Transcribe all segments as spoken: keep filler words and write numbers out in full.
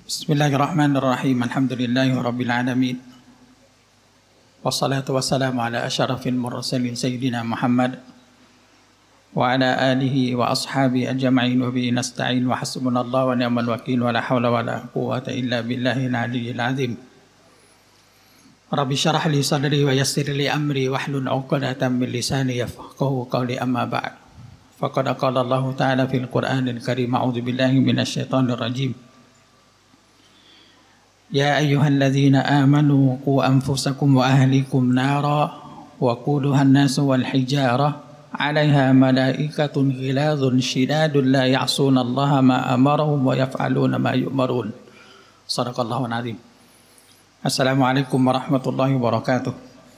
بسم الله الرحمن الرحيم الحمد لله رب العالمين والصلاة والسلام على أشرف المرسلين سيدنا محمد وعلى آله وأصحابه أجمعين وبه نستعين وحسبنا الله ونعم الوكيل ولا حول ولا قوة إلا بالله العلي العظيم رب اشرح لي صدري ويسر لي أمري واحلل عقدة من لساني يفقهوا قولي أما بعد فقد قال الله تعالى في القرآن الكريم أعوذ بالله من الشيطان الرجيم يا أيها الذين آمنوا قوا أنفسكم وأهلكم نارا وقودها الناس والحجارة عليها ملائكة غلاظ شداد لا يعصون الله ما أمرهم ويفعلون ما يؤمرون صدق الله العظيم السلام عليكم ورحمة الله وبركاته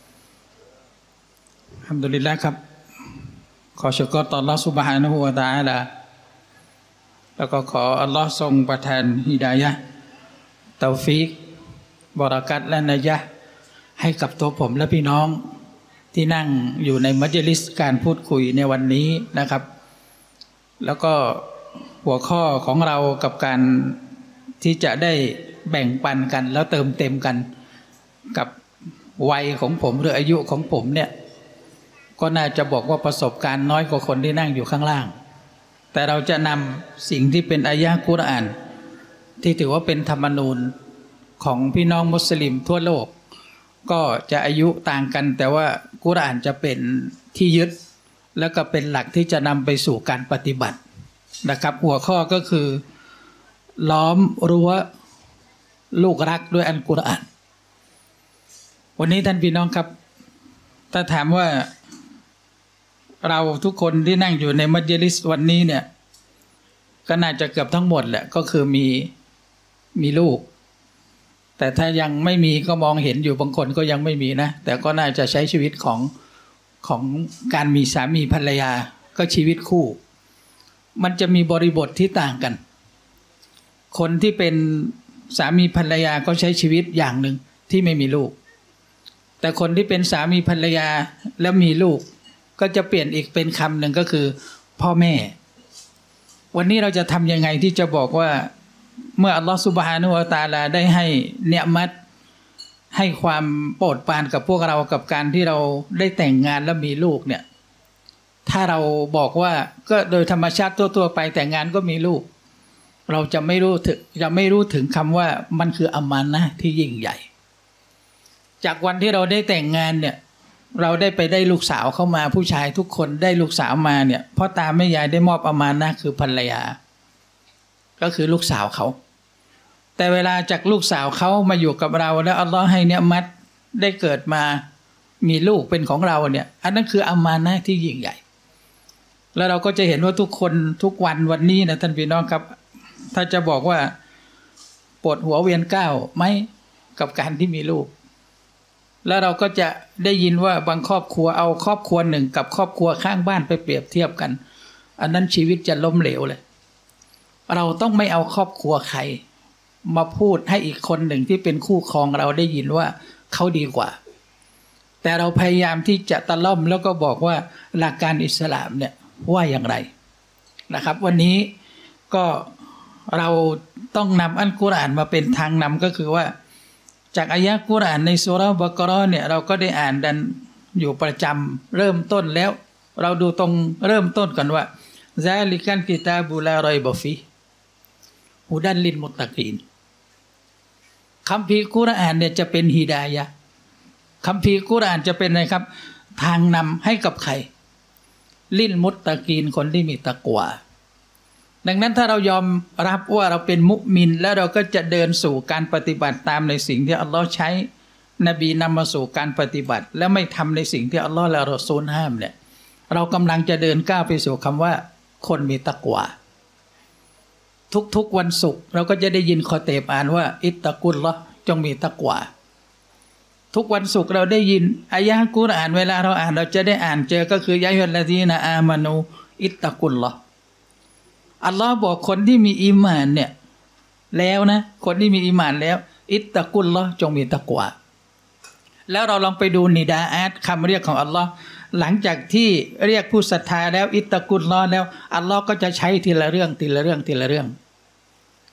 الحمد لله ครับขอชุกรต่ออัลเลาะห์ซุบฮานะฮูวะตะอาลาแล้วก็ขออัลเลาะห์ทรงประทานฮิดายะห์ตาวฟีกบารอกัตและนัยยะห์ให้กับตัวผมและพี่น้องที่นั่งอยู่ในมัจลิสการพูดคุยในวันนี้นะครับแล้วก็หัวข้อของเรากับการที่จะได้แบ่งปันกันแล้วเติมเต็มกันกับวัยของผมหรืออายุของผมเนี่ยก็น่าจะบอกว่าประสบการณ์น้อยกว่าคนที่นั่งอยู่ข้างล่างแต่เราจะนำสิ่งที่เป็นอายะห์กุรอานที่ถือว่าเป็นธรรมนูญของพี่น้องมุสลิมทั่วโลกก็จะอายุต่างกันแต่ว่ากุรอานจะเป็นที่ยึดแล้วก็เป็นหลักที่จะนำไปสู่การปฏิบัตินะครับหัวข้อก็คือล้อมรั้วลูกรักด้วยอัลกุรอานวันนี้ท่านพี่น้องครับถ้าถามว่าเราทุกคนที่นั่งอยู่ในมัจลิสวันนี้เนี่ยก็น่าจะเกือบทั้งหมดแหละก็คือมีมีลูกแต่ถ้ายังไม่มีก็มองเห็นอยู่บางคนก็ยังไม่มีนะแต่ก็น่าจะใช้ชีวิตของของการมีสามีภรรยาก็ชีวิตคู่มันจะมีบริบทที่ต่างกันคนที่เป็นสามีภรรยาก็ใช้ชีวิตอย่างหนึ่งที่ไม่มีลูกแต่คนที่เป็นสามีภรรยาแล้วมีลูกก็จะเปลี่ยนอีกเป็นคำหนึ่งก็คือพ่อแม่วันนี้เราจะทำยังไงที่จะบอกว่าเมื่ออัลลอฮฺซุบฮานะฮูวะตะอาลาได้ให้เนียมัตให้ความโปรดปรานกับพวกเรากับการที่เราได้แต่งงานแล้วมีลูกเนี่ยถ้าเราบอกว่าก็โดยธรรมชาติทั่วๆไปแต่งงานก็มีลูกเราจะไม่รู้ถึงจะไม่รู้ถึงคำว่ามันคืออามานะห์ที่ยิ่งใหญ่จากวันที่เราได้แต่งงานเนี่ยเราได้ไปได้ลูกสาวเข้ามาผู้ชายทุกคนได้ลูกสาวมาเนี่ยพ่อตาแม่ยายได้มอบอามานะห์คือภรรยาก็คือลูกสาวเขาแต่เวลาจากลูกสาวเขามาอยู่กับเราแล้วอัลลอฮ์ให้เนียมัตได้เกิดมามีลูกเป็นของเราเนี่ยอันนั้นคืออามานะห์ที่ยิ่งใหญ่แล้วเราก็จะเห็นว่าทุกคนทุกวันวันนี้นะท่านพี่น้องครับถ้าจะบอกว่าปวดหัวเวียนก้าวไหมกับการที่มีลูกแล้วเราก็จะได้ยินว่าบางครอบครัวเอาครอบครัวหนึ่งกับครอบครัวข้างบ้านไปเปรียบเทียบกันอันนั้นชีวิตจะล้มเหลวเลยเราต้องไม่เอาครอบครัวใครมาพูดให้อีกคนหนึ่งที่เป็นคู่ครองเราได้ยินว่าเขาดีกว่าแต่เราพยายามที่จะตะล่อมแล้วก็บอกว่าหลักการอิสลามเนี่ยว่าอย่างไรนะครับวันนี้ก็เราต้องนำอัลกุรอานมาเป็นทางนำก็คือว่าจากอายะห์กุรอานในซูเราะห์บะเกาะเราะห์เนี่ยเราก็ได้อ่านกันอยู่ประจำเริ่มต้นแล้วเราดูตรงเริ่มต้นกันว่าซาลิกัลกิตาบุลารอยบะฟีฮุดัลลิลมุตตะกีนคัมภีร์กุรอานเนี่ยจะเป็นฮิดายะห์คัมภีร์กุรอานจะเป็นอะไรครับทางนำให้กับใครลิลมุตตะกีนคนที่มีตักวาดังนั้นถ้าเรายอมรับว่าเราเป็นมุมินแล้วเราก็จะเดินสู่การปฏิบัติตามในสิ่งที่อัลลอฮ์ใช้นบีนำมาสู่การปฏิบัติและไม่ทำในสิ่งที่อัลลอฮ์และรอซูลห้ามเนี่ยเรากำลังจะเดินก้าวไปสู่คำว่าคนมีตักวาทุกๆวันศุกร์เราก็จะได้ยินคอเตบอ่านว่าอิตตะกุลลอฮ์จงมีตักวาทุกวันศุกร์เราได้ยินอายะห์กุรอานเวลาเราอ่านเราจะได้อ่านเจอก็คือยะอัยยุฮัลลซีนะอามานูอิตตะกุลลอฮ์อัลลอฮ์บอกคนที่มีอีหม่านเนี่ยแล้วนะคนที่มีอีหม่านแล้วอิตตะกุลลอฮ์จงมีตักวาแล้วเราลองไปดูนิดาอะห์คำเรียกของอัลลอฮ์หลังจากที่เรียกผู้ศรัทธาแล้วอิตตะกุลลอฮ์แล้วอัลลอฮ์ก็จะใช้ทีละเรื่องทีละเรื่องทีละเรื่อง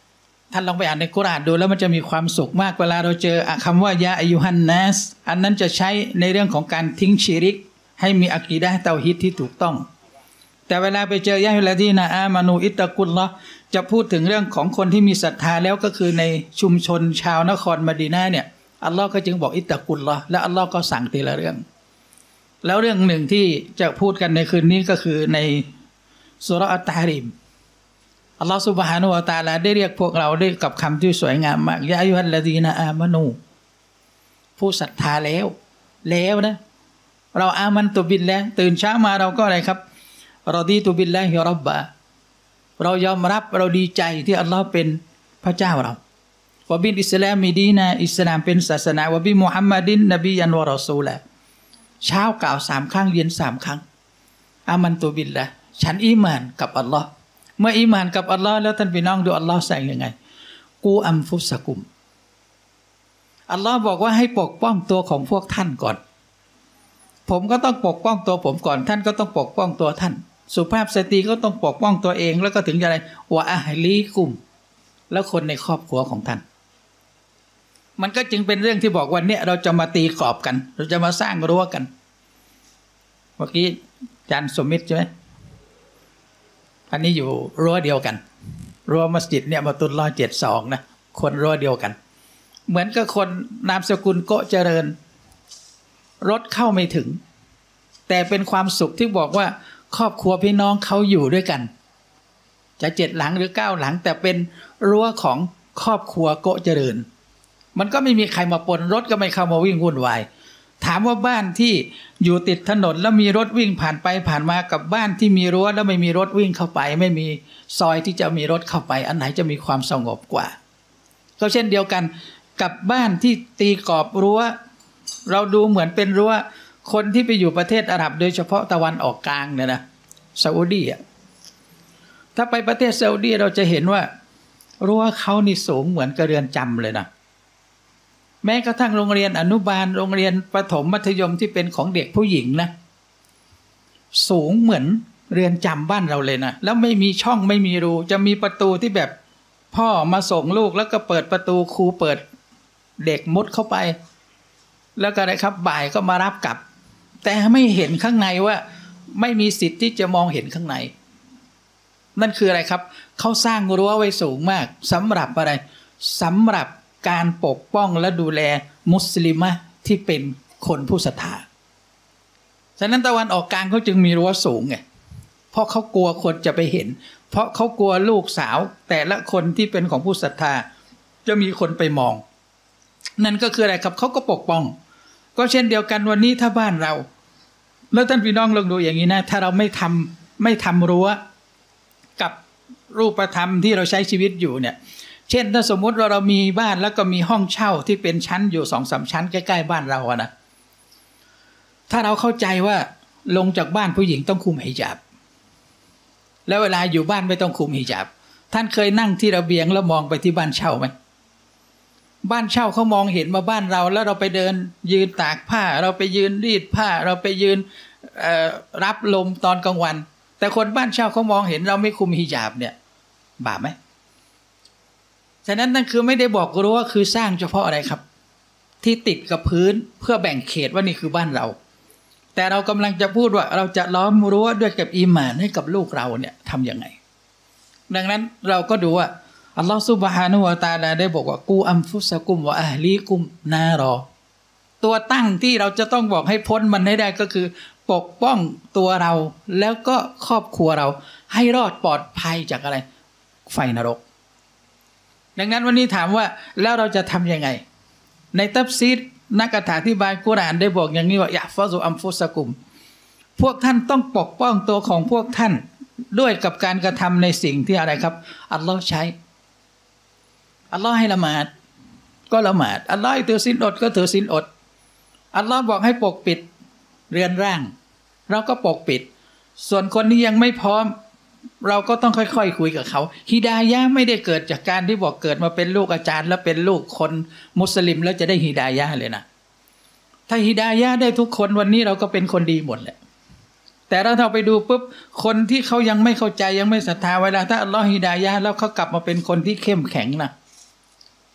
ท่านลองไปอ่านในกุรอานดูแล้วมันจะมีความสุขมากเวลาเราเจอคำว่ายาอายุฮันนัสอันนั้นจะใช้ในเรื่องของการทิ้งชิริกให้มีอะกีดะห์เตาฮีดที่ถูกต้องแต่เวลาไปเจอยะฮิลาดีนะอามานูอิตตะกุลลอฮ์จะพูดถึงเรื่องของคนที่มีศรัทธาแล้วก็คือในชุมชนชาวนครมะดีนะห์เนี่ยอัลลอฮ์ก็จึงบอกอิตตะกุลลอฮ์และอัลลอฮ์ก็สั่งทีละเรื่องแล้วเรื่องหนึ่งที่จะพูดกันในคืนนี้ก็คือในซูเราะห์อัตตะฮรีมอัลลอฮ์ซุบฮานะฮูวะตะอาลาได้เรียกพวกเราด้วยกับคำที่สวยงามมากยะอัยยูฮัลลดีนะอามานูผู้ศรัทธาแล้วแล้วนะเราอามันตุบิลละตื่นเช้ามาเราก็อะไรครับรอดีตุบิลลาฮิร็อบบะเรายอมรับเราดีใจที่อัลลอฮ์เป็นพระเจ้าเราวะบิลอิสลามิดีนะอิสลามเป็นศาสนาวะบิมุฮัมมัดินนบียันวะรอซูละเช้ากล่าวสามครั้งเย็นสามครั้งอามันตุบิลละฉันอีหม่านกับอัลลอฮ์เมื่ออีหม่านกับอัลลอฮ์แล้วท่านพี่น้องดูอัลลอฮ์สั่งยังไงกูอัมฟุสกุมอัลลอฮ์บอกว่าให้ปกป้องตัวของพวกท่านก่อนผมก็ต้องปกป้องตัวผมก่อนท่านก็ต้องปกป้องตัวท่านสุภาพสตรีก็ต้องปกป้องตัวเองแล้วก็ถึงจะอะไรวะอะฮลีกุมแล้วคนในครอบครัวของท่านมันก็จึงเป็นเรื่องที่บอกวันนี้เราจะมาตีกรอบกันเราจะมาสร้างรั้วกันเมื่อกี้อาจารย์สมมิตรใช่ไหมอันนี้อยู่รั้วเดียวกันรั้วมัสยิดเนี่ยมาตุลลอฮ์เจ็ดสองนะคนรั้วเดียวกันเหมือนกับคนนามสกุลโกเจริญรถเข้าไม่ถึงแต่เป็นความสุขที่บอกว่าครอบครัวพี่น้องเขาอยู่ด้วยกันจะเจ็ดหลังหรือเก้าหลังแต่เป็นรั้วของครอบครัวโกเจริญมันก็ไม่มีใครมาปนรถก็ไม่เข้ามาวิ่งวุ่นวายถามว่าบ้านที่อยู่ติดถนนแล้วมีรถวิ่งผ่านไปผ่านมากับบ้านที่มีรั้วแล้วไม่มีรถวิ่งเข้าไปไม่มีซอยที่จะมีรถเข้าไปอันไหนจะมีความสงบกว่าก็เช่นเดียวกันกับบ้านที่ตีกรอบรั้วเราดูเหมือนเป็นรั้วคนที่ไปอยู่ประเทศอาหรับโดยเฉพาะตะวันออกกลางเนี่ยนะซาอุดีอ่ะถ้าไปประเทศซาอุดีเราจะเห็นว่ารั้วเขานี่สูงเหมือนกับเรือนจำเลยนะแม้กระทั่งโรงเรียนอนุบาลโรงเรียนประถมมัธยมที่เป็นของเด็กผู้หญิงนะสูงเหมือนเรือนจำบ้านเราเลยนะแล้วไม่มีช่องไม่มีรูจะมีประตูที่แบบพ่อมาส่งลูกแล้วก็เปิดประตูครูเปิดเด็กมุดเข้าไปแล้วก็อะไรครับบ่ายก็มารับกลับแต่ไม่เห็นข้างในว่าไม่มีสิทธิ์ที่จะมองเห็นข้างในนั่นคืออะไรครับเขาสร้างรั้วไว้สูงมากสำหรับอะไรสำหรับการปกป้องและดูแลมุสลิมะที่เป็นคนผู้ศรัทธาฉะนั้นตะวันออกกลางเขาจึงมีรั้วสูงไงเพราะเขากลัวคนจะไปเห็นเพราะเขากลัวลูกสาวแต่ละคนที่เป็นของผู้ศรัทธาจะมีคนไปมองนั่นก็คืออะไรครับเขาก็ปกป้องก็เช่นเดียวกันวันนี้ถ้าบ้านเราแล้วท่านพี่น้องลองดูอย่างนี้นะถ้าเราไม่ทำไม่ทำรั้วกับรูปธรรมที่เราใช้ชีวิตอยู่เนี่ยเช่นถ้าสมมุติว่าเรามีบ้านแล้วก็มีห้องเช่าที่เป็นชั้นอยู่สองสามชั้นใกล้ๆบ้านเราอะนะถ้าเราเข้าใจว่าลงจากบ้านผู้หญิงต้องคุมฮิญาบแล้วเวลาอยู่บ้านไม่ต้องคุมฮิญาบท่านเคยนั่งที่ระเบียงแล้วมองไปที่บ้านเช่าไหมบ้านเช่าเขามองเห็นมาบ้านเราแล้วเราไปเดินยืนตากผ้าเราไปยืนรีดผ้าเราไปยืนรับลมตอนกลางวันแต่คนบ้านเช่าเขามองเห็นเราไม่คุมฮิญาบเนี่ยบาปไหมฉะนั้นนั่นคือไม่ได้บอกรั้วคือสร้างเฉพาะอะไรครับที่ติดกับพื้นเพื่อแบ่งเขตว่านี่คือบ้านเราแต่เรากำลังจะพูดว่าเราจะล้อมรั้วด้วยกับอีหม่านให้กับลูกเราเนี่ยทำยังไงดังนั้นเราก็ดูว่าอัลลอฮฺซุบฮานะฮูวะตะอาลาได้บอกว่ากูอัมฟุสกุมวะอะฮลีกุมนารอตัวตั้งที่เราจะต้องบอกให้พ้นมันให้ได้ก็คือปกป้องตัวเราแล้วก็ครอบครัวเราให้รอดปลอดภัยจากอะไรไฟนรกดังนั้นวันนี้ถามว่าแล้วเราจะทำยังไงในตัฟซีรนักอธิบายกุรอานได้บอกอย่างนี้ว่ายะฟะซุอัมฟุสกุมพวกท่านต้องปกป้องตัวของพวกท่านด้วยกับการกระทำในสิ่งที่อะไรครับอัลลอฮ์ใช้อัลลอฮ์ให้ละหมาดก็ละหมาดอัลลอฮ์ให้ถือศีลอดก็ถือศีลอดอัลลอฮ์บอกให้ปกปิดเรือนร่างเราก็ปกปิดส่วนคนที่ยังไม่พร้อมเราก็ต้องค่อยๆ ค, คุยกับเขาฮิดายะห์ไม่ได้เกิดจากการที่บอกเกิดมาเป็นลูกอาจารย์แล้วเป็นลูกคนมุสลิมแล้วจะได้ฮิดายะห์เลยนะถ้าฮิดายะห์ได้ทุกคนวันนี้เราก็เป็นคนดีหมดแหละแต่เราเราไปดูปุ๊บคนที่เขายังไม่เข้าใจยังไม่ศรัทธาเวลาถ้าอัลลอฮ์ฮิดายะห์แล้วเขากลับมาเป็นคนที่เข้มแข็งนะ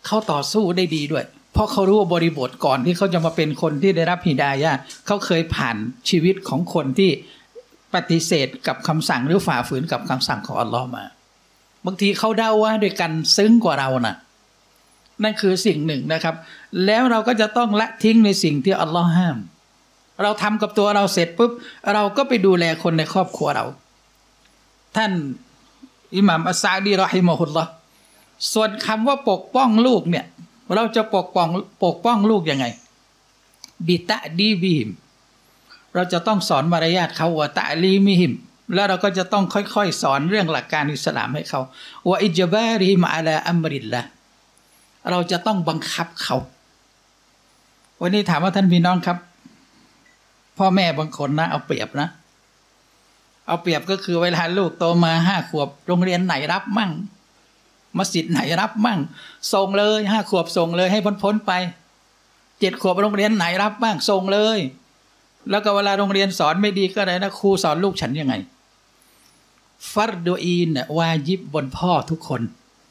เขาต่อสู้ได้ดีด้วยเพราะเขารู้ว่าบริบทก่อนที่เขาจะมาเป็นคนที่ได้รับฮิดายะห์เขาเคยผ่านชีวิตของคนที่ปฏิเสธกับคำสั่งหรือฝ่าฝืนกับคำสั่งของอัลลอฮ์มาบางทีเขาเดาว่าด้วยกันซึ้งกว่าเรานะนั่นคือสิ่งหนึ่งนะครับแล้วเราก็จะต้องละทิ้งในสิ่งที่อัลลอฮ์ห้ามเราทำกับตัวเราเสร็จปุ๊บเราก็ไปดูแลคนในครอบครัวเราท่านอิหม่ามอัสซะดีรอฮิมะฮุลลอฮ์ส่วนคำว่าปกป้องลูกเนี่ยเราจะปกป้องปกป้องลูกยังไงบิตะดีบิฮิมเราจะต้องสอนมารยาทเขาวะตะลีมิฮิมแล้วเราก็จะต้องค่อยๆสอนเรื่องหลักการอิสลามให้เขาวะอิจบาริฮิมอะลาอัมริลละเราจะต้องบังคับเขาวันนี้ถามว่าท่านพี่น้องครับพ่อแม่บางคนนะเอาเปรียบนะเอาเปรียบก็คือเวลาลูกโตมาห้าขวบโรงเรียนไหนรับมั่งมัสยิดไหนรับมั่งส่งเลยห้าขวบส่งเลยให้พ้นๆไปเจ็ดขวบโรงเรียนไหนรับบ้างส่งเลยแล้วก็เวลาโรงเรียนสอนไม่ดีก็เลยนะครูสอนลูกฉันยังไงฟัรดูอีนเนี่ยวาญิบบนพ่อทุกคน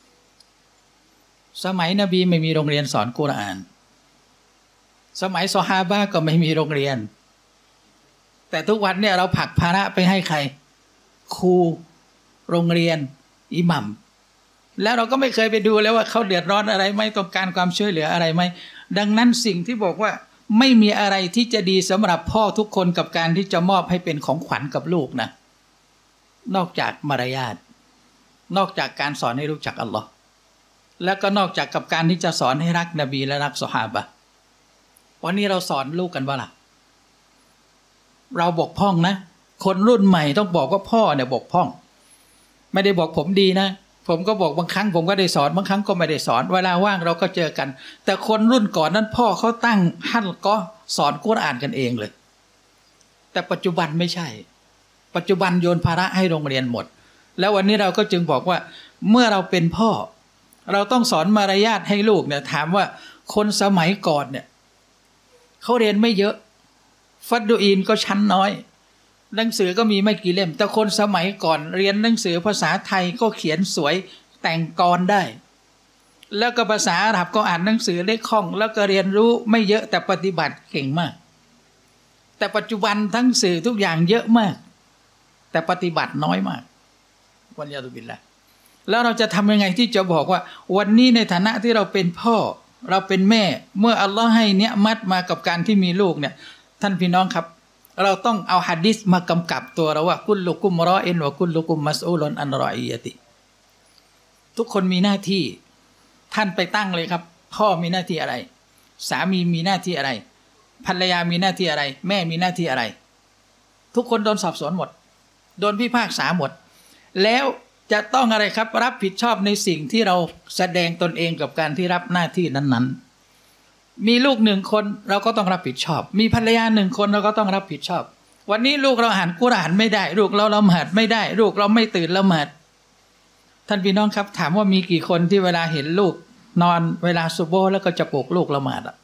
สมัยนบีไม่มีโรงเรียนสอนกุรอานสมัยซอฮาบะห์ก็ไม่มีโรงเรียนแต่ทุกวันเนี่ยเราผลักภาระไปให้ใครครูโรงเรียนอิหมัมแล้วเราก็ไม่เคยไปดูเลยว่าเขาเดือดร้อนอะไรไหมต้องการความช่วยเหลืออะไรไหมดังนั้นสิ่งที่บอกว่าไม่มีอะไรที่จะดีสำหรับพ่อทุกคนกับการที่จะมอบให้เป็นของขวัญกับลูกนะนอกจากมารยาทนอกจากการสอนให้รู้จักอัลลอฮ์แล้วก็นอกจากกับการที่จะสอนให้รักนบีและรักซอฮาบะห์วันนี้เราสอนลูกกันว่าล่ะเราบกพร่องนะคนรุ่นใหม่ต้องบอกว่าพ่อเนี่ยบกพร่องไม่ได้บอกผมดีนะผมก็บอกบางครั้งผมก็ได้สอนบางครั้งก็ไม่ได้สอนเวลาว่างเราก็เจอกันแต่คนรุ่นก่อนนั้นพ่อเขาตั้งฮัลก็สอนกุรอานกันเองเลยแต่ปัจจุบันไม่ใช่ปัจจุบันโยนภาระให้โรงเรียนหมดแล้ววันนี้เราก็จึงบอกว่าเมื่อเราเป็นพ่อเราต้องสอนมารยาทให้ลูกเนี่ยถามว่าคนสมัยก่อนเนี่ยเขาเรียนไม่เยอะฟัดดูอีนก็ชั้นน้อยหนังสือก็มีไม่กี่เล่มแต่คนสมัยก่อนเรียนหนังสือภาษาไทยก็เขียนสวยแต่งกรได้แล้วก็ภาษาอาหรับก็อ่านหนังสือได้คล่องแล้วก็เรียนรู้ไม่เยอะแต่ปฏิบัติเก่งมากแต่ปัจจุบันทั้งสื่อทุกอย่างเยอะมากแต่ปฏิบัติน้อยมากวันยาตุบิลละแล้วเราจะทำยังไงที่จะบอกว่าวันนี้ในฐานะที่เราเป็นพ่อเราเป็นแม่เมื่ออัลลอฮ์ให้เนี้ยมัดมากับการที่มีลูกเนี่ยท่านพี่น้องครับเราต้องเอาหะดีษมากำกับตัวเราว่ากุลลุกุมรออินวะกุลลุกุมมัสอูลุนอันรออียะติทุกคนมีหน้าที่ท่านไปตั้งเลยครับพ่อมีหน้าที่อะไรสามีมีหน้าที่อะไรภรรยามีหน้าที่อะไรแม่มีหน้าที่อะไรทุกคนโดนสอบสวนหมดโดนพิพากษาหมดแล้วจะต้องอะไรครับรับผิดชอบในสิ่งที่เราแสดงตนเองกับการที่รับหน้าที่นั้นๆมีลูกหนึ่งคนเราก็ต้องรับผิดชอบมีภรรยาหนึ่งคนเราก็ต้องรับผิดชอบวันนี้ลูกเราอ่านกุรอานไม่ได้ลูกเราละหมาดไม่ได้ลูกเราไม่ตื่นละหมาดท่านพี่น้องครับถามว่ามีกี่คนที่เวลาเห็นลูกนอนเวลาซุบโฮแล้วก็จะปลุกลูกละหมาดอะ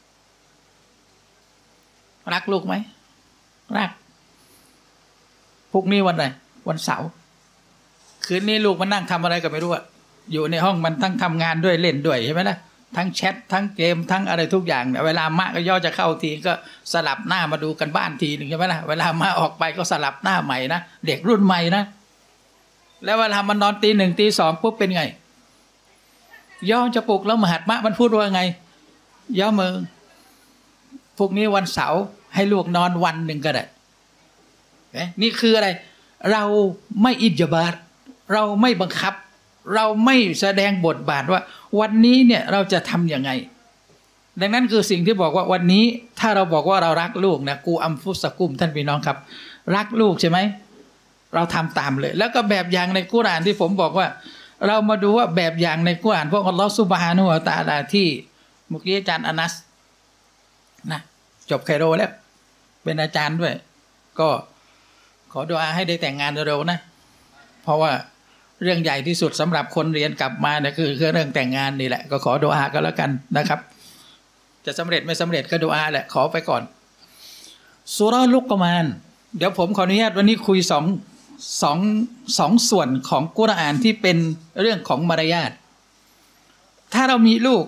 รักลูกไหมรักพรุ่งนี้วันไหนวันเสาร์คืนนี้ลูกมันนั่งทำอะไรก็ไม่รู้อะอยู่ในห้องมันทั้งทำงานด้วยเล่นด้วยใช่ไหมล่ะทั้งแชททั้งเกมทั้งอะไรทุกอย่างเนี่ยเวลามะก็ย่อจะเข้าทีก็สลับหน้ามาดูกันบ้านทีหนึ่งใช่ไหมล่ะเวลามาออกไปก็สลับหน้าใหม่นะเด็กรุ่นใหม่นะแล้วเวลามันนอนตีหนึ่งตีสองปุ๊บเป็นไงย่อจะปลุกแล้วมหัดมะมันพูดว่าไงย่อมือพวกนี้วันเสาร์ให้ลูกนอนวันหนึ่งก็ได้นี่คืออะไรเราไม่อิจบาร์เราไม่บังคับเราไม่แสดงบทบาทว่าวันนี้เนี่ยเราจะทำยังไงดังนั้นคือสิ่งที่บอกว่าวันนี้ถ้าเราบอกว่าเรารักลูกนะกูอัมฟุสกุมท่านพี่น้องครับรักลูกใช่ไหมเราทำตามเลยแล้วก็แบบอย่างในกุรอานที่ผมบอกว่าเรามาดูว่าแบบอย่างในกุรอานพวกอัลลอฮฺซุบฮานะฮูวะตะอาลาที่เมื่อกี้อาจารย์อานัสนะจบไคโรแล้วเป็นอาจารย์ด้วยก็ขอดุอาให้ได้แต่งงานเร็วๆนะเพราะว่าเรื่องใหญ่ที่สุดสำหรับคนเรียนกลับมาเนี่ยคือเรื่องแต่งงานนี่แหละก็ขอดุอาก็แล้วกันนะครับจะสำเร็จไม่สำเร็จก็ดุอาแหละขอไปก่อนซูเราะห์ลุกมานเดี๋ยวผมขออนุญาตวันนี้คุยสองสองสองส่วนของกุรอานที่เป็นเรื่องของมารยาทถ้าเรามีลูก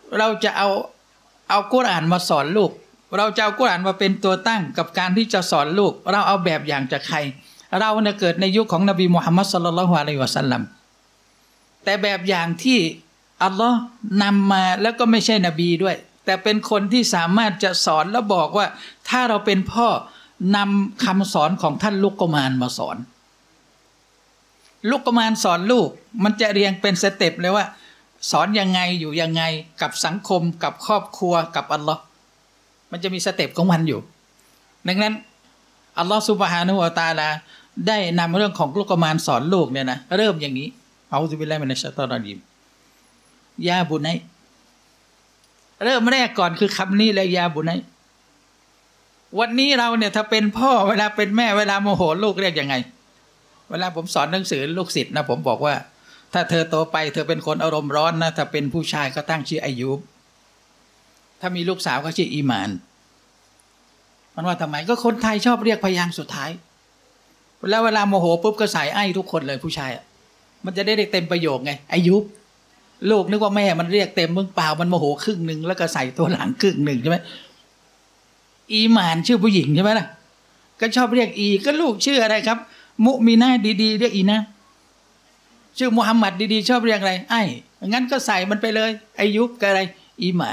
เราจะเอาเอากุรอานมาสอนลูกเราจะเอากุรอานมาเป็นตัวตั้งกับการที่จะสอนลูกเราเอาแบบอย่างจากใครเราเนี่ยเกิดในยุคของนบีมุฮัมมัดศ็อลลัลลอฮุอะลัยฮิวะซัลลัมแต่แบบอย่างที่อัลลอฮ์นำมาแล้วก็ไม่ใช่นบีด้วยแต่เป็นคนที่สามารถจะสอนแล้วบอกว่าถ้าเราเป็นพ่อนำคำสอนของท่านลุกกมานมาสอนลุกกมานสอนลูกมันจะเรียงเป็นสเต็ปเลยว่าสอนยังไงอยู่ยังไงกับสังคมกับครอบครัวกับอัลลอฮ์มันจะมีสเต็ปของมันอยู่ดังนั้นอัลลอฮ์ซุบฮานะฮูวะตะอาลาได้นำเรื่องของลุกกมานสอนลูกเนี่ยนะเริ่มอย่างนี้เอาซุบิลลาฮิมินัชชัยฏอนรอญีมยาบุนัยเริ่มแรกก่อนคือคำนี้เลยยาบุนัยวันนี้เราเนี่ยถ้าเป็นพ่อเวลาเป็นแม่เวลาโมโหลูกเรียกยังไงเวลาผมสอนหนังสือลูกศิษย์นะผมบอกว่าถ้าเธอโตไปเธอเป็นคนอารมณ์ร้อนนะถ้าเป็นผู้ชายก็ตั้งชื่ออายุบถ้ามีลูกสาวก็ชื่ออีมานมันว่าทำไมก็คนไทยชอบเรียกพยางค์สุดท้ายแล้วเวลาโมโหปุ๊บก็ใส่ไอ้ทุกคนเลยผู้ชายมันจะได้เรียกเต็มประโยคไงอายุบลูกนึกว่าแม่มันเรียกเต็มมึงเปล่ามันโมโหครึ่งหนึ่งแล้วก็ใส่ตัวหลังครึ่งหนึ่งใช่ไหมอีมานชื่อผู้หญิงใช่ไหมล่ะก็ชอบเรียกอีก็ลูกชื่ออะไรครับมุมินาดีๆเรียกอีนะชื่อมุฮัมมัดดีๆชอบเรียกอะไรไอ้งั้นก็ใส่มันไปเลยอายุบกับอะไรอีมาน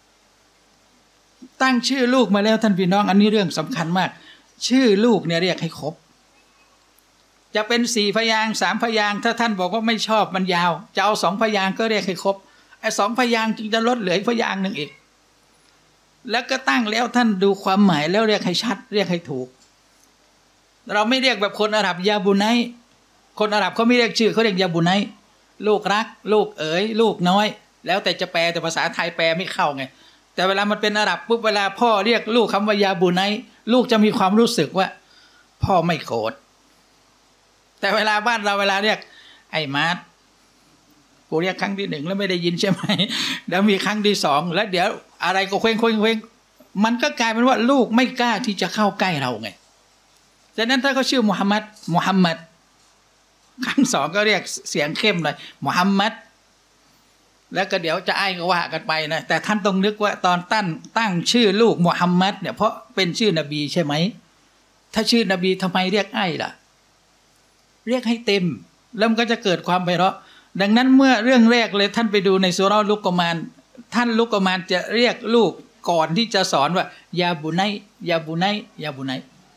ตั้งชื่อลูกมาแล้วท่านพี่น้องอันนี้เรื่องสำคัญมากชื่อลูกเนี่ยเรียกให้ครบจะเป็นสี่พยางค์สามพยางค์ถ้าท่านบอกว่าไม่ชอบมันยาวจะเอาสองพยางค์ก็เรียกให้ครบไอ้สองพยางค์จึงจะลดเหลือพยางค์หนึ่งอีกแล้วก็ตั้งแล้วท่านดูความหมายแล้วเรียกให้ชัดเรียกให้ถูกเราไม่เรียกแบบคนอาหรับยาบุไนคนอาหรับเขาไม่เรียกชื่อเขาเรียกยาบุไนลูกรักลูกเอ๋ยลูกน้อยแล้วแต่จะแปลแต่ภาษาไทยแปลไม่เข้าไงแต่เวลามันเป็นอาหรับปุ๊บเวลาพ่อเรียกลูกคำว่ายาบุไนลูกจะมีความรู้สึกว่าพ่อไม่โกรธแต่เวลาบ้านเราเวลาเรียกไอ้มาร์ทกูเรียกครั้งที่หนึ่งแล้วไม่ได้ยินใช่ไหมเดี๋ยวมีครั้งที่สองแล้วเดี๋ยวอะไรก็เคว้งเคว้งเคว้งมันก็กลายเป็นว่าลูกไม่กล้าที่จะเข้าใกล้เราไงฉะนั้นถ้าเขาชื่อมุฮัมมัดมุฮัมมัดครั้งสองก็เรียกเสียงเข้มเลยมุฮัมมัดแล้วก็เดี๋ยวจะไอ้ก็ว่ากันไปนะแต่ท่านต้องนึกว่าตอนตั้งตั้งชื่อลูกมุฮัมมัดเนี่ยเพราะเป็นชื่อนบีใช่ไหมถ้าชื่อนบีทำไมเรียกไอ้ล่ะเรียกให้เต็มแล้วมันก็จะเกิดความไพเราะดังนั้นเมื่อเรื่องแรกเลยท่านไปดูในซูเราะห์ลุกมานท่านลุกมานจะเรียกลูกก่อนที่จะสอนว่ายาบุไนยาบุไนยาบุไน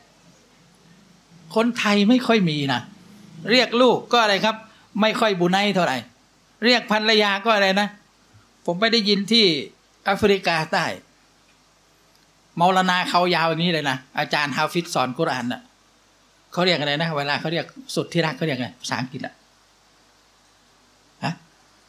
คนไทยไม่ค่อยมีนะเรียกลูกก็อะไรครับไม่ค่อยบุไนเท่าไหร่เรียกภรรยาก็อะไรนะผมไปได้ยินที่แอฟริกาใต้เมาลานาเขายาวอย่างนี้เลยนะอาจารย์ฮาฟิซสอนกุรอานน่ะเขาเรียกอะไรนะเวลาเขาเรียกสุดที่รักเขาเรียกไงภาษาอังกฤษอะฮะ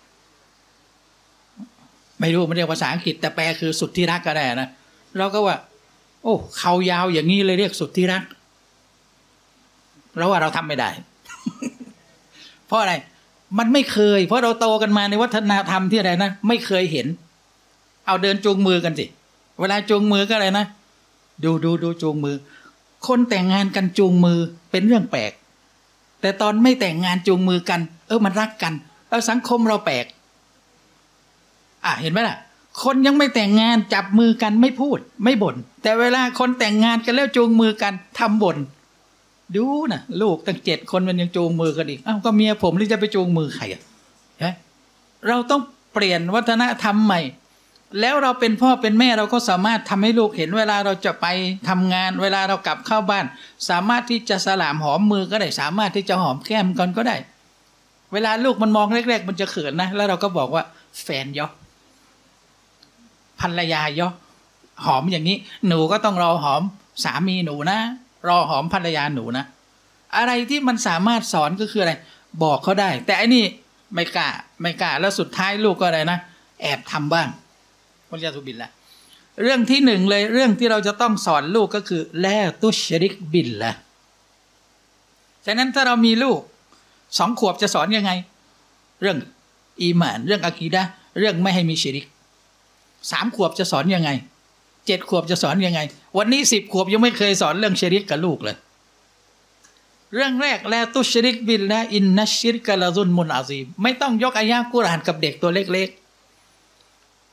ไม่รู้มันเรียกภาษาอังกฤษแต่แปลคือสุดที่รักก็ได้นะเราก็ว่าโอ้เขายาวอย่างนี้เลยเรียกสุดที่รักเราว่าเราทำไม่ได้ เพราะอะไรมันไม่เคยเพราะเราโตกันมาในวัฒนธรรมที่อะไรนะไม่เคยเห็นเอาเดินจูงมือกันสิเวลาจูงมือก็อะไรนะดูดูดูจูงมือคนแต่งงานกันจูงมือเป็นเรื่องแปลกแต่ตอนไม่แต่งงานจูงมือกันเออมันรักกันแล้วสังคมเราแปลกอ่ะเห็นไหมล่ะคนยังไม่แต่งงานจับมือกันไม่พูดไม่บ่นแต่เวลาคนแต่งงานกันแล้วจูงมือกันทำบ่นดูนะลูกตั้งเจ็ดคนมันยังจูงมือกันอีกอ้าวก็เมียผมหรือจะไปจูงมือใครอ่ะฮะเราต้องเปลี่ยนวัฒนธรรมใหม่แล้วเราเป็นพ่อเป็นแม่เราก็สามารถทำให้ลูกเห็นเวลาเราจะไปทำงานเวลาเรากลับเข้าบ้านสามารถที่จะสลามหอมมือก็ได้สามารถที่จะหอมแก้มกันก็ได้เวลาลูกมันมองแรกๆมันจะเขินนะแล้วเราก็บอกว่าแฟนยอภรรยายอหอมอย่างนี้หนูก็ต้องรอหอมสามีหนูนะรอหอมภรรยาหนูนะอะไรที่มันสามารถสอนก็คืออะไรบอกเขาได้แต่อันนี้ไม่กล้าไม่กล้าแล้วสุดท้ายลูกก็อะไรนะแอบทำบ้างมุลยาตุบิลละเรื่องที่หนึ่งเลยเรื่องที่เราจะต้องสอนลูกก็คือแลตุชริกบิลละฉะนั้นถ้าเรามีลูกสองขวบจะสอนยังไงเรื่องอีหม่านเรื่องอะกีดะห์เรื่องไม่ให้มีชิริกสามขวบจะสอนยังไงเจ็ดขวบจะสอนยังไงวันนี้สิบขวบยังไม่เคยสอนเรื่องชิริกกับลูกเลยเรื่องแรกแลตุชริกบิลละอินนัชชิรกะละซุลมุนอาซีมไม่ต้องยกอายะห์กุรอานกับเด็กตัวเล็กๆ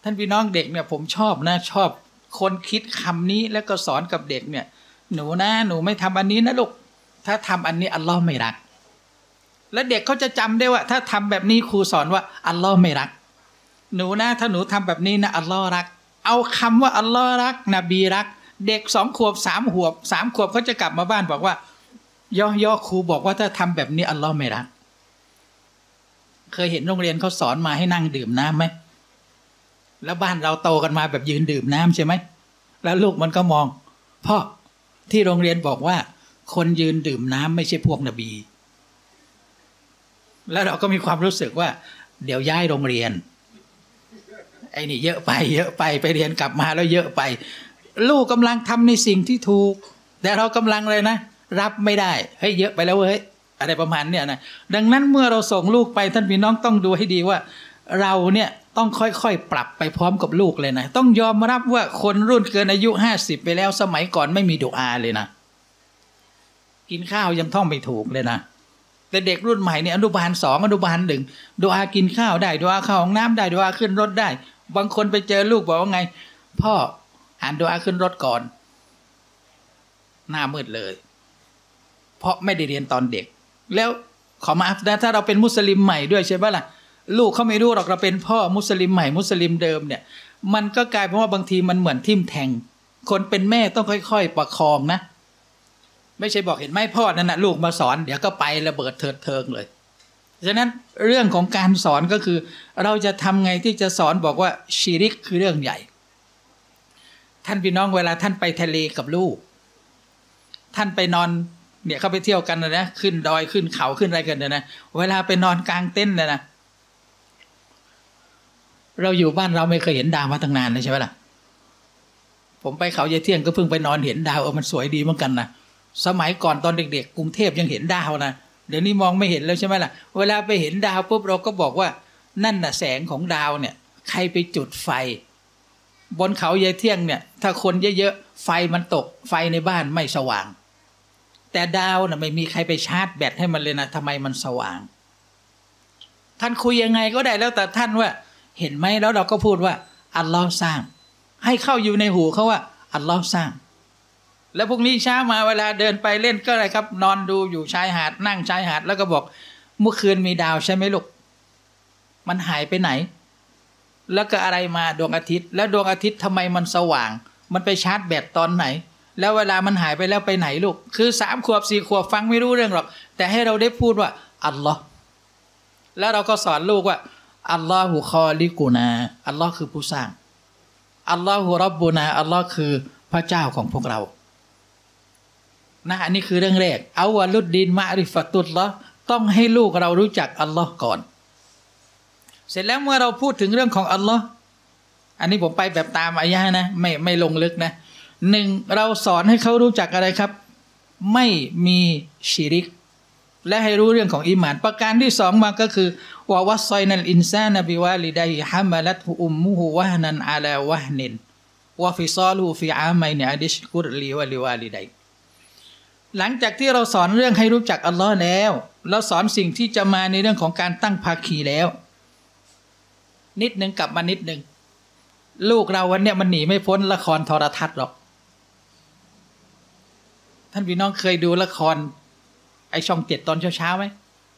ท่านพี่น้องเด็กเนี่ยผมชอบนะชอบคนคิดคำนี้แล้วก็สอนกับเด็กเนี่ยหนูนะหนูไม่ทำอันนี้นะลูกถ้าทำอันนี้อัลลอฮ์ไม่รักแล้วเด็กเขาจะจำได้ว่าถ้าทำแบบนี้ครูสอนว่าอัลลอฮ์ไม่รักหนูนะถ้าหนูทำแบบนี้นะอัลลอฮ์รักเอาคำว่าอัลลอฮ์รักนบีรักเด็กสองขวบสามขวบสามขวบเขาจะกลับมาบ้านบอกว่าย่อย่อครูบอกว่าถ้าทำแบบนี้อัลลอฮ์ไม่รักเคยเห็นโรงเรียนเขาสอนมาให้นั่งดื่มน้ำไหมแล้วบ้านเราโตกันมาแบบยืนดื่มน้ำใช่ไหมแล้วลูกมันก็มองพ่อที่โรงเรียนบอกว่าคนยืนดื่มน้ำไม่ใช่พวกนบีแล้วเราก็มีความรู้สึกว่าเดี๋ยวย้ายโรงเรียนไอ้นี่เยอะไปเยอะไปไปเรียนกลับมาแล้วเยอะไปลูกกำลังทำในสิ่งที่ถูกแต่เรากำลังเลยนะรับไม่ได้เฮ้ยเยอะไปแล้วเฮ้ยอะไรประมาณเนี้ยนะดังนั้นเมื่อเราส่งลูกไปท่านพี่น้องต้องดูให้ดีว่าเราเนี่ยต้องค่อยๆปรับไปพร้อมกับลูกเลยนะต้องยอมรับว่าคนรุ่นเกินอายุห้าสิบไปแล้วสมัยก่อนไม่มีดุอาเลยนะกินข้าวยังท่องไม่ถูกเลยนะแต่เด็กรุ่นใหม่เนี่ยอนุบาลสองอนุบาลหนึ่งดุอากินข้าวได้ดุอาเข้าห้องน้ำได้ดุอาขึ้นรถได้บางคนไปเจอลูกบอกว่าไงพ่ออ่านดุอาขึ้นรถก่อนหน้ามืดเลยเพราะไม่ได้เรียนตอนเด็กแล้วขอมาอัพนะถ้าเราเป็นมุสลิมใหม่ด้วยใช่ไหมล่ะลูกเขาไม่รู้หรอกเราเป็นพ่อมุสลิมใหม่มุสลิมเดิมเนี่ยมันก็กลายเป็นว่าบางทีมันเหมือนทิ่มแทงคนเป็นแม่ต้องค่อยๆประคองนะไม่ใช่บอกเห็นไหมพ่อนั่นนะลูกมาสอนเดี๋ยวก็ไประเบิดเถิดเทิงเลยฉะนั้นเรื่องของการสอนก็คือเราจะทำไงที่จะสอนบอกว่าชิริกคือเรื่องใหญ่ท่านพี่น้องเวลาท่านไปทะเลกับลูกท่านไปนอนเนี่ยเขาไปเที่ยวกันนะนะขึ้นดอยขึ้นเขาขึ้นอะไรกันนะเวลาไปนอนกลางเต็นท์นะนะเราอยู่บ้านเราไม่เคยเห็นดาวมาตั้งนานเลยใช่ไหมล่ะผมไปเขาเยเที่ยงก็เพิ่งไปนอนเห็นดาวเออมันสวยดีเหมือนกันนะสมัยก่อนตอนเด็กๆกรุงเทพยังเห็นดาวนะเดี๋ยวนี้มองไม่เห็นแล้วใช่ไหมล่ะเวลาไปเห็นดาวปุ๊บเราก็บอกว่านั่นน่ะแสงของดาวเนี่ยใครไปจุดไฟบนเขาเยเที่ยงเนี่ยถ้าคนเยอะๆไฟมันตกไฟในบ้านไม่สว่างแต่ดาวน่ะไม่มีใครไปชาร์จแบตให้มันเลยนะทำไมมันสว่างท่านคุยยังไงก็ได้แล้วแต่ท่านว่าเห็นไหมแล้วเราก็พูดว่าอัลลอฮ์สร้างให้เข้าอยู่ในหูเขาว่าอัลลอฮ์สร้างแล้วพวกนี้เช้ามาเวลาเดินไปเล่นก็อะไรครับนอนดูอยู่ชายหาดนั่งชายหาดแล้วก็บอกเมื่อคืนมีดาวใช่ไหมลูกมันหายไปไหนแล้วก็อะไรมาดวงอาทิตย์แล้วดวงอาทิตย์ทำไมมันสว่างมันไปชาร์จแบตตอนไหนแล้วเวลามันหายไปแล้วไปไหนลูกคือสามขวบสี่ขวบฟังไม่รู้เรื่องหรอกแต่ให้เราได้พูดว่าอัลลอฮ์แล้วเราก็สอนลูกว่าอัลลอฮุคอลิกูนาอัลลอฮ์คือผู้สร้างอัลลอฮุรับบูนาอัลลอฮ์คือพระเจ้าของพวกเรานะอันนี้คือเรื่องแรกเอาวะลุดดินมะริฟะตุลละต้องให้ลูกเรารู้จักอัลลอฮ์ก่อนเสร็จแล้วเมื่อเราพูดถึงเรื่องของอัลลอฮ์อันนี้ผมไปแบบตามอายะห์นะไม่ไม่ลงลึกนะหนึ่งเราสอนให้เขารู้จักอะไรครับไม่มีชิริกและให้รู้เรื่องของอีหม่านประการที่สองมาก็คือวะวัสไซนัลอินซานบิวาลิดัยฮะมะลัตฮุอุมมุฮุวะฮนันอะลาวะฮนินวะฟิซาลุฟิอามัยนอะดิชกุรลีวะลิวาลิดัยหลังจากที่เราสอนเรื่องให้รู้จักอัลลอฮ์แล้วเราสอนสิ่งที่จะมาในเรื่องของการตั้งภาคีแล้วนิดนึงกลับมานิดนึงลูกเราวันเนี้ยมันหนีไม่พ้นละครโทรทัศน์หรอกท่านพี่น้องเคยดูละครไอช่องเจ็ดตอนเช้าๆไหม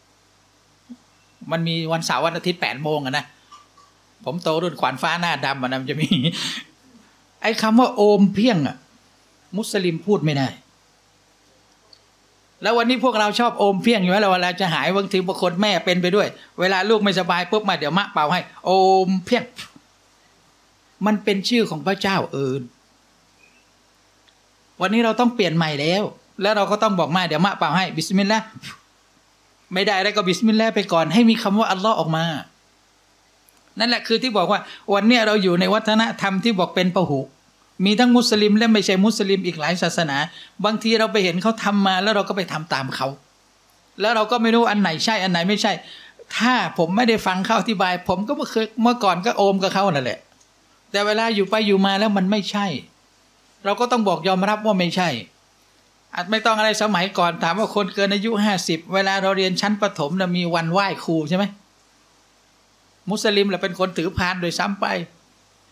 มันมีวันเสาร์วันอาทิตย์แปดโมงอะนะผมโตรุ่นขวานฟ้าหน้าดำอะนะมันจะมีไอคำว่าโอมเพียงอะมุสลิมพูดไม่ได้แล้ววันนี้พวกเราชอบโอมเพียงอยู่ไหมเราเวลาจะหายบางทีบางคนแม่เป็นไปด้วยเวลาลูกไม่สบายปุ๊บมาเดี๋ยวมะเป่าให้โอมเพียงมันเป็นชื่อของพระเจ้าอื่นวันนี้เราต้องเปลี่ยนใหม่แล้วแล้วเราก็ต้องบอกมาเดี๋ยวมะเป่าให้บิสมิลลาห์ไม่ได้แล้วก็บิสมิลลาห์ไปก่อนให้มีคำว่าอัลลอฮ์ออกมานั่นแหละคือที่บอกว่าวันนี้เราอยู่ในวัฒนธรรมที่บอกเป็นพหุมีทั้งมุสลิมและไม่ใช่มุสลิมอีกหลายศาสนาบางทีเราไปเห็นเขาทำมาแล้วเราก็ไปทำตามเขาแล้วเราก็ไม่รู้อันไหนใช่อันไหนไม่ใช่ถ้าผมไม่ได้ฟังเขาอธิบายผมก็เมื่อเมื่อก่อนก็โอมกับเขานั่นแหละแต่เวลาอยู่ไปอยู่มาแล้วมันไม่ใช่เราก็ต้องบอกยอมรับว่าไม่ใช่อาจไม่ต้องอะไรสมัยก่อนถามว่าคนเกินอายุห้าสิบเวลาเราเรียนชั้นประถมนะมีวันไหว้ครูใช่ไหมมุสลิมแหละเป็นคนถือพานโดยซ้ำไป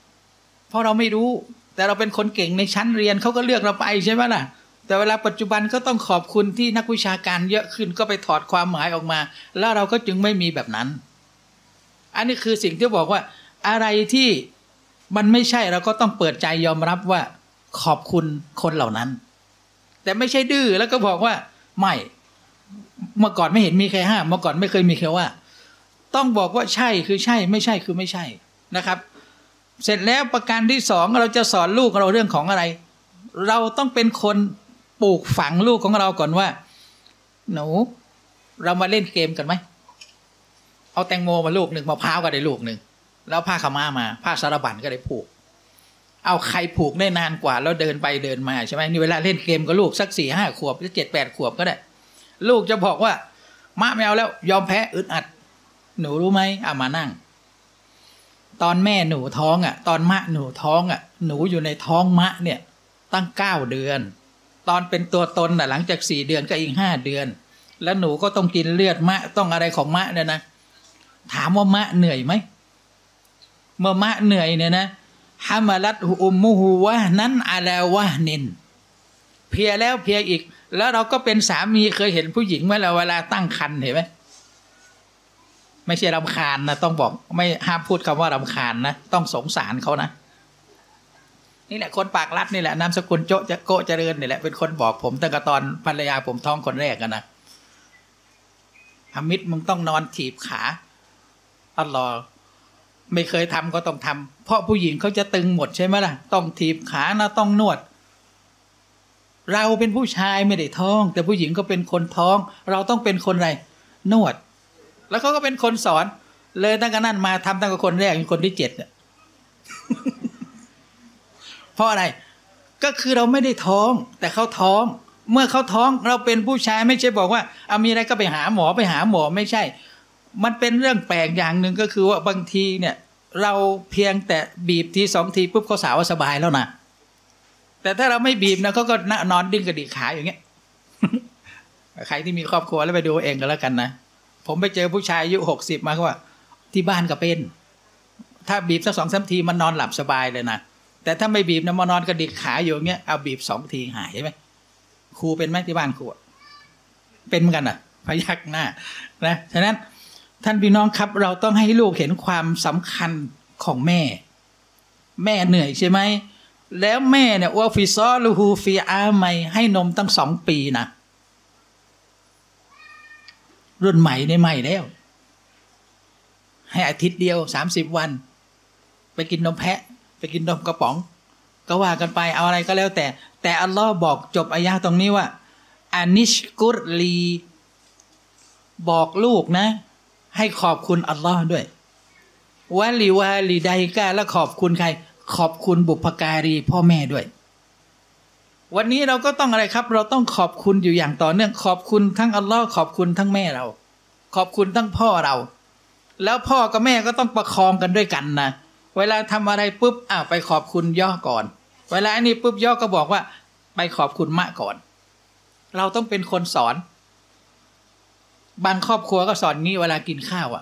เพราะเราไม่รู้แต่เราเป็นคนเก่งในชั้นเรียนเขาก็เลือกเราไปใช่ไหมล่ะแต่เวลาปัจจุบันก็ต้องขอบคุณที่นักวิชาการเยอะขึ้นก็ไปถอดความหมายออกมาแล้วเราก็จึงไม่มีแบบนั้นอันนี้คือสิ่งที่บอกว่าอะไรที่มันไม่ใช่เราก็ต้องเปิดใจยอมรับว่าขอบคุณคนเหล่านั้นแต่ไม่ใช่ดื้อแล้วก็บอกว่าไม่เมื่อก่อนไม่เห็นมีใครห้ามเมื่อก่อนไม่เคยมีใครว่าต้องบอกว่าใช่คือใช่ไม่ใช่คือไม่ใช่นะครับเสร็จแล้วประการที่สองเราจะสอนลูกเราเรื่องของอะไรเราต้องเป็นคนปลูกฝังลูกของเราก่อนว่าหนูเรามาเล่นเกมกันไหมเอาแตงโมมาลูกหนึ่งมะพร้าวก็ได้ลูกหนึ่งแล้วผ้าขม่ามาผ้าสารบัญก็ได้ผูกเอาใครผูกได้นานกว่าแล้วเดินไปเดินมาใช่ไหมนี่เวลาเล่นเกมกับลูกสักสี่ห้าขวบหรือเจ็ดแปดขวบก็ได้ลูกจะบอกว่ามะไม่เอาแล้วยอมแพ้อึดอัดหนูรู้ไหมเอามานั่งตอนแม่หนูท้องอ่ะตอนมะหนูท้องอ่ะหนูอยู่ในท้องมะเนี่ยตั้งเก้าเดือนตอนเป็นตัวตนน่ะหลังจากสี่เดือนก็อีกห้าเดือนแล้วหนูก็ต้องกินเลือดมะต้องอะไรของมะเนี่ยนะถามว่ามะเหนื่อยไหมเมื่อมะเหนื่อยเนี่ยนะฮามาลัตอุมมุฮูวะนั้นอาลาวะนินเพียแล้วเพียอีกแล้วเราก็เป็นสามีเคยเห็นผู้หญิงเมื่อเวลาตั้งครรภ์เห็นไหมไม่ใช่รำคาญนะต้องบอกไม่ห้ามพูดคำว่ารำคาญนะต้องสงสารเขานะนี่แหละคนปากลัดนี่แหละนามสกุลโจจะโกเจริญนี่แหละเป็นคนบอกผมตั้งแต่ตอนภรรยาผมท้องคนแรกกันนะฮามิดมึงต้องนอนถีบขาอัลลอฮ์ไม่เคยทำก็ต้องทำเพราะผู้หญิงเขาจะตึงหมดใช่ไหมล่ะต้องถีบขานะต้องนวดเราเป็นผู้ชายไม่ได้ท้องแต่ผู้หญิงก็เป็นคนท้องเราต้องเป็นคนอะไรนวดแล้วเขาก็เป็นคนสอนเลยตั้งแต่นั้นมาทำตั้งแต่คนแรกเป็นคนที่เจ็ดเนี่ย เพราะอะไรก็คือเราไม่ได้ท้องแต่เขาท้องเมื่อเขาท้องเราเป็นผู้ชายไม่ใช่บอกว่าเอามีอะไรก็ไปหาหมอไปหาหมอไม่ใช่มันเป็นเรื่องแปลกอย่างหนึ่งก็คือว่าบางทีเนี่ยเราเพียงแต่บีบทีสองทีปุ๊บเขาสาวสบายแล้วนะแต่ถ้าเราไม่บีบนะเขาก็นอนดิ้นกระดิกขาอย่างเงี้ย ใครที่มีครอบครัวแล้วไปดูเองก็แล้วกันนะผมไปเจอผู้ชายอายุหกสิบมาเขาว่าที่บ้านก็เป็นถ้าบีบสักสองสามทีมันนอนหลับสบายเลยนะแต่ถ้าไม่บีบนะมานอนกระดิกขาอยู่อย่างเงี้ยเอาบีบสองทีหายใช่ไหมครูเป็นไหมที่บ้านครูเป็นเหมือนกันอ่ะพยักหน้านะฉะนั้นท่านพี่น้องครับเราต้องให้ลูกเห็นความสำคัญของแม่แม่เหนื่อยใช่ไหมแล้วแม่เนี่ยว่าฟิซอลูฮูฟีอาไมให้นมตั้งสองปีนะรุ่นใหม่ในใหม่แล้วให้อาทิตย์เดียวสามสิบวันไปกินนมแพะไปกินนมกระป๋องก็ว่ากันไปเอาอะไรก็แล้วแต่แต่อัลลอฮ์บอกจบอายะห์ตรงนี้ว่าอานิชกุรลีบอกลูกนะให้ขอบคุณอัลลอฮ์ด้วยวะลิวาลิไดกาและขอบคุณใครขอบคุณบุพการีพ่อแม่ด้วยวันนี้เราก็ต้องอะไรครับเราต้องขอบคุณอยู่อย่างต่อเนื่องขอบคุณทั้งอัลลอฮ์ขอบคุณทั้งแม่เราขอบคุณทั้งพ่อเราแล้วพ่อกับแม่ก็ต้องประคองกันด้วยกันนะเวลาทำอะไรปุ๊บอ้าวไปขอบคุณย่อก่อนเวลาอันนี้ปุ๊บย่อก็บอกว่าไปขอบคุณมะก่อนเราต้องเป็นคนสอนบางครอบครัวก็สอนงี้เวลากินข้าวอ่ะ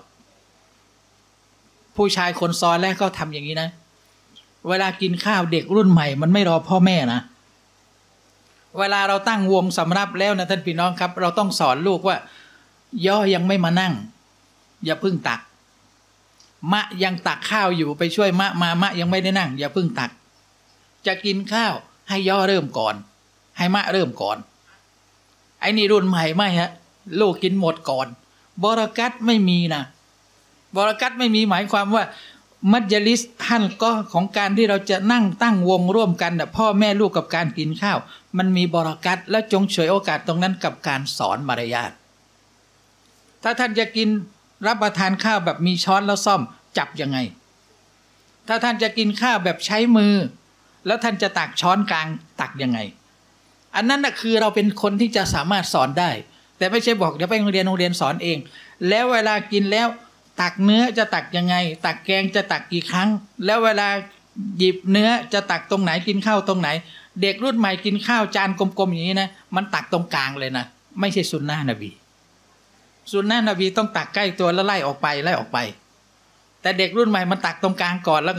ผู้ชายคนซ้อนแรกก็ทำอย่างนี้นะเวลากินข้าวเด็กรุ่นใหม่มันไม่รอพ่อแม่นะเวลาเราตั้งวงสำรับแล้วนะท่านพี่น้องครับเราต้องสอนลูกว่าย่อยังไม่มานั่งอย่าพึ่งตักมะยังตักข้าวอยู่ไปช่วยมะมามะยังไม่ได้นั่งอย่าพึ่งตักจะกินข้าวให้ย่อเริ่มก่อนให้มะเริ่มก่อนไอ้นี่รุ่นใหม่ไม่ฮะลูกกินหมดก่อนบรอกัตไม่มีนะบรอกัตไม่มีหมายความว่ามัจลิสท่านก็ของการที่เราจะนั่งตั้งวงร่วมกันนะพ่อแม่ลูกกับการกินข้าวมันมีบรอกัตและจงฉวยโอกาสตรงนั้นกับการสอนมารยาทถ้าท่านจะกินรับประทานข้าวแบบมีช้อนแล้วซ่อมจับยังไงถ้าท่านจะกินข้าวแบบใช้มือแล้วท่านจะตักช้อนกลางตักยังไงอันนั้นนะคือเราเป็นคนที่จะสามารถสอนได้แต่ไม่ใช่บอกเดี๋ยวไปโรงเรียนโรงเรียนสอนเองแล้วเวลากินแล้วตักเนื้อจะตักยังไงตักแกงจะตักกี่ครั้งแล้วเวลาหยิบเนื้อจะตักตรงไหนกินข้าวตรงไหนเด็กรุ่นใหม่กินข้าวจานกลมๆอย่างนี้นะมันตักตรงกลางเลยนะไม่ใช่สุนนะนบีสุนนะนบีต้องตักใกล้ตัวแล้วไล่ออกไปไล่ออกไปแต่เด็กรุ่นใหม่มันตักตรงกลางก่อนแล้วอะไร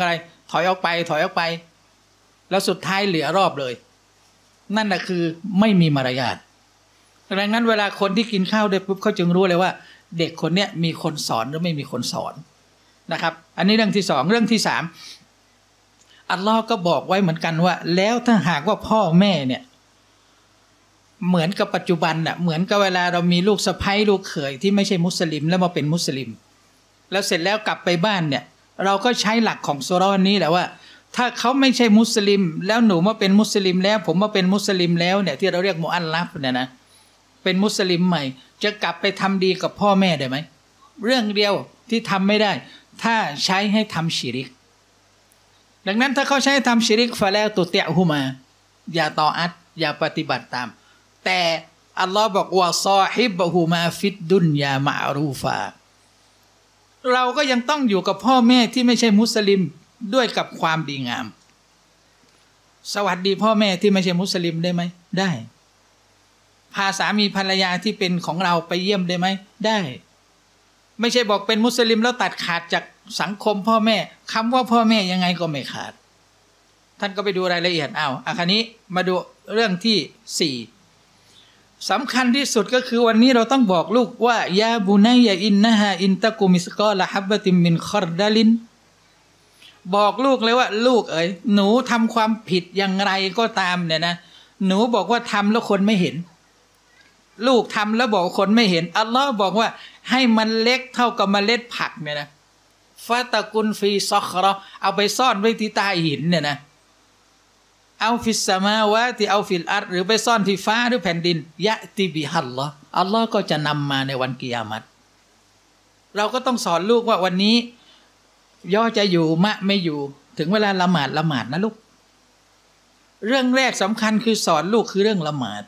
ถอยออกไปถอยออกไปแล้วสุดท้ายเหลือรอบเลยนั่นแหละคือไม่มีมารยาทดังนั้นเวลาคนที่กินข้าวด้วยปุ๊บเขาจึงรู้เลยว่าเด็กคนเนี้ยมีคนสอนหรือไม่มีคนสอนนะครับอันนี้เรื่องที่สองเรื่องที่สามอัลลอฮ์ก็บอกไว้เหมือนกันว่าแล้วถ้าหากว่าพ่อแม่เนี่ยเหมือนกับปัจจุบันน่ะเหมือนกับเวลาเรามีลูกสะใภ้ลูกเขยที่ไม่ใช่มุสลิมแล้วมาเป็นมุสลิมแล้วเสร็จแล้วกลับไปบ้านเนี่ยเราก็ใช้หลักของซูเราะห์นี้แหละว่าถ้าเขาไม่ใช่มุสลิมแล้วหนูมาเป็นมุสลิมแล้วผมมาเป็นมุสลิมแล้วเนี่ยที่เราเรียกมุอัลลัฟเนี่ยนะเป็นมุสลิมใหม่จะกลับไปทำดีกับพ่อแม่ได้ไหมเรื่องเดียวที่ทำไม่ได้ถ้าใช้ให้ทำชิริกดังนั้นถ้าเขาใช้ทำชิริกฟะแล้วตุเตะฮูมาอย่าต่ออัดอย่าปฏิบัติตามแต่อัลลอฮ์บอกว่าซอฮิบะฮูมาฟิดดุนยามะรูฟาเราก็ยังต้องอยู่กับพ่อแม่ที่ไม่ใช่มุสลิมด้วยกับความดีงามสวัสดีพ่อแม่ที่ไม่ใช่มุสลิมได้ไหมได้พาสามีภรรยาที่เป็นของเราไปเยี่ยมได้ไหมได้ไม่ใช่บอกเป็นมุสลิมแล้วตัดขาดจากสังคมพ่อแม่คำว่าพ่อแม่ยังไงก็ไม่ขาดท่านก็ไปดูรายละเอียดเอาอ่ะคราวนี้มาดูเรื่องที่สี่สำคัญที่สุดก็คือวันนี้เราต้องบอกลูกว่ายาบุนัยยะอินนะฮะอินตะกุมิสกอละฮับบะติมมินคอรดาลินบอกลูกเลยว่าลูกเอ๋ยหนูทำความผิดอย่างไรก็ตามเนี่ยนะหนูบอกว่าทำแล้วคนไม่เห็นลูกทำแล้วบอกคนไม่เห็นอัลลอฮ์บอกว่าให้มันเล็กเท่ากับเมล็ดผักเนี่ยนะฟาตะกุนฟีซอคเราเอาไปซ่อนไว้ที่ใต้หินเนี่ยนะเอาฟิสสมาวะที่เอาฟิลอัรหรือไปซ่อนที่ฟ้าหรือแผ่นดินยะติบิฮัลลอฮ์อัลลอฮ์ก็จะนำมาในวันกิยามัตเราก็ต้องสอนลูกว่าวันนี้ย่อจะอยู่มะไม่อยู่ถึงเวลาละหมาดละหมาดนะลูกเรื่องแรกสำคัญคือสอนลูกคือเรื่องละหมาด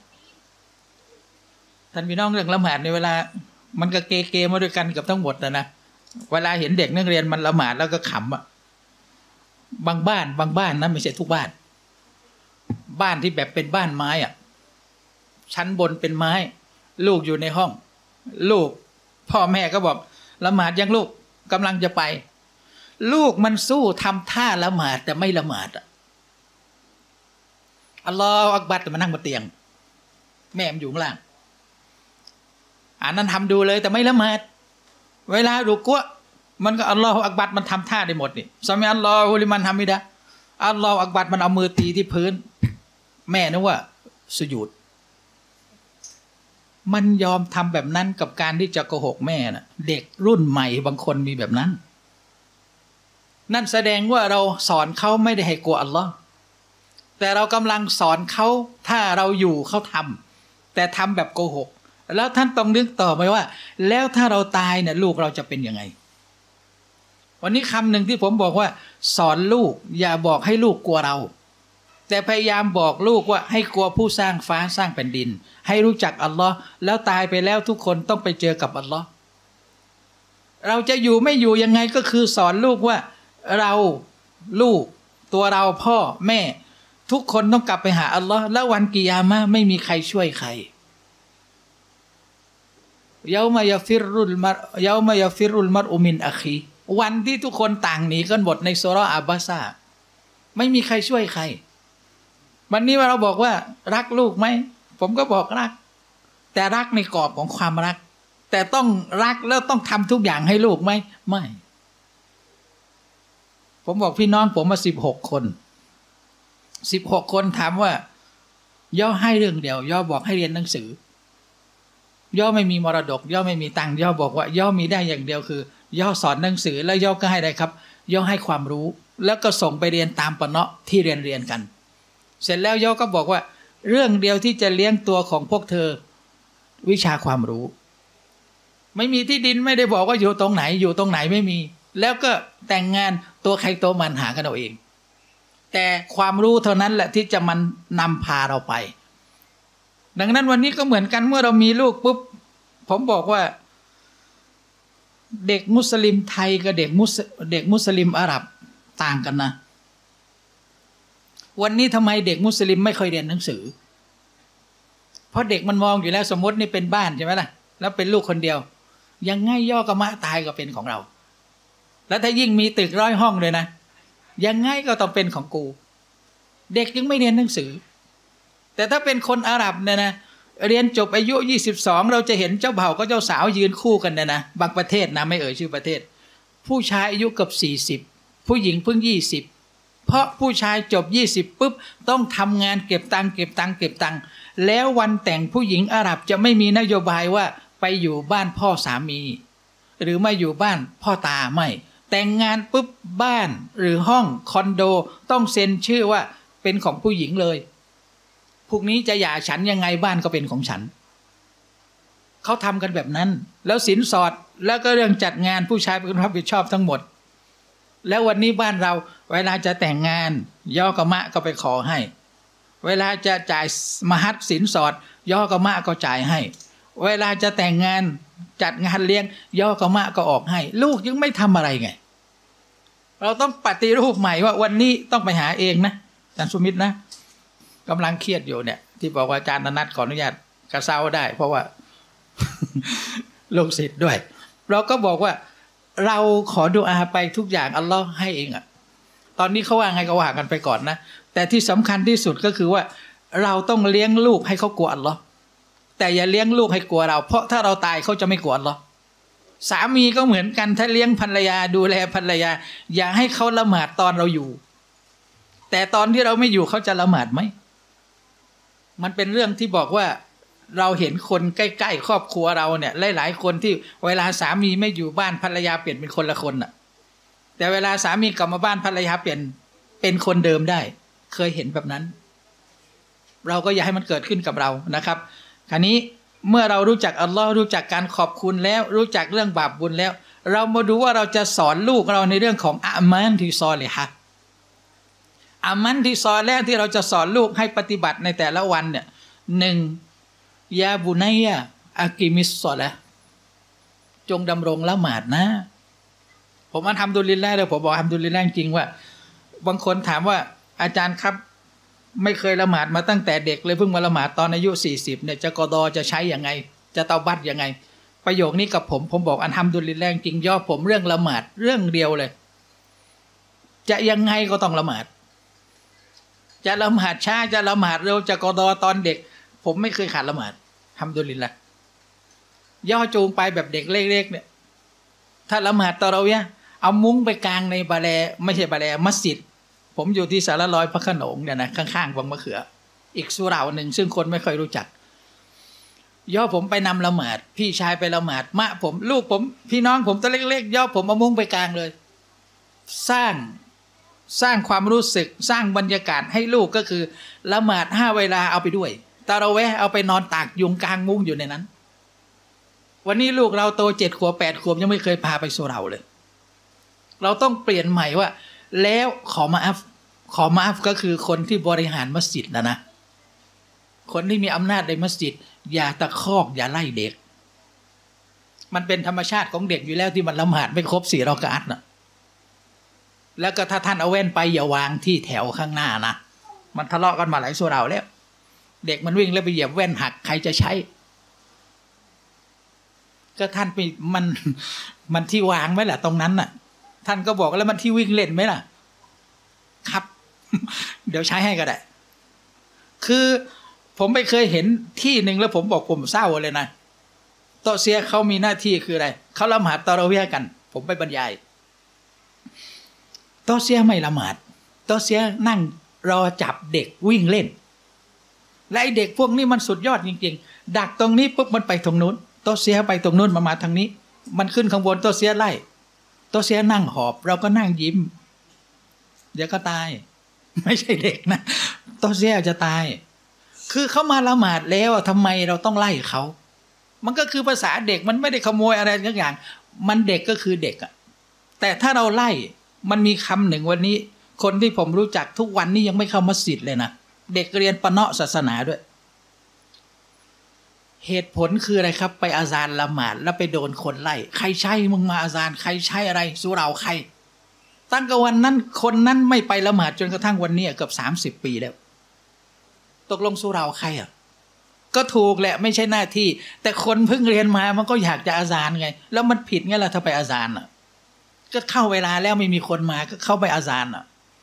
ท่านพี่น้องเรื่องละหมาดในเวลามันก็เกเกมาด้วยกันกับทั้งหมดนะนะเวลาเห็นเด็กนักเรียนมันละหมาดแล้วก็ขำอ่ะบางบ้านบางบ้านนะไม่ใช่ทุกบ้านบ้านที่แบบเป็นบ้านไม้อ่ะชั้นบนเป็นไม้ลูกอยู่ในห้องลูกพ่อแม่ก็บอกละหมาดยังลูกกำลังจะไปลูกมันสู้ทำท่าละหมาดแต่ไม่ละหมาดอ่ะอัลลอฮฺอักบัรแต่มานั่งบนเตียงแม่มันอยู่ข้างล่างอ่านั้นทำดูเลยแต่ไม่ละหมาดเวลารุกัวมันก็อัลลอฮฺอักบัรมันทำท่าได้หมดนี่ซามิอัลลอฮฺลิมันทำไม่ได้อัลลอฮฺอักบัรมันเอามือตีที่พื้นแม่นึกว่าสุญูดมันยอมทำแบบนั้นกับการที่จะโกหกแม่น่ะเด็กรุ่นใหม่บางคนมีแบบนั้นนั่นแสดงว่าเราสอนเขาไม่ได้ให้กลัวอัลลอฮ์แต่เรากำลังสอนเขาถ้าเราอยู่เขาทำแต่ทำแบบโกหกแล้วท่านต้องนึกต่อไปว่าแล้วถ้าเราตายเนี่ยลูกเราจะเป็นยังไงวันนี้คำหนึ่งที่ผมบอกว่าสอนลูกอย่าบอกให้ลูกกลัวเราแต่พยายามบอกลูกว่าให้กลัวผู้สร้างฟ้าสร้างแผ่นดินให้รู้จักอัลลอฮ์แล้วตายไปแล้วทุกคนต้องไปเจอกับอัลลอฮ์เราจะอยู่ไม่อยู่ยังไงก็คือสอนลูกว่าเราลูกตัวเราพ่อแม่ทุกคนต้องกลับไปหาอัลลอฮ์แล้ววันกิยามะห์ไม่มีใครช่วยใครเยามา ยาฟิรุลมัรเยามา ยาฟิรุลมัรอุมินอะคีวันที่ทุกคนต่างหนีกันหมดในซูเราะห์อับบาซาไม่มีใครช่วยใครวันนี้เราบอกว่ารักลูกไหมผมก็บอกรักแต่รักในกรอบของความรักแต่ต้องรักแล้วต้องทำทุกอย่างให้ลูกไหมไม่ผมบอกพี่น้องผมมาสิบหกคนสิบหกคนถามว่าย่อให้เรื่องเดียวย่อบอกให้เรียนหนังสือย่อไม่มีมรดกย่อไม่มีตังค์ย่อบอกว่าย่อมีได้อย่างเดียวคือย่อสอนหนังสือแล้วย่อก็ให้ได้ครับย่อให้ความรู้แล้วก็ส่งไปเรียนตามปะเนาะที่เรียนเรียนกันเสร็จแล้วย่อก็บอกว่าเรื่องเดียวที่จะเลี้ยงตัวของพวกเธอวิชาความรู้ไม่มีที่ดินไม่ได้บอกว่าอยู่ตรงไหนอยู่ตรงไหนไม่มีแล้วก็แต่งงานตัวใครตัวมันหากันเอาเองแต่ความรู้เท่านั้นแหละที่จะมันนำพาเราไปดังนั้นวันนี้ก็เหมือนกันเมื่อเรามีลูกปุ๊บผมบอกว่าเด็กมุสลิมไทยกับเด็กมุสเด็กมุสลิมอาหรับต่างกันนะวันนี้ทำไมเด็กมุสลิมไม่ค่อยเรียนหนังสือเพราะเด็กมันมองอยู่แล้วสมมตินี่เป็นบ้านใช่ไหมล่ะแล้วเป็นลูกคนเดียวยังไงย่อกะมะตายก็เป็นของเราแล้วถ้ายิ่งมีตึกร้อยห้องเลยนะยังไงก็ต้องเป็นของกูเด็กยังไม่เรียนหนังสือแต่ถ้าเป็นคนอาหรับเนี่ยนะเรียนจบอายุยี่สิบสองเราจะเห็นเจ้าบ่าวกับเจ้าสาวยืนคู่กันเนี่ยนะบางประเทศนะไม่เอ่ยชื่อประเทศผู้ชายอายุเกือบสี่สิบผู้หญิงเพิ่งยี่สิบเพราะผู้ชายจบยี่สิบปุ๊บต้องทำงานเก็บตังค์เก็บตังค์เก็บตังค์แล้ววันแต่งผู้หญิงอาหรับจะไม่มีนโยบายว่าไปอยู่บ้านพ่อสามีหรือมาอยู่บ้านพ่อตาไม่แต่งงานปุ๊บบ้านหรือห้องคอนโดต้องเซ็นชื่อว่าเป็นของผู้หญิงเลยพวกนี้จะหย่าฉันยังไงบ้านก็เป็นของฉันเขาทำกันแบบนั้นแล้วสินสอดแล้วก็เรื่องจัดงานผู้ชายเป็นคนรับผิดชอบทั้งหมดแล้ววันนี้บ้านเราเวลาจะแต่งงานย่อกะมะก็ไปขอให้เวลาจะจ่ายมหัศสินสอดย่อกะมะก็จ่ายให้เวลาจะแต่งงานจัดงานเลี้ยงย่อกะมะก็ออกให้ลูกยังไม่ทำอะไรไงเราต้องปฏิรูปใหม่ว่าวันนี้ต้องไปหาเองนะอาจารย์สุมิตรนะกำลังเครียดอยู่เนี่ยที่บอกว่าอาจารย์นัดขออนุญาตกระเซ้าได้เพราะว่า ลูกศิษย์ด้วยเราก็บอกว่าเราขอดุอาไปทุกอย่างอัลลอฮ์ให้เองอะตอนนี้เขาว่าไงก็ว่ากันไปก่อนนะแต่ที่สำคัญที่สุดก็คือว่าเราต้องเลี้ยงลูกให้เขากลัวอัลลอฮ์แต่อย่าเลี้ยงลูกให้กลัวเราเพราะถ้าเราตายเขาจะไม่กลัวอัลลอฮ์สามีก็เหมือนกันถ้าเลี้ยงภรรยาดูแลภรรยาอย่าให้เขาละหมาดตอนเราอยู่แต่ตอนที่เราไม่อยู่เขาจะละหมาดไหมมันเป็นเรื่องที่บอกว่าเราเห็นคนใกล้ๆครอบครัวเราเนี่ยหลายๆคนที่เวลาสามีไม่อยู่บ้านภรรยาเปลี่ยนเป็นคนละคนน่ะแต่เวลาสามีกลับมาบ้านภรรยาเปลี่ยนเป็นคนเดิมได้เคยเห็นแบบนั้นเราก็อย่าให้มันเกิดขึ้นกับเรานะครับคราวนี้เมื่อเรารู้จักอัลลอฮ์รู้จักการขอบคุณแล้วรู้จักเรื่องบาปบุญแล้วเรามาดูว่าเราจะสอนลูกเราในเรื่องของอามันที่ซอลิฮะห์อามันที่ซอลิฮะห์ที่เราจะสอนลูกให้ปฏิบัติในแต่ละวันเนี่ยหนึ่งยาบุนัยยะอากิมิสซอละห์จงดำรงละหมาดนะผมอัลฮัมดุลิลละห์เลยผมบอกอัลฮัมดุลิลละห์จริงว่าบางคนถามว่าอาจารย์ครับไม่เคยละหมาดมาตั้งแต่เด็กเลยเพิ่งมาละหมาดตอนอายุสี่สิบเนี่ยจะกอดอจะใช้ยังไงจะเตาบัตยังไงประโยคนี้กับผมผมบอกอัลฮัมดุลิลละห์จริงย่อผมเรื่องละหมาดเรื่องเดียวเลยจะยังไงก็ต้องละหมาดจะละหมาดช้าจะละหมาดเร็วจะกอดอตอนเด็กผมไม่เคยขาดละหมาดอัลฮัมดุลิลละห์ย่อจูงไปแบบเด็กเล็กๆเนี่ยถ้าละหมาดตะเราะวียะห์เอามุ้งไปกางในบาแลไม่ใช่บาแลมัสยิดผมอยู่ที่สารลอยพระโขนงเนี่ยนะข้างๆวังมะเขืออีกสุเหร่าหนึ่งซึ่งคนไม่ค่อยรู้จักย่อผมไปนำละหมาดพี่ชายไปละหมาดมะผมลูกผมพี่น้องผมตัวเล็กๆย่อผมเอามุ้งไปกางเลยสร้างสร้างความรู้สึกสร้างบรรยากาศให้ลูกก็คือละหมาดห้าเวลาเอาไปด้วยตะเราะวียะห์เอาไปนอนตากยุงกลางมุ้งอยู่ในนั้นวันนี้ลูกเราโตเจ็ดขวบแปดขวบยังไม่เคยพาไปสุเหร่าเลยเราต้องเปลี่ยนใหม่ว่าแล้วขอมาอัฟขอมาอัฟก็คือคนที่บริหารมัสยิดนะนะคนที่มีอำนาจในมัสยิดอย่าตะคอกอย่าไล่เด็กมันเป็นธรรมชาติของเด็กอยู่แล้วที่มันละหมาดไม่ครบสี่รอกะอัตนะแล้วก็ถ้าท่านเอาแว่นไปอย่าวางที่แถวข้างหน้านะมันทะเลาะกันมาหลายสุเหร่าแล้วเด็กมันวิ่งแล้วไปเหยียบแว่นหักใครจะใช้ก็ท่านไปมันมันที่วางไหมล่ะตรงนั้นน่ะท่านก็บอกแล้วมันที่วิ่งเล่นไหมล่ะครับ เดี๋ยวใช้ให้ก็ได้คือผมไม่เคยเห็นที่หนึ่งแล้วผมบอกผมเศร้าเลยนะโตะเสียเขามีหน้าที่คืออะไรเขาละหมาดตะเราะวียะห์กันผมไปบรรยายโตะเสียไม่ละหมาดโตะเสียนั่งรอจับเด็กวิ่งเล่นและไอเด็กพวกนี้มันสุดยอดจริงๆดักตรงนี้ปุ๊บมันไปตรงนู้นโตะเสียไปตรงนู้นมามาทางนี้มันขึ้นข้างบนโตะเสียไล่โตะเสียนั่งหอบเราก็นั่งยิ้มเดี๋ยวก็ตายไม่ใช่เด็กนะโตะเสียจะตายคือเขามาละหมาดแล้วทำไมเราต้องไล่เขามันก็คือภาษาเด็กมันไม่ได้ขโมยอะไรทุกอย่างมันเด็กก็คือเด็กอะแต่ถ้าเราไล่มันมีคำหนึ่งวันนี้คนที่ผมรู้จักทุกวันนี้ยังไม่เข้ามัสยิดเลยนะเด็กเรียนปะเนาะศาสนาด้วยเหตุผลคืออะไรครับไปอาซานละหมาดแล้วไปโดนคนไล่ใครใช่มึงมาอาซานใครใช่อะไรสุเหร่าใครตั้งแต่วันนั้นคนนั้นไม่ไปละหมาดจนกระทั่งวันนี้เกือบสามสิบปีแล้วตกลงสุเหร่าใครอ่ะก็ถูกแหละไม่ใช่หน้าที่แต่คนเพิ่งเรียนมามันก็อยากจะอาซานไงแล้วมันผิดไงล่ะถ้าไปอาซานอ่ะก็เข้าเวลาแล้วไม่มีคนมาก็เข้าไปอาซานอ่ะ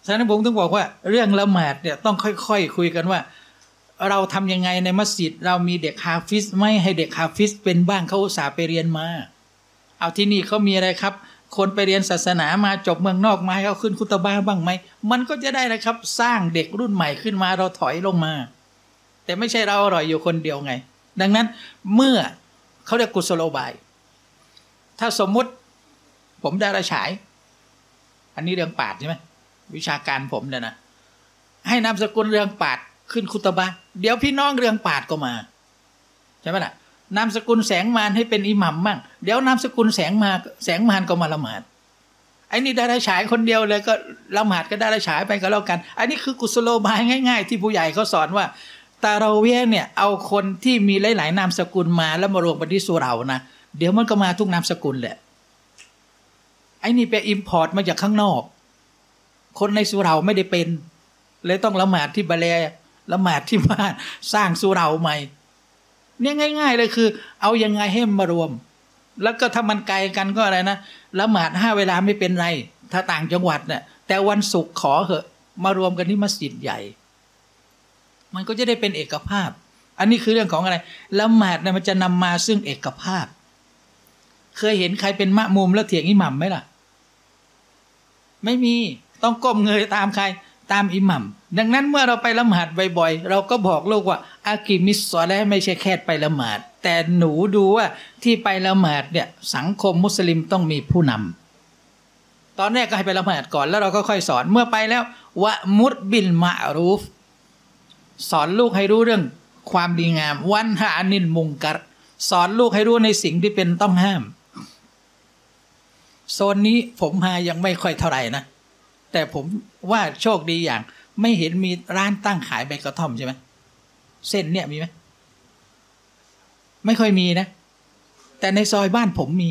ฉะนั้นผมต้องบอกว่าเรื่องละหมาดเนี่ยต้องค่อยๆ ค, คุยกันว่าเราทำยังไงในมัสยิดเรามีเด็กฮาฟิซไม่ให้เด็กฮาฟิซเป็นบ้างเขาอุตส่าห์ไปเรียนมาเอาที่นี่เขามีอะไรครับคนไปเรียนศาสนามาจบเมืองนอกมาให้เขาขึ้นคุตบะบ้างไหมมันก็จะได้นะครับสร้างเด็กรุ่นใหม่ขึ้นมาเราถอยลงมาแต่ไม่ใช่เราอร่อยอยู่คนเดียวไงดังนั้นเมื่อเขาเรียกกุศโลบายถ้าสมมุติผมได้ละฉายอันนี้เรื่องปาดใช่ไหมวิชาการผมเนี่ยนะให้นามสกุลเรื่องปาดขึ้นคุตบะเดี๋ยวพี่น้องเรื่องปาดก็มาใช่ไหมล่ะนามสกุลแสงมารให้เป็นอิหมัมบ้างเดี๋ยวนามสกุลแสงมาแสงมารก็มาละหมาดไอ้นี่ได้ละฉายคนเดียวเลยก็ละหมาดก็ได้ละฉายไปก็แล้วกันอันนี้คือกุศโลบายง่ายๆที่ผู้ใหญ่เขาสอนว่าตาเราเวียเนี่ยเอาคนที่มีหลายๆนามสกุลมาแล้วมารวมกันที่สุเรานะเดี๋ยวมันก็มาทุกนามสกุลแหละไอ้นี่ไปอิมพอร์ตมาจากข้างนอกคนในสุเราไม่ได้เป็นเลยต้องละหมาดที่บาเลละหมาดที่บ้านสร้างสุเราใหม่เนี่ยง่ายๆเลยคือเอายังไงให้มารวมแล้วก็ถ้ามันไกลกันก็อะไรนะละหมาดห้าเวลาไม่เป็นไรถ้าต่างจังหวัดเนี่ยแต่วันศุกร์ขอเหอะมารวมกันที่มัสยิดใหญ่มันก็จะได้เป็นเอกภาพอันนี้คือเรื่องของอะไรละหมาดเนี่ยมันจะนำมาซึ่งเอกภาพเคยเห็นใครเป็นมะมุมแล้วเถียงอิหมัมไหมล่ะไม่มีต้องก้มเงยตามใครตามอิหมัมดังนั้นเมื่อเราไปละหมาดบ่อยๆเราก็บอกลูกว่าอากิมิสซอละห์ไม่ใช่แค่ไปละหมาดแต่หนูดูว่าที่ไปละหมาดเนี่ยสังคมมุสลิมต้องมีผู้นำตอนแรกก็ให้ไปละหมาดก่อนแล้วเราก็ค่อยสอนเมื่อไปแล้ววะมุรบิลมะรูฟสอนลูกให้รู้เรื่องความดีงามวันฮะอานิลมุงกัรสอนลูกให้รู้ในสิ่งที่เป็นต้องห้ามโซนนี้ผมมายังไม่ค่อยเท่าไหร่นะแต่ผมว่าโชคดีอย่างไม่เห็นมีร้านตั้งขายใบกระท่อมใช่ไหมเส้นเนี่ยมีไหมไม่ค่อยมีนะแต่ในซอยบ้านผมมี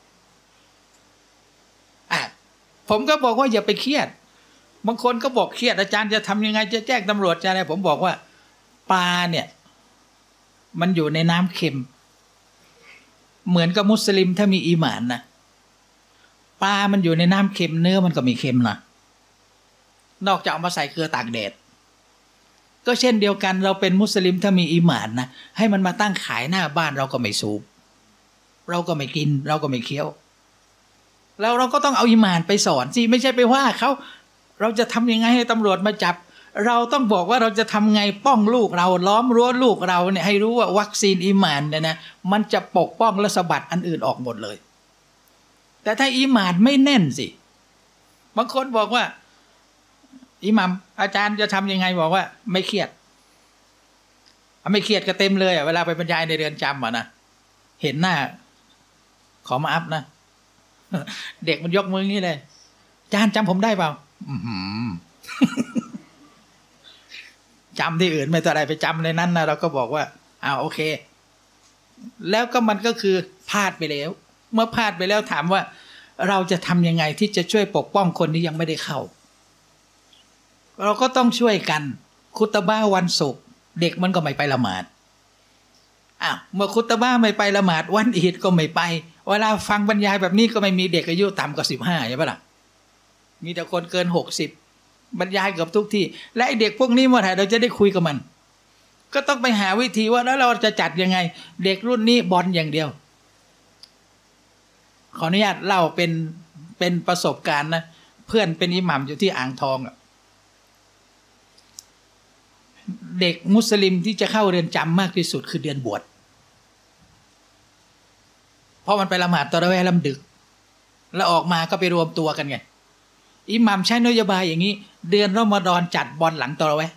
อ่ะผมก็บอกว่าอย่าไปเครียดบางคนก็บอกเครียดอาจารย์จะทำยังไงจะแจ้งตำรวจจะอะไรผมบอกว่าปลาเนี่ยมันอยู่ในน้ำเค็มเหมือนกับมุสลิมถ้ามีอีหม่านนะปลามันอยู่ในน้ำเค็มเนื้อมันก็มีเค็มนะนอกจากเอามาใส่เกลือตากแดดก็เช่นเดียวกันเราเป็นมุสลิมถ้ามีอีหม่านนะให้มันมาตั้งขายหน้าบ้านเราก็ไม่สูบเราก็ไม่กินเราก็ไม่เคี้ยวแล้วเราก็ต้องเอาอีหม่านไปสอนสิไม่ใช่ไปว่าเขาเราจะทำยังไงให้ตำรวจมาจับเราต้องบอกว่าเราจะทำไงป้องลูกเราล้อมรั้วลูกเราเนี่ยให้รู้ว่าวัคซีนอีหม่านเนี่ยนะมันจะปกป้องและสะบัดอันอื่นออกหมดเลยแต่ถ้าอีหม่านไม่แน่นสิบางคนบอกว่าอิหมัมอาจารย์จะทำยังไงบอกว่าไม่เครียดไม่เครียดก็เต็มเลยอ่ะเวลาไปบรรยายในเรือนจำอ่ะนะเห็นหน้าขอมาอัพนะเด็กมันยกมืองี้เลยอาจารย์จำผมได้เปล่าจำที่อื่นไม่ตัวใดไปจำในนั้นนะเราก็บอกว่าอ้าวโอเคแล้วก็มันก็คือพลาดไปแล้วเมื่อพลาดไปแล้วถามว่าเราจะทำยังไงที่จะช่วยปกป้องคนที่ยังไม่ได้เข้าเราก็ต้องช่วยกันคุตบะวันศุกร์เด็กมันก็ไม่ไปละหมาดอ้าวเมื่อคุตบะไม่ไปละหมาดวันอีดก็ไม่ไปเวลาฟังบรรยายแบบนี้ก็ไม่มีเด็กอายุต่ำกว่าสิบห้าใช่ปะล่ะมีแต่คนเกินหกสิบบรรยายเกือบทุกที่และไอเด็กพวกนี้เมื่อไหร่เราจะได้คุยกับมันก็ต้องไปหาวิธีว่าแล้วเราจะจัดยังไงเด็กรุ่นนี้บอลอย่างเดียวขออนุญาตเล่าเป็นเป็นประสบการณ์นะเพื่อนเป็นอิหมัมอยู่ที่อ่างทองอ่ะเด็กมุสลิมที่จะเข้าเรือนจำมากที่สุดคือเดือนบวชเพราะมันไปละหมาดตะเราะเวห์ลำดึกแล้วออกมาก็ไปรวมตัวกันไงอิหมัมใช้นโยบายอย่างนี้เดือนรอมฎอนจัดบอลหลังตะเราะเวห์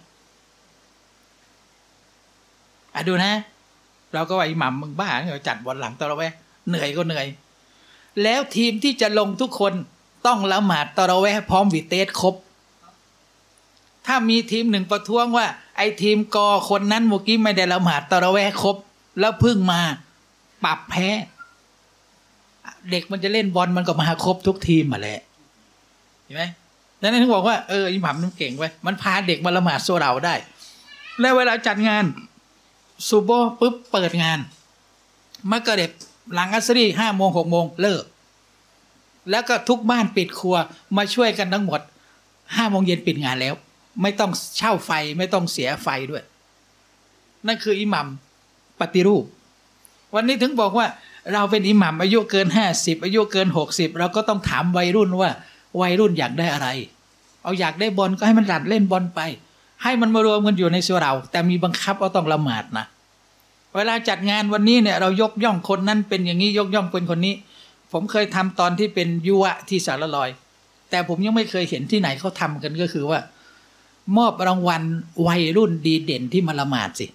อ่ะดูนะเราก็ว่าอิหมัมมึงบ้าเหรอจัดบอลหลังตะเราะเวห์เหนื่อยก็เหนื่อยแล้วทีมที่จะลงทุกคนต้องละหมาดตะเราะเวห์พร้อมวิเตสครบถ้ามีทีมหนึ่งประท้วงว่าไอ้ทีมกอคนนั้นเมื่อกี้ไม่ได้ละหมาดตะเราะเวห์ครบแล้วพึ่งมาปรับแพ้เด็กมันจะเล่นบอลมันก็มาครบทุกทีมมาแหละเห็นไหมดังนั้นถึงบอกว่าเอออิหมัมมันเก่งไว้มันพาเด็กมาละหมาดสุเราได้แล้วเวลาจัดงานซูโบปุ๊บเปิดงานมักกะเร็บหลังอัสรีห้าโมงหกโมงเลิกแล้วก็ทุกบ้านปิดครัวมาช่วยกันทั้งหมดห้าโมงเย็นปิดงานแล้วไม่ต้องเช่าไฟไม่ต้องเสียไฟด้วยนั่นคืออิหมัมปฏิรูปวันนี้ถึงบอกว่าเราเป็นอิหมัมอายุเกินห้าสิบอายุเกินหกสิบเราก็ต้องถามวัยรุ่นว่าวัยรุ่นอยากได้อะไรเอาอยากได้บอลก็ให้มันหัดเล่นบอลไปให้มันมารวมกันอยู่ในส่วนเราแต่มีบังคับว่าต้องละหมาดนะเวลาจัดงานวันนี้เนี่ยเรายกย่องคนนั้นเป็นอย่างนี้ยกย่องเป็นคนนี้ผมเคยทำตอนที่เป็นยุวะที่สารลอยแต่ผมยังไม่เคยเห็นที่ไหนเขาทำกันก็คือว่ามอบรางวัลวัยรุ่นดีเด่นที่มาละหมาดสิ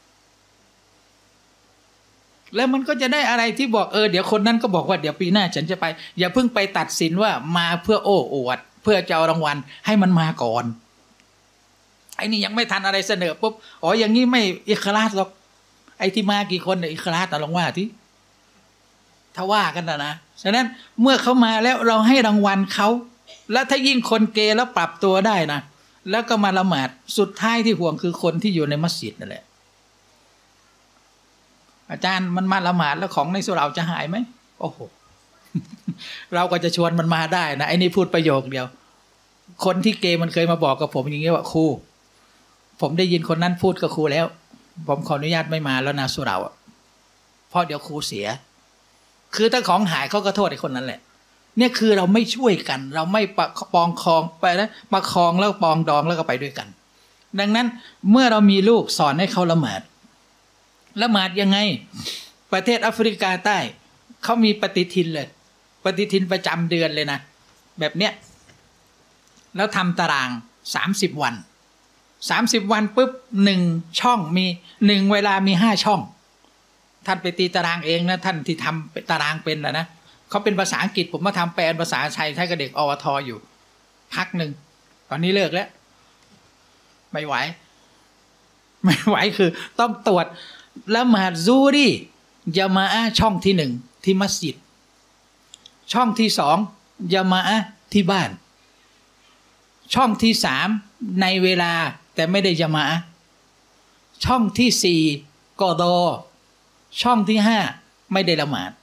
แล้วมันก็จะได้อะไรที่บอกเออเดี๋ยวคนนั้นก็บอกว่าเดี๋ยวปีหน้าฉันจะไปอย่าเพิ่งไปตัดสินว่ามาเพื่อโอ้อวดเพื่อจะเอารางวัลให้มันมาก่อนไอ้นี่ยังไม่ทันอะไรเสนอปุ๊บอ๋ออย่างนี้ไม่อิคลาสหรอกไอ้ที่มากี่คนเนี่ยอิคลาสแต่ลองว่าที่ถ้าว่ากันนะนะฉะนั้นเมื่อเขามาแล้วเราให้รางวัลเขาแล้วถ้ายิ่งคนเกย์แล้วปรับตัวได้นะแล้วก็มาละหมาดสุดท้ายที่ห่วงคือคนที่อยู่ในมัสยิดนั่นแหละอาจารย์มันมาละหมาดแล้วของในสุเราจะหายไหมโอ้โห เราก็จะชวนมันมาได้นะไอ้นี่พูดประโยคเดียวคนที่เกย์มันเคยมาบอกกับผมอย่างนี้ว่าครูผมได้ยินคนนั้นพูดกับครูแล้วผมขออนุญาตไม่มาแล้วนะสุเราอ่ะเพราะเดี๋ยวครูเสียคือถ้าของหายเขาก็โทษไอ้คนนั้นแหละเนี่ยคือเราไม่ช่วยกันเราไม่ประปองคองไปนะประคองแล้วปองดองแล้วก็ไปด้วยกันดังนั้นเมื่อเรามีลูกสอนให้เขาละหมาดละหมาดยังไงประเทศแอฟริกาใต้เขามีปฏิทินเลยปฏิทินประจำเดือนเลยนะแบบเนี้ยแล้วทำตารางสามสิบวันสามสิบวันปุ๊บหนึ่งช่องมีหนึ่งเวลามีห้าช่องท่านไปตีตารางเองนะท่านที่ทำตารางเป็นนะนะเขาเป็นภาษาอังกฤษผมมาทำแปลภาษาไทยให้กับเด็กอวทอยู่พักหนึ่งตอนนี้เลิกแล้วไม่ไหวไม่ไหวคือต้องตรวจละหมาดซูรียามาอะช่องที่หนึ่งที่มัสยิดช่องที่สองยามาอะที่บ้านช่องที่สามในเวลาแต่ไม่ได้ยามาอะช่องที่สี่กอดอช่องที่ห้าไม่ได้ละหมาด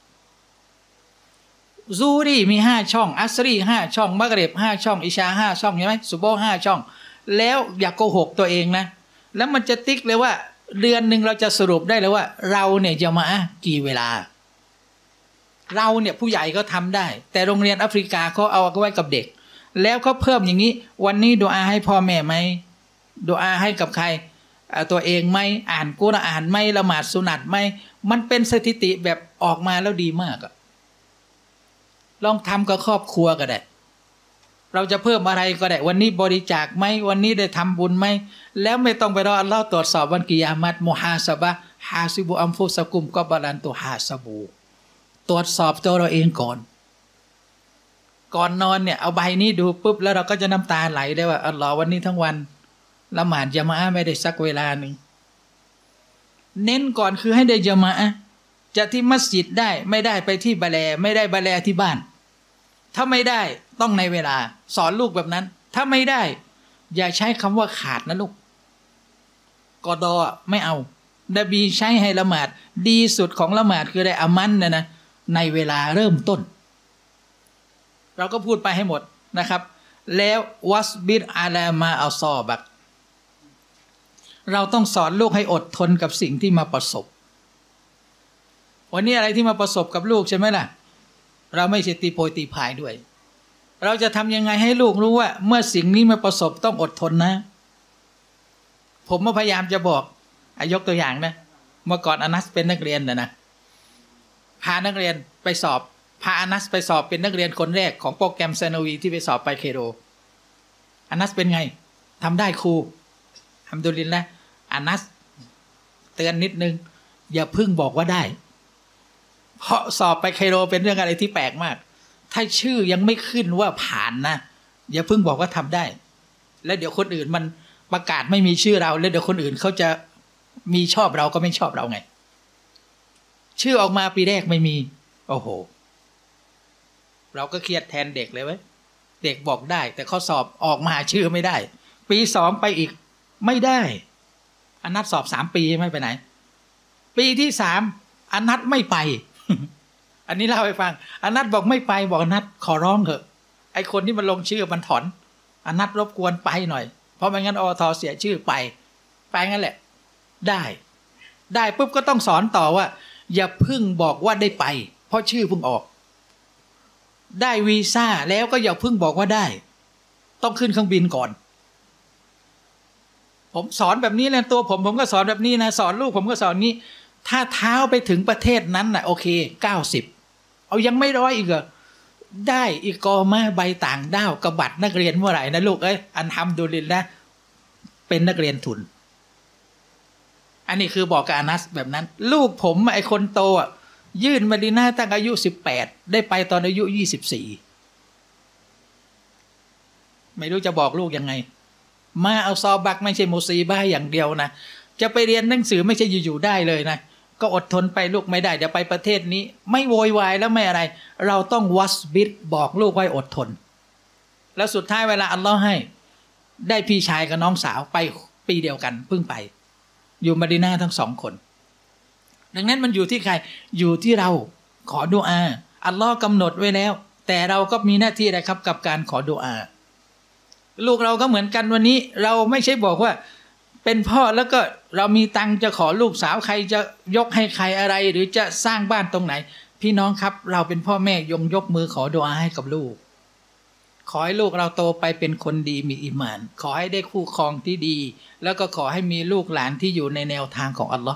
ซูรีมีห้าช่องอัสรีห้าช่องมักริบห้าช่องอิชาห้าช่องใช่ไหมซุบฮ์ห้าช่องแล้วอย่าโกหกตัวเองนะแล้วมันจะติ๊กเลยว่าเดือนหนึ่งเราจะสรุปได้เลยว่าเราเนี่ยจะมากี่เวลาเราเนี่ยผู้ใหญ่ก็ทำได้แต่โรงเรียนแอฟริกาเขาเอาไว้กับเด็กแล้วเขาเพิ่มอย่างนี้วันนี้ดุอาให้พ่อแม่ไหมดุอาให้กับใครตัวเองไหมอ่านกุรอานไหมละหมาดสุนัตไหมมันเป็นสถิติแบบออกมาแล้วดีมากอะลองทำกับครอบครัวก็ได้เราจะเพิ่มอะไรก็ได้วันนี้บริจาคไหมวันนี้ได้ทำบุญไหมแล้วไม่ต้องไปรออัลลอฮ์ตรวจสอบวันกิยามัตมุฮาซาบะฮาซิบุอัมฟุสกุมก็บาลันตุฮาซาบูตรวจสอบตัวเราเองก่อนก่อนนอนเนี่ยเอาใบนี้ดูปุ๊บแล้วเราก็จะน้ำตาไหลได้ว่าอัลลอฮ์วันนี้ทั้งวันละหมาดญะมาอะห์ไม่ได้สักเวลาหนึ่งเน้นก่อนคือให้ได้ญะมาอะห์จะที่มัสยิดได้ไม่ได้ไปที่บาแลไม่ได้บาแลที่บ้านถ้าไม่ได้ต้องในเวลาสอนลูกแบบนั้นถ้าไม่ได้อย่าใช้คำว่าขาดนะลูกกอดอไม่เอานบีใช้ให้ละหมาดดีสุดของละหมาดคือได้อามันนะนะในเวลาเริ่มต้นเราก็พูดไปให้หมดนะครับแล้ววัสบิรอาลามาอัลซอบักเราต้องสอนลูกให้อดทนกับสิ่งที่มาประสบวันนี้อะไรที่มาประสบกับลูกใช่ไหมล่ะเราไม่ใช่ตีโพยตีพายด้วยเราจะทำยังไงให้ลูกรู้ว่าเมื่อสิ่งนี้มาประสบต้องอดทนนะผมพยายามจะบอกยกตัวอย่างนะเมื่อก่อนอานัสเป็นนักเรียนนะนะพานักเรียนไปสอบพาอานัสไปสอบเป็นนักเรียนคนแรกของโปรแกรมซานาวีที่ไปสอบไปเคโรอานัสเป็นไงทำได้ครูทำดุลินแล้วอานัสเตือนนิดนึงอย่าพึ่งบอกว่าได้เพราะสอบไปไคโรเป็นเรื่องอะไรที่แปลกมากถ้าชื่อยังไม่ขึ้นว่าผ่านนะอย่าเพิ่งบอกว่าทำได้แล้วเดี๋ยวคนอื่นมันประกาศไม่มีชื่อเราแล้วเดี๋ยวคนอื่นเขาจะมีชอบเราก็ไม่ชอบเราไงชื่อออกมาปีแรกไม่มีโอ้โหเราก็เครียดแทนเด็กเลยเว้ยเด็กบอกได้แต่ข้อสอบออกมาชื่อไม่ได้ปีสองไปอีกไม่ได้อนัทสอบสามปีไม่ไปไหนปีที่สามอนัทไม่ไป อันนี้เล่าให้ฟังอนัทบอกไม่ไปบอกอนัทขอร้องเถอะไอคนที่มันลงชื่อมันถอนอนัดรบกวนไปหน่อยเพราะไม่งั้นอทเสียชื่อไปไปงั้นแหละได้ได้ปุ๊บก็ต้องสอนต่อว่าอย่าเพิ่งบอกว่าได้ไปเพราะชื่อเพิ่งออกได้วีซ่าแล้วก็อย่าเพิ่งบอกว่าได้ต้องขึ้นเครื่องบินก่อนผมสอนแบบนี้แหละตัวผมผมก็สอนแบบนี้นะสอนลูกผมก็สอนนี้ถ้าเท้าไปถึงประเทศนั้นน่ะโอเคเก้าสิบเอายังไม่ร้อยอีกเหรอได้อีกกอมาใบต่างด้าวกับบัตรนักเรียนเมื่อไหร่นะลูกเอ้ยอันทำดูลินนะเป็นนักเรียนทุนอันนี้คือบอกกับอานัสแบบนั้นลูกผมไอ้คนโตอ่ะยื่นมาดีน่าตั้งอายุสิบแปดได้ไปตอนอายุยี่สิบสี่ไม่รู้จะบอกลูกยังไงมาเอาซอบักไม่ใช่มุซีบ้าอย่างเดียวนะจะไปเรียนหนังสือไม่ใช่อยู่ๆได้เลยนะก็อดทนไปลูกไม่ได้เดี๋ยวไปประเทศนี้ไม่โวยวายแล้วไม่อะไรเราต้องวัสบิดบอกลูกไว้อดทนแล้วสุดท้ายเวลาอัลลอฮ์ให้ได้พี่ชายกับน้องสาวไปปีเดียวกันเพิ่งไปอยู่มะดีนะห์ทั้งสองคนดังนั้นมันอยู่ที่ใครอยู่ที่เราขอดุอาอัลลอฮ์กำหนดไว้แล้วแต่เราก็มีหน้าที่นะครับกับการขอดุอาลูกเราก็เหมือนกันวันนี้เราไม่ใช่บอกว่าเป็นพ่อแล้วก็เรามีตังจะขอลูกสาวใครจะยกให้ใครอะไรหรือจะสร้างบ้านตรงไหนพี่น้องครับเราเป็นพ่อแม่ยงยกมือขอดุอาให้กับลูกขอให้ลูกเราโตไปเป็นคนดีมีอีหม่านขอให้ได้คู่ครองที่ดีแล้วก็ขอให้มีลูกหลานที่อยู่ในแนวทางของอัลลอฮ์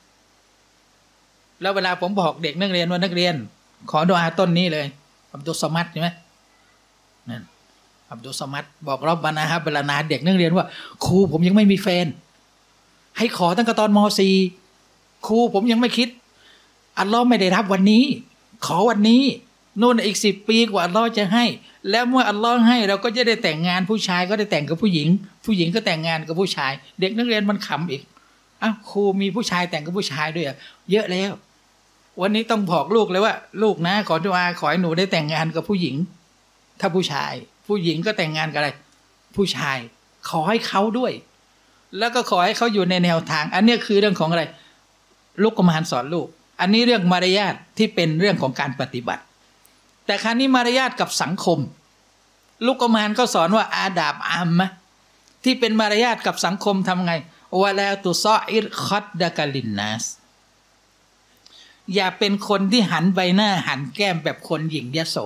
แล้วเวลาผมบอกเด็กนักเรียนว่านักเรียนขอดุอาต้นนี้เลยอับดุลสมัดใช่ไหมนั่นอับดุลสมัดบอกรอบบานาฮับเวลานาเด็กนักเรียนว่าครูผมยังไม่มีแฟนให้ขอตั้งแต่ตอนม.สี่ ครูผมยังไม่คิดอัลลอฮ์ไม่ได้รับวันนี้ขอวันนี้นู่นอีกสิบปีกว่าอัลลอฮ์จะให้แล้วเมื่ออัลลอฮ์ให้เราก็จะได้แต่งงานผู้ชายก็ได้แต่งกับผู้หญิงผู้หญิงก็แต่งงานกับผู้ชายเด็กนักเรียนมันขำอีกอ้าวครูมีผู้ชายแต่งกับผู้ชายด้วยอะเยอะแล้ววันนี้ต้องบอกลูกเลยว่าลูกนะขอดุอาขอให้หนูได้แต่งงานกับผู้หญิงถ้าผู้ชายผู้หญิงก็แต่งงานกับอะไรผู้ชายขอให้เขาด้วยแล้วก็ขอให้เขาอยู่ในแนวทางอันนี้คือเรื่องของอะไรลูกกรรมานสอนลูกอันนี้เรื่องมารยาทที่เป็นเรื่องของการปฏิบัติแต่ครั้นี้มารยาทกับสังคมลูกกรรมานก็สอนว่าอาดาบอัมมะที่เป็นมารยาทกับสังคมทำไงวะลาตุซออิรคัดดะกะลินนัสอย่าเป็นคนที่หันใบหน้าหันแก้มแบบคนหญิงยโส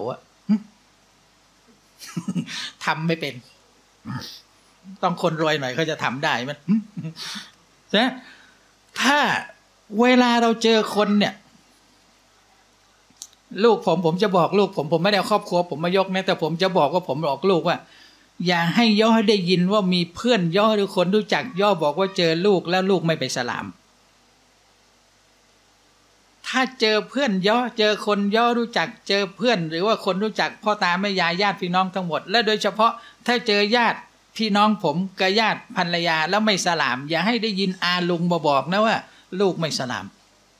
ทำไม่เป็นต้องคนรวยหน่อยเขาจะทำได้มันใช่ถ้าเวลาเราเจอคนเนี่ยลูกผมผมจะบอกลูกผมผมไม่ได้ครอบครัวผมมายกนะแต่ผมจะบอกว่าผมบอกลูกว่าอย่าให้ย่อได้ยินว่ามีเพื่อนย่อหรือคนรู้จักย่อบอกว่าเจอลูกแล้วลูกไม่ไปสลามถ้าเจอเพื่อนย่อเจอคนย่อรู้จักเจอเพื่อนหรือว่าคนรู้จักพ่อตาแม่ยายญาติพี่น้องทั้งหมดและโดยเฉพาะถ้าเจอญาติพี่น้องผมกับญาติภรรยาแล้วไม่สลามอย่าให้ได้ยินอาลุงมาบอกนะว่าลูกไม่สลาม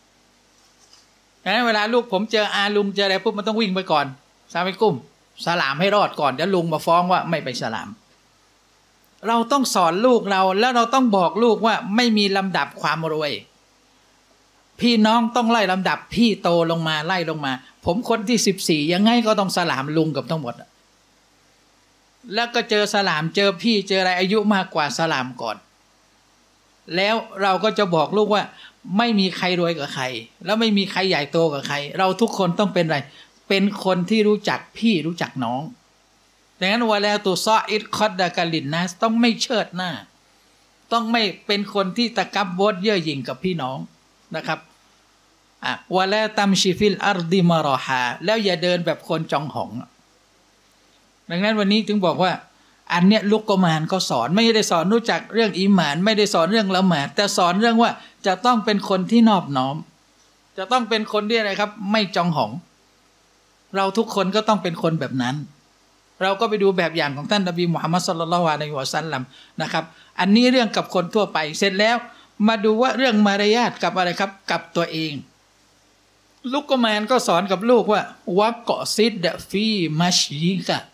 งั้นเวลาลูกผมเจออาลุงเจออะไรปุ๊บมันต้องวิ่งไปก่อนสามิกุ้มสลามให้รอดก่อนเดี๋ยวลุงมาฟ้องว่าไม่ไปสลามเราต้องสอนลูกเราแล้วเราต้องบอกลูกว่าไม่มีลำดับความรวยพี่น้องต้องไล่ลำดับพี่โตลงมาไล่ลงมาผมคนที่สิบสี่ยังไงก็ต้องสลามลุงกับทั้งหมดแล้วก็เจอสลามเจอพี่เจออะไรอายุมากกว่าสลามก่อนแล้วเราก็จะบอกลูกว่าไม่มีใครรวยกับใครแล้วไม่มีใครใหญ่โตกับใครเราทุกคนต้องเป็นอะไรเป็นคนที่รู้จักพี่รู้จักน้องดังนั้นวะแล้วตุซออิดคอดดะกะลินนัสต้องไม่เชิดหน้าต้องไม่เป็นคนที่ตะกับบดเย่อหยิ่งกับพี่น้องนะครับอ่ะวะลาตัมชิฟิลอัรดิมารอฮาแล้วอย่าเดินแบบคนจองหองดังนั้นวันนี้ถึงบอกว่าอันเนี้ยลูกกมานก็สอนไม่ได้สอนรู้จักเรื่องอีหม่านไม่ได้สอนเรื่องละหมาดแต่สอนเรื่องว่าจะต้องเป็นคนที่นอบน้อมจะต้องเป็นคนที่อะไรครับไม่จองหองเราทุกคนก็ต้องเป็นคนแบบนั้นเราก็ไปดูแบบอย่างของท่านนบีมุฮัมมัดศ็อลลัลลอฮุอะลัยฮิวะซัลลัมนะครับอันนี้เรื่องกับคนทั่วไปเสร็จแล้วมาดูว่าเรื่องมารยาทกับอะไรครับกับตัวเองลูกกมานก็สอนกับลูกว่าวะกอซิดฟีมัชยิกะ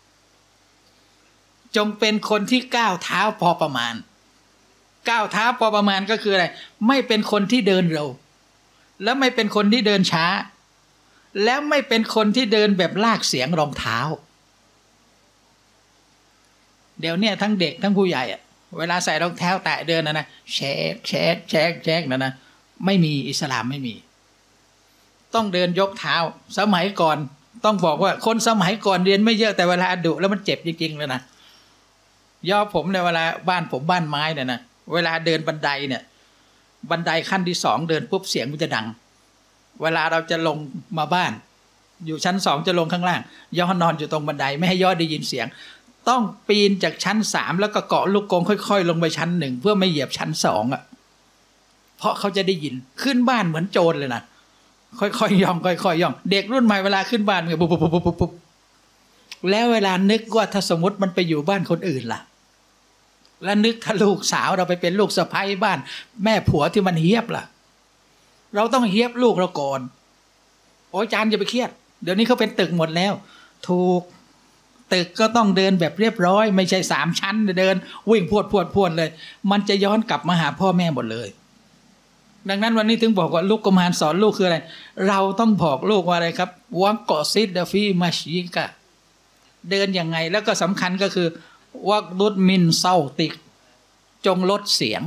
จงเป็นคนที่ก้าวเท้าพอประมาณก้าวเท้าพอประมาณก็คืออะไรไม่เป็นคนที่เดินเร็วแล้วไม่เป็นคนที่เดินช้าแล้วไม่เป็นคนที่เดินแบบลากเสียงรองเท้าเดี๋ยวเนี้ยทั้งเด็กทั้งผู้ใหญ่อะเวลาใส่รองเท้าแตะเดินนะนะแชกแชกแชกแชกนะนะไม่มีอิสลามไม่มีต้องเดินยกเท้าสมัยก่อนต้องบอกว่าคนสมัยก่อนเรียนไม่เยอะแต่เวลาดุแล้วมันเจ็บจริงๆเลยนะย่อผมในเวลาบ้านผมบ้านไม้เนี่ยนะเวลาเดินบันไดเนี่ยบันไดขั้นที่สองเดินปุ๊บเสียงมันจะดังเวลาเราจะลงมาบ้านอยู่ชั้นสองจะลงข้างล่างย่อนอนอยู่ตรงบันไดไม่ให้ย่อได้ยินเสียงต้องปีนจากชั้นสามแล้วก็เกาะลูกกรงค่อยๆลงไปชั้นหนึ่งเพื่อไม่เหยียบชั้นสองอ่ะเพราะเขาจะได้ยินขึ้นบ้านเหมือนโจรเลยนะค่อยๆย่องค่อยๆย่องเด็กรุ่นใหม่เวลาขึ้นบ้านเนี่ยปุ๊บปุ๊บปุ๊บปุ๊บปุ๊บแล้วเวลานึกว่าถ้าสมมติมันไปอยู่บ้านคนอื่นล่ะแล้วนึกถ้าลูกสาวเราไปเป็นลูกสะใภ้บ้านแม่ผัวที่มันเฮี้ยบล่ะเราต้องเฮี้ยบลูกเราก่อนโอ้ยจานอย่าไปเครียดเดี๋ยวนี้เขาเป็นตึกหมดแล้วถูกตึกก็ต้องเดินแบบเรียบร้อยไม่ใช่สามชั้นเดินวิ่งพวดพวดพวดเลยมันจะย้อนกลับมาหาพ่อแม่หมดเลยดังนั้นวันนี้ถึงบอกว่าลูกกุมารสอนลูกคืออะไรเราต้องบอกลูกว่าอะไรครับวังเกาะซิดดาฟีมาชิกะเดินยังไงแล้วก็สำคัญก็คือวักดุดมินเศร้าติกจงลดเสียง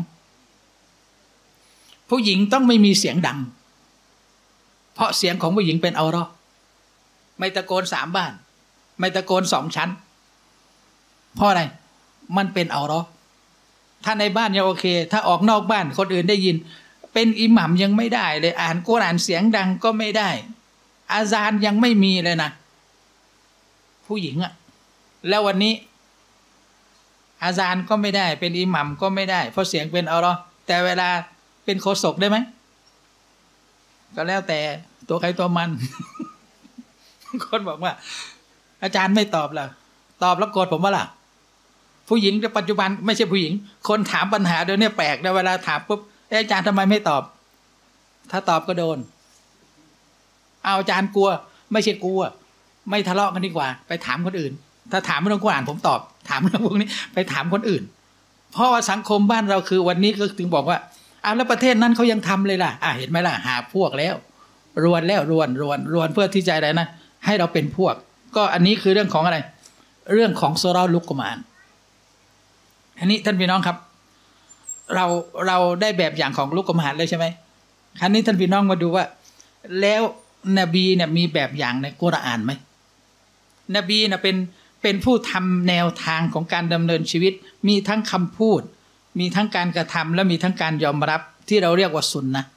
ผู้หญิงต้องไม่มีเสียงดังเพราะเสียงของผู้หญิงเป็นเอารอไม่ตะโกนสามบ้านไม่ตะโกนสองชั้นเพราะอะไรมันเป็นเอารอถ้าในบ้านยังโอเคถ้าออกนอกบ้านคนอื่นได้ยินเป็นอิหมัมยังไม่ได้เลยอ่านกุรอานเสียงดังก็ไม่ได้อาซานยังไม่มีเลยนะผู้หญิงอะแล้ววันนี้อาซานก็ไม่ได้เป็นอิหมัมก็ไม่ได้เพราะเสียงเป็นเอารอแต่เวลาเป็นโฆษกได้ไหมก็แล้วแต่ตัวใครตัวมัน คนบอกว่าอาจารย์ไม่ตอบล่ะตอบแล้วโกรธผมว่าล่ะผู้หญิงในปัจจุบันไม่ใช่ผู้หญิงคนถามปัญหาเดี๋ยวนี้แปลกนะเวลาถามปุ๊บอาจารย์ทำไมไม่ตอบถ้าตอบก็โดนเอาอาจารย์กลัวไม่ใช่กลัวไม่ทะเลาะกันดีกว่าไปถามคนอื่นถ้าถามไม่ต้องกูอ่านผมตอบถามเรื่องพวกนี้ไปถามคนอื่นเพราะว่าสังคมบ้านเราคือวันนี้ก็ถึงบอกว่าอ้าวแล้วประเทศนั้นเขายังทำเลยล่ะอ่ะเห็นไหมล่ะหาพวกแล้วรวนแล้วรวนรวนรวนเพื่อที่จะอะไรนะให้เราเป็นพวกก็อันนี้คือเรื่องของอะไรเรื่องของซูเราะห์ลุกมานอันนี้ท่านพี่น้องครับเราเราได้แบบอย่างของลุกมานเลยใช่ไหมครั้นี้ท่านพี่น้องมาดูว่าแล้วนบีเนี่ยมีแบบอย่างในกุรอานไหมนบีเนี่ยเป็นเป็นผู้ทำแนวทางของการดำเนินชีวิตมีทั้งคำพูดมีทั้งการกระทำและมีทั้งการยอมรับที่เราเรียกว่าซุนนะห์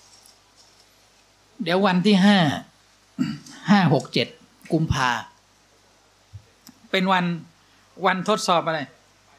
เดี๋ยววันที่ห้าห้าหกเจ็ดกุมภาเป็นวันวันทดสอบอะไร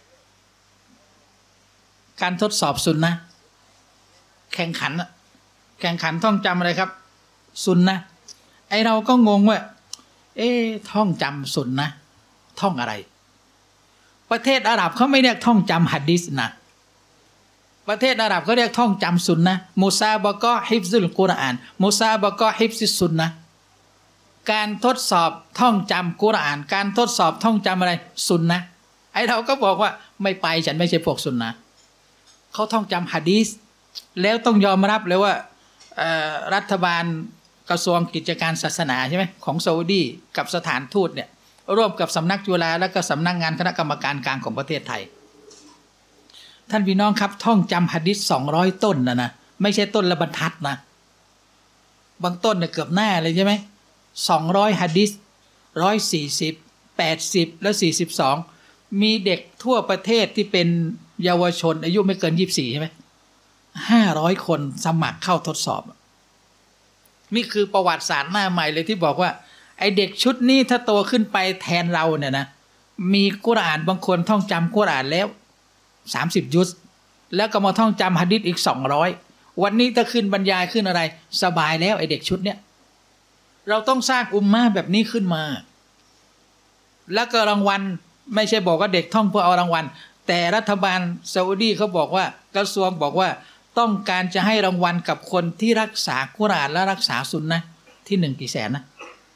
การทดสอบซุนนะห์แข่งขันแข่งขันท่องจำอะไรครับซุนนะห์ไอเราก็งงว่าเอ๊ะท่องจำซุนนะห์ท่องอะไรประเทศอาหรับเขาไม่เรียกท่องจำหะดีษนะประเทศอาหรับเขาเรียกท่องจำซุนนะห์มุซาบะกะฮิฟซุลกุรอานมุซาบะกะฮิฟซิซุนนะห์การทดสอบท่องจำกุรอานการทดสอบท่องจำอะไรซุนนะห์ไอเราก็บอกว่าไม่ไปฉันไม่ใช่พวกซุนนะห์เขาท่องจำหะดีษแล้วต้องยอมรับเลยว่ารัฐบาลกระทรวงกิจการศาสนาใช่ไหมของซาอุดีกับสถานทูตเนี่ยร่วมกับสำนักจุฬาและก็สำนักงานคณะกรรมการกลางของประเทศไทยท่านพี่น้องครับท่องจำหะดีษสองร้อยต้นนะนะไม่ใช่ต้นละบรรทัดนะบางต้นเนี่ยเกือบหน้าเลยใช่ไหมสองร้อยหะดีษร้อยสี่สิบแปดสิบแล้วสี่สิบสองมีเด็กทั่วประเทศที่เป็นเยาวชนอายุไม่เกินยี่สิบสี่ใช่ไหมห้าร้อยคนสมัครเข้าทดสอบนี่คือประวัติศาสตร์หน้าใหม่เลยที่บอกว่าไอเด็กชุดนี้ถ้าโตขึ้นไปแทนเราเนี่ยนะมีกุรอานบางคนท่องจำกุรอานแล้วสามสิบยุสแล้วก็มาท่องจำหะดีษอีกสองร้อยวันนี้ถ้าขึ้นบรรยายขึ้นอะไรสบายแล้วไอเด็กชุดเนี้ยเราต้องสร้างอุมมะห์แบบนี้ขึ้นมาแล้วก็รางวัลไม่ใช่บอกว่าเด็กท่องเพื่อเอารางวัลแต่รัฐบาลซาอุดีเขาบอกว่ากระทรวงบอกว่าต้องการจะให้รางวัลกับคนที่รักษากุรอานและรักษาซุนนะห์ที่หนึ่งกี่แสนนะ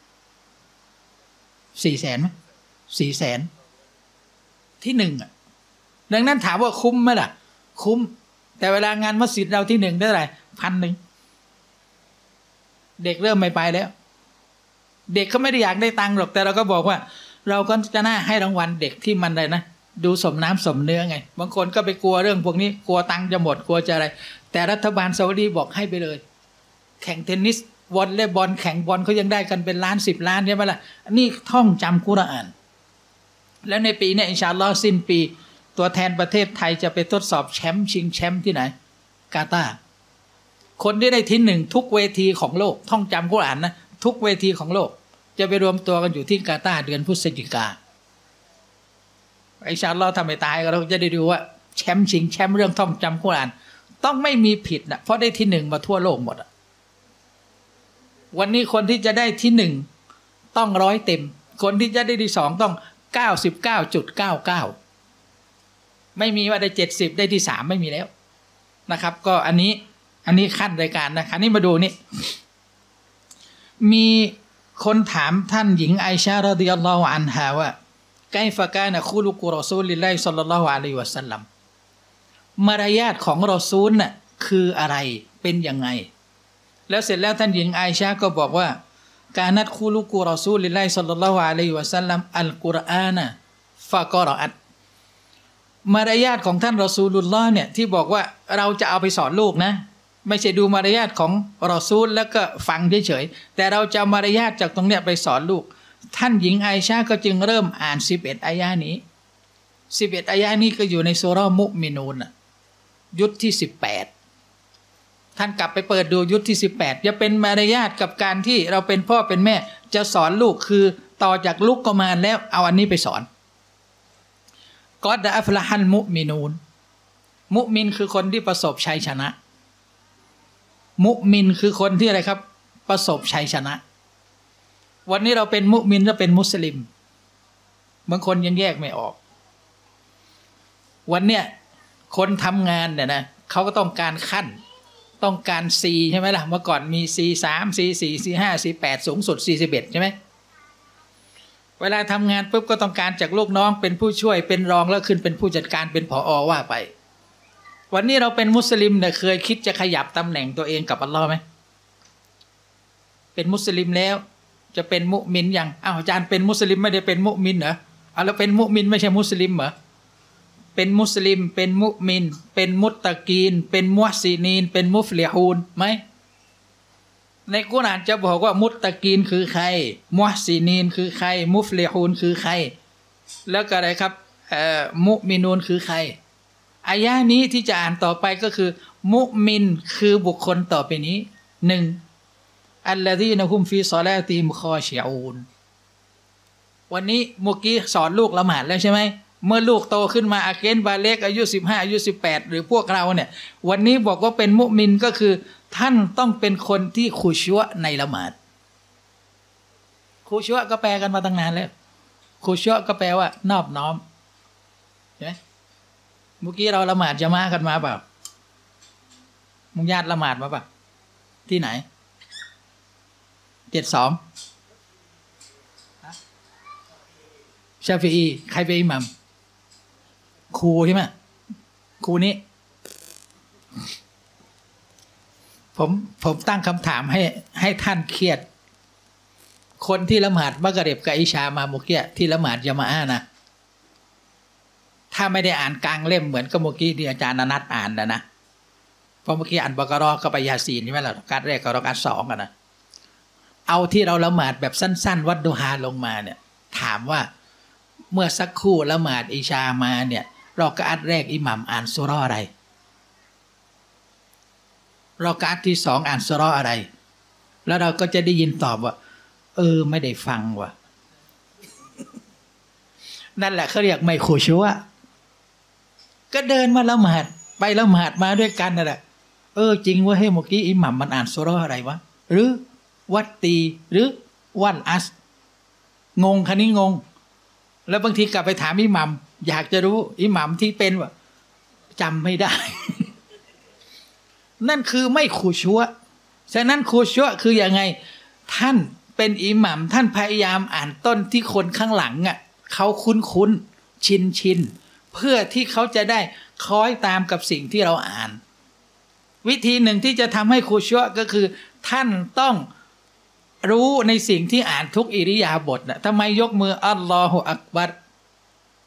สี่แสนไหมสี่แสนที่หนึ่งอ่ะดังนั้นถามว่าคุ้มไหมล่ะคุ้มแต่เวลางานมัสยิดเราที่หนึ่งได้เท่าไหร่พันหนึ่งเด็กเริ่มไม่ไปแล้วเด็กเขาไม่ได้อยากได้ตังค์หรอกแต่เราก็บอกว่าเราก็จะน่าให้รางวัลเด็กที่มันอะไรนะดูสมน้ำสมเนื้อไงบางคนก็ไปกลัวเรื่องพวกนี้กลัวตังค์จะหมดกลัวจะอะไรแต่รัฐบาลซาอุดีบอกให้ไปเลยแข่งเทนนิสวอลเลย์บอลแข่งบอลเขายังได้กันเป็นล้านสิบล้านใช่ไหมล่ะนี่ท่องจำกุรอานแล้วในปีนี้อินชาอัลลอฮ์สิ้นปีตัวแทนประเทศไทยจะไปทดสอบแชมป์ชิงแชมป์ที่ไหนกาตาร์คนที่ได้ที่หนึ่งทุกเวทีของโลกท่องจำกุรอานนะทุกเวทีของโลกจะไปรวมตัวกันอยู่ที่กาตาร์เดือนพฤศจิกาอินชาอัลลอฮ์ทำให้ตายก็เราจะได้ดูว่าแชมป์ชิงแชมป์เรื่องท่องจำกุรอานต้องไม่มีผิดนะเพราะได้ที่หนึ่งมาทั่วโลกหมดอะวันนี้คนที่จะได้ที่หนึ่งต้องร้อยเต็มคนที่จะได้ที่สองต้องเก้าสิบเก้าจุดเก้าเก้าไม่มีว่าได้เจ็ดสิบได้ที่สามไม่มีแล้วนะครับก็อันนี้อันนี้ขั้นรายการนะครับนี่มาดูนี่มีคนถามท่านหญิงไอชารอฎิยัลลอฮุอันฮาว่าไกฟะกานะคุลุกุรอซูลิลลาฮิศ็อลลัลลอฮุอะลัยฮิวะซัลลัมมารยาทของรอซูลน่ะคืออะไรเป็นยังไงแล้วเสร็จแล้วท่านหญิงไอชาก็บอกว่าการนัดคุลุกุรอซูลิลลาฮิศ็อลลัลลอฮุอะลัยฮิวะซัลลัมอัลกุรอานะฟะกอรออัตมารยาทของท่านรอซูลุลลอฮ์เนี่ยที่บอกว่าเราจะเอาไปสอนลูกนะไม่ใช่ดูมารยาทของรอซูลแล้วก็ฟังเฉยๆแต่เราจะเอามารยาทจากตรงเนี้ยไปสอนลูกท่านหญิงไอชาก็จึงเริ่มอ่านสิบเอ็ดอายะห์นี้สิบเอ็ดอายะห์นี้ก็อยู่ในซูเราะห์มุมินูนยุทธที่สิบแปดท่านกลับไปเปิดดูยุทธที่สิบแปดจะเป็นมารยาทกับการที่เราเป็นพ่อเป็นแม่จะสอนลูกคือต่อจากลูกก็มาแล้วเอาอันนี้ไปสอนกอดอัฟละฮัลมุมินูนมุมินคือคนที่ประสบชัยชนะมุมินคือคนที่อะไรครับประสบชัยชนะวันนี้เราเป็นมุมินและเป็นมุสลิมบางคนยังแยกไม่ออกวันเนี้ยคนทำงานเนี่ยนะเขาก็ต้องการขั้นต้องการ C ใช่ไหมล่ะเมื่อก่อนมี ซี สาม ซี สี่ ซี ห้า ซี แปดสูงสุดสี่สิบเอ็ดใช่ไหมเวลาทำงานปุ๊บก็ต้องการจากลูกน้องเป็นผู้ช่วยเป็นรองแล้วขึ้นเป็นผู้จัดการเป็นผอ.ว่าไปวันนี้เราเป็นมุสลิมเนี่ยเคยคิดจะขยับตำแหน่งตัวเองกับอัลลอฮ์ไหมเป็นมุสลิมแล้วจะเป็นมุมินยังอ้าวอาจารย์เป็นมุสลิมไม่ได้เป็นมุมินเหรอเอาแล้วเป็นมุมินไม่ใช่มุสลิมเหรอเป็นมุสลิมเป็นมุมินเป็นมุตตะกีนเป็นมุฮซินีนเป็นมุฟลิฮูนไหมในกุรอานจะบอกว่ามุตตะกีนคือใครมุฮซินีนคือใครมุฟลิฮูนคือใครแล้วก็อะไรครับเอ่อมุมินูนคือใครอายะนี้ที่จะอ่านต่อไปก็คือมุมินคือบุคคลต่อไปนี้หนึ่งอัลลซีนะฮุมฟีศอลาติฮิมคอชิอูนวันนี้เมื่อกี้สอนลูกละหมาดแล้วใช่ไหมเมื่อลูกโตขึ้นมาอาเกนบาเล็กอายุสิบห้าอายุสิบแปดหรือพวกเราเนี่ยวันนี้บอกว่าเป็นมุมินก็คือท่านต้องเป็นคนที่คุชัวในละหมาดคุชัวก็แปลกันมาตั้งนานแล้วคุชัวก็แปลว่านอบน้อมใช่ไหมเมื่อกี้เราละหมาดจะมากันมาเปล่ามุงญาติละหมาดมาเปล่าที่ไหนเจ็ดสองชาฟีอีใครเป็นอิหมัมครูใช่ไหมครูนี้ผมผมตั้งคำถามให้ให้ท่านเครียดคนที่ละหมาดมักริบกับอิชามาเมื่อกี้ที่ละหมาดยะมาอะห์นะถ้าไม่ได้อ่านกลางเล่มเหมือนกับเมื่อกี้ที่อาจารย์นัดอ่านนะนะเพราะเมื่อกี้อ่านบะเกาะห์ก็ไปยาซีนใช่ไหมล่ะการแรกกับการสองกันนะเอาที่เราละหมาดแบบสั้นๆวัดดูฮาลงมาเนี่ยถามว่าเมื่อสักครู่ละหมาดอิชามาเนี่ยเรากะอัดแรกอิหมัมอ่านซูเราะห์อะไรเรากะอัดที่สองอ่านซูเราะห์อะไรแล้วเราก็จะได้ยินตอบว่าเออไม่ได้ฟังว่ะนั่นแหละเขาเรียกไม่คุชัวก็เดินมาละหมาดไปละหมาดมาด้วยกันนั่นแหละเออจริงว่าให้เมื่อกี้อิหมัมมันอ่านซูเราะห์อะไรวะหรือวัตตีหรือวันอัสงงคันนี้งงแล้วบางทีกลับไปถามอิหมัมอยากจะรู้อิหมัมที่เป็นว่าจำไม่ได้ นั่นคือไม่คุชัวฉะนั้นคุชัวคือยังไงท่านเป็นอิหมัมท่านพยายามอ่านต้นที่คนข้างหลังอ่ะเขาคุ้นคุ้นชินชินเพื่อที่เขาจะได้คล้อยตามกับสิ่งที่เราอ่านวิธีหนึ่งที่จะทำให้คุชัวก็คือท่านต้องรู้ในสิ่งที่อ่านทุกอิริยาบถนะทำไมยกมืออัลลอฮุอักบัร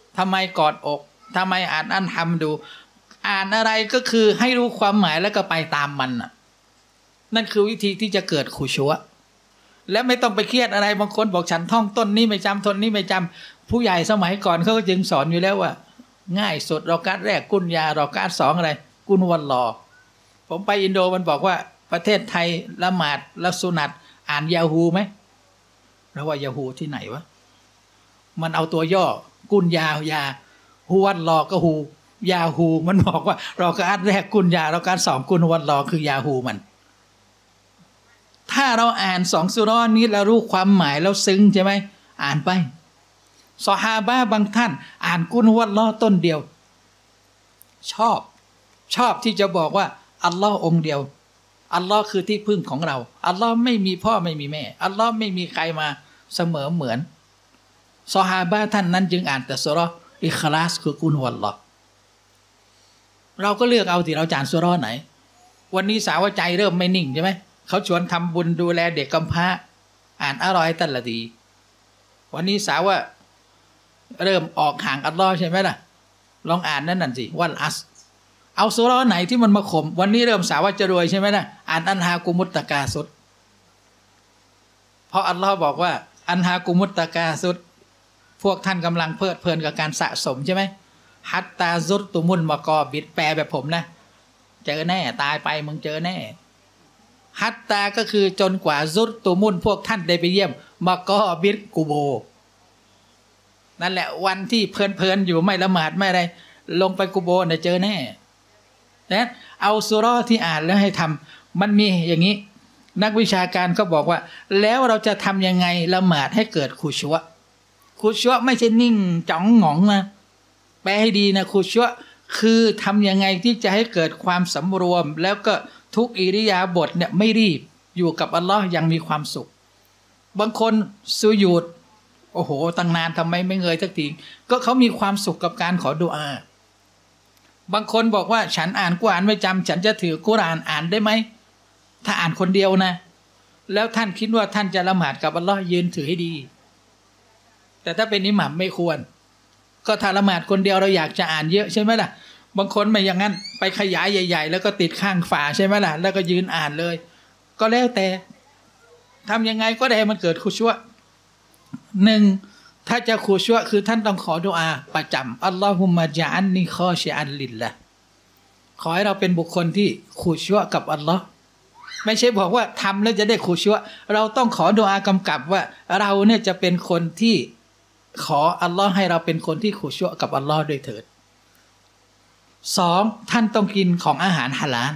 ทำไมกอดอกทำไมอ่านอันฮัมดูอ่านอะไรก็คือให้รู้ความหมายแล้วก็ไปตามมันน่ะนั่นคือวิธีที่จะเกิดขุชัวและไม่ต้องไปเครียดอะไรบางคนบอกฉันท่องต้นนี้ไม่จำต้นนี้ไม่จำผู้ใหญ่สมัยก่อนเขาก็จึงสอนอยู่แล้วว่าง่ายสุดรอการแรกกุนยารอการสองอะไรกุนวันรอผมไปอินโดมันบอกว่าประเทศไทยละหมาดละสุนัตอ่านยาฮูไหมแล้วว่ายาฮูที่ไหนวะมันเอาตัวย่อกุนยายาฮูวันรอก็ฮูยาฮูมันบอกว่ารอการแรกกุนยารอการสองกุนวันรอคือยาฮูมันถ้าเราอ่านสองสุเราะห์นี้แล้วรู้ความหมายแล้วซึ้งใช่ไหมอ่านไปซอฮาบะห์บางท่านอ่านกุนวัลลอฮ์ต้นเดียวชอบชอบที่จะบอกว่าอัลลอฮ์องค์เดียวอัลลอฮ์คือที่พึ่งของเราอัลลอฮ์ไม่มีพ่อไม่มีแม่อัลลอฮ์ไม่มีใครมาเสมอเหมือนซอฮาบะห์ท่านนั้นจึงอ่านแต่สุเราะห์อิคลาสคือกุนวัลลอฮ์เราก็เลือกเอาที่เราจานสุเราะห์ไหนวันนี้สาวใจเริ่มไม่นิ่งใช่ไหมเขาชวนทำบุญดูแลเด็กกำพร้าอ่านอร่อยตันละดีวันนี้สาวว่าเริ่มออกห่างอัลลอฮ์ใช่ไหมล่ะลองอ่านนั่นนั่นสิวันอัสเอาสุเราะห์ไหนที่มันมาข่มวันนี้เริ่มสาวว่าจะรวยใช่ไหมล่ะอ่านอันฮากุมุตตะกาสุดเพราะอัลลอฮ์บอกว่าอันฮากุมุตตะกาสุดพวกท่านกำลังเพลิดเพลินกับการสะสมใช่ไหมฮัตตาซุตตุมุนมะกอบิดแปลแบบผมนะเจอแน่ตายไปมึงเจอแน่ฮัตตาก็คือจนกว่าซุตตุมุนพวกท่านได้ไปเยี่ยมมะกอบิดกูโบนั่นแหละวันที่เพลินๆอยู่ไม่ละหมาดไม่อะไรลงไปกูโบเนี่ยเจอแน่นะเอาสุเราะห์ที่อ่านแล้วให้ทำมันมีอย่างนี้นักวิชาการเขาบอกว่าแล้วเราจะทำยังไงละหมาดให้เกิดขุชัวขุชัวไม่ใช่นิ่งจ้องหงองนะแปลให้ดีนะขุชัวคือทำยังไงที่จะให้เกิดความสำรวมแล้วก็ทุกอิริยาบถเนี่ยไม่รีบอยู่กับอัลลอฮ์ยังมีความสุขบางคนสุญูดโอ้โหตั้งนานทำไมไม่เงยสักทีก็เขามีความสุขกับการขอดุอาบางคนบอกว่าฉันอ่านกุรอานไม่จำฉันจะถือกุรอานอ่านได้ไหมถ้าอ่านคนเดียวนะแล้วท่านคิดว่าท่านจะละหมาดกับอัลลอฮ์ยืนถือให้ดีแต่ถ้าเป็นอิหมัมไม่ควรก็ถ้าละหมาดคนเดียวเราอยากจะอ่านเยอะใช่ไหมล่ะบางคนไม่อย่างนั้นไปขยายใหญ่ๆแล้วก็ติดข้างฝาใช่ไหมล่ะแล้วก็ยืนอ่านเลยก็แล้วแต่ทำยังไงก็ได้มันเกิดขุชัวหนึ่งถ้าจะขุชัวคือท่านต้องขอดุอาประจำอัลลอฮุมะญะอันนีคอชิอันลิลละขอให้เราเป็นบุคคลที่ขุชัวกับอัลลอฮ์ไม่ใช่บอกว่าทำแล้วจะได้ขุชัวเราต้องขอดุอากำกับว่าเราเนี่ยจะเป็นคนที่ขออัลลอฮ์ให้เราเป็นคนที่ขุชัวกับอัลลอฮ์ด้วยเถิดสองท่านต้องกินของอาหารฮาลาล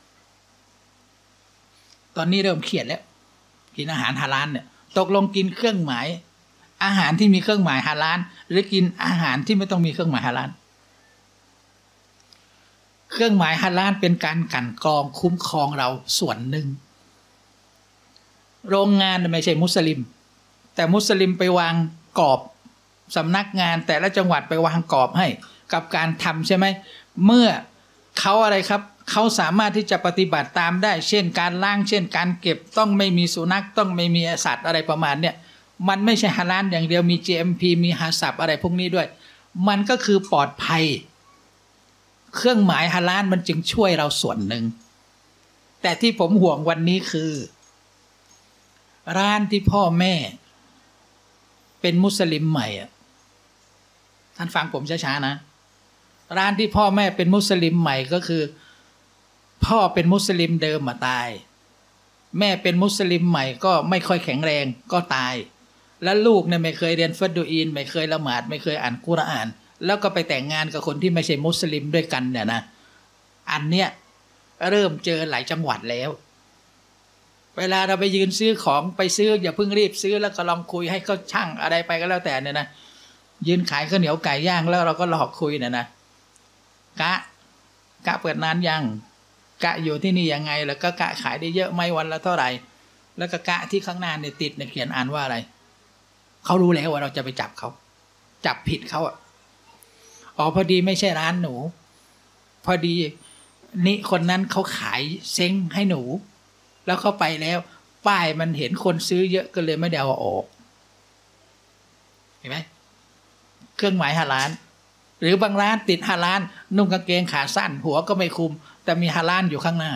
ตอนนี้เริ่มเครียดแล้วกินอาหารฮาลาลเนี่ยตกลงกินเครื่องหมายอาหารที่มีเครื่องหมายฮาลาลหรือกินอาหารที่ไม่ต้องมีเครื่องหมายฮาลาลเครื่องหมายฮาลาลเป็นการกันกรองคุ้มครองเราส่วนหนึ่งโรงงานไม่ใช่มุสลิมแต่มุสลิมไปวางกรอบสำนักงานแต่ละจังหวัดไปวางกรอบให้กับการทำใช่ไหมเมื่อเขาอะไรครับเขาสามารถที่จะปฏิบัติตามได้เช่นการล้างเช่นการเก็บต้องไม่มีสุนัขต้องไม่มีสัตว์อะไรประมาณเนี่ยมันไม่ใช่ฮาลาลอย่างเดียวมี จี เอ็ม พี มีฮาซับอะไรพวกนี้ด้วยมันก็คือปลอดภัยเครื่องหมายฮาลาลมันจึงช่วยเราส่วนหนึ่งแต่ที่ผมห่วงวันนี้คือร้านที่พ่อแม่เป็นมุสลิมใหม่อ่ะท่านฟังผมช้าๆนะร้านที่พ่อแม่เป็นมุสลิมใหม่ก็คือพ่อเป็นมุสลิมเดิมมาตายแม่เป็นมุสลิมใหม่ก็ไม่ค่อยแข็งแรงก็ตายแล้วลูกเนี่ยไม่เคยเรียนฟัดดูอีนไม่เคยละหมาดไม่เคยอ่านกุรอานแล้วก็ไปแต่งงานกับคนที่ไม่ใช่มุสลิมด้วยกันเนี่ยนะอันเนี้ยเริ่มเจอหลายจังหวัดแล้วเวลาเราไปยืนซื้อของไปซื้ออย่าเพิ่งรีบซื้อแล้วก็ลองคุยให้เขาช่างอะไรไปก็แล้วแต่เนี่ยนะยืนขายข้าวเหนียวไก่ย่างแล้วเราก็หลอกคุยเนี่ยนะกะกะเปิดนานยังกะอยู่ที่นี่ยังไงแล้วก็กะขายได้เยอะไหมวันละเท่าไหร่แล้วก็กะที่ข้างหน้าเนี่ยติดเนี่ยเขียนอ่านว่าอะไรเขารู้แล้วว่าเราจะไปจับเขาจับผิดเขาอ่ะอ๋อพอดีไม่ใช่ร้านหนูพอดีนี่คนนั้นเขาขายเซ้งให้หนูแล้วเขาไปแล้วป้ายมันเห็นคนซื้อเยอะก็เลยไม่ได้เอาออกเห็นไหมเครื่องหมายฮาลาลหรือบางร้านติดฮาลาลนุ่งกางเกงขาสั้นหัวก็ไม่คุมแต่มีฮาลาลอยู่ข้างหน้า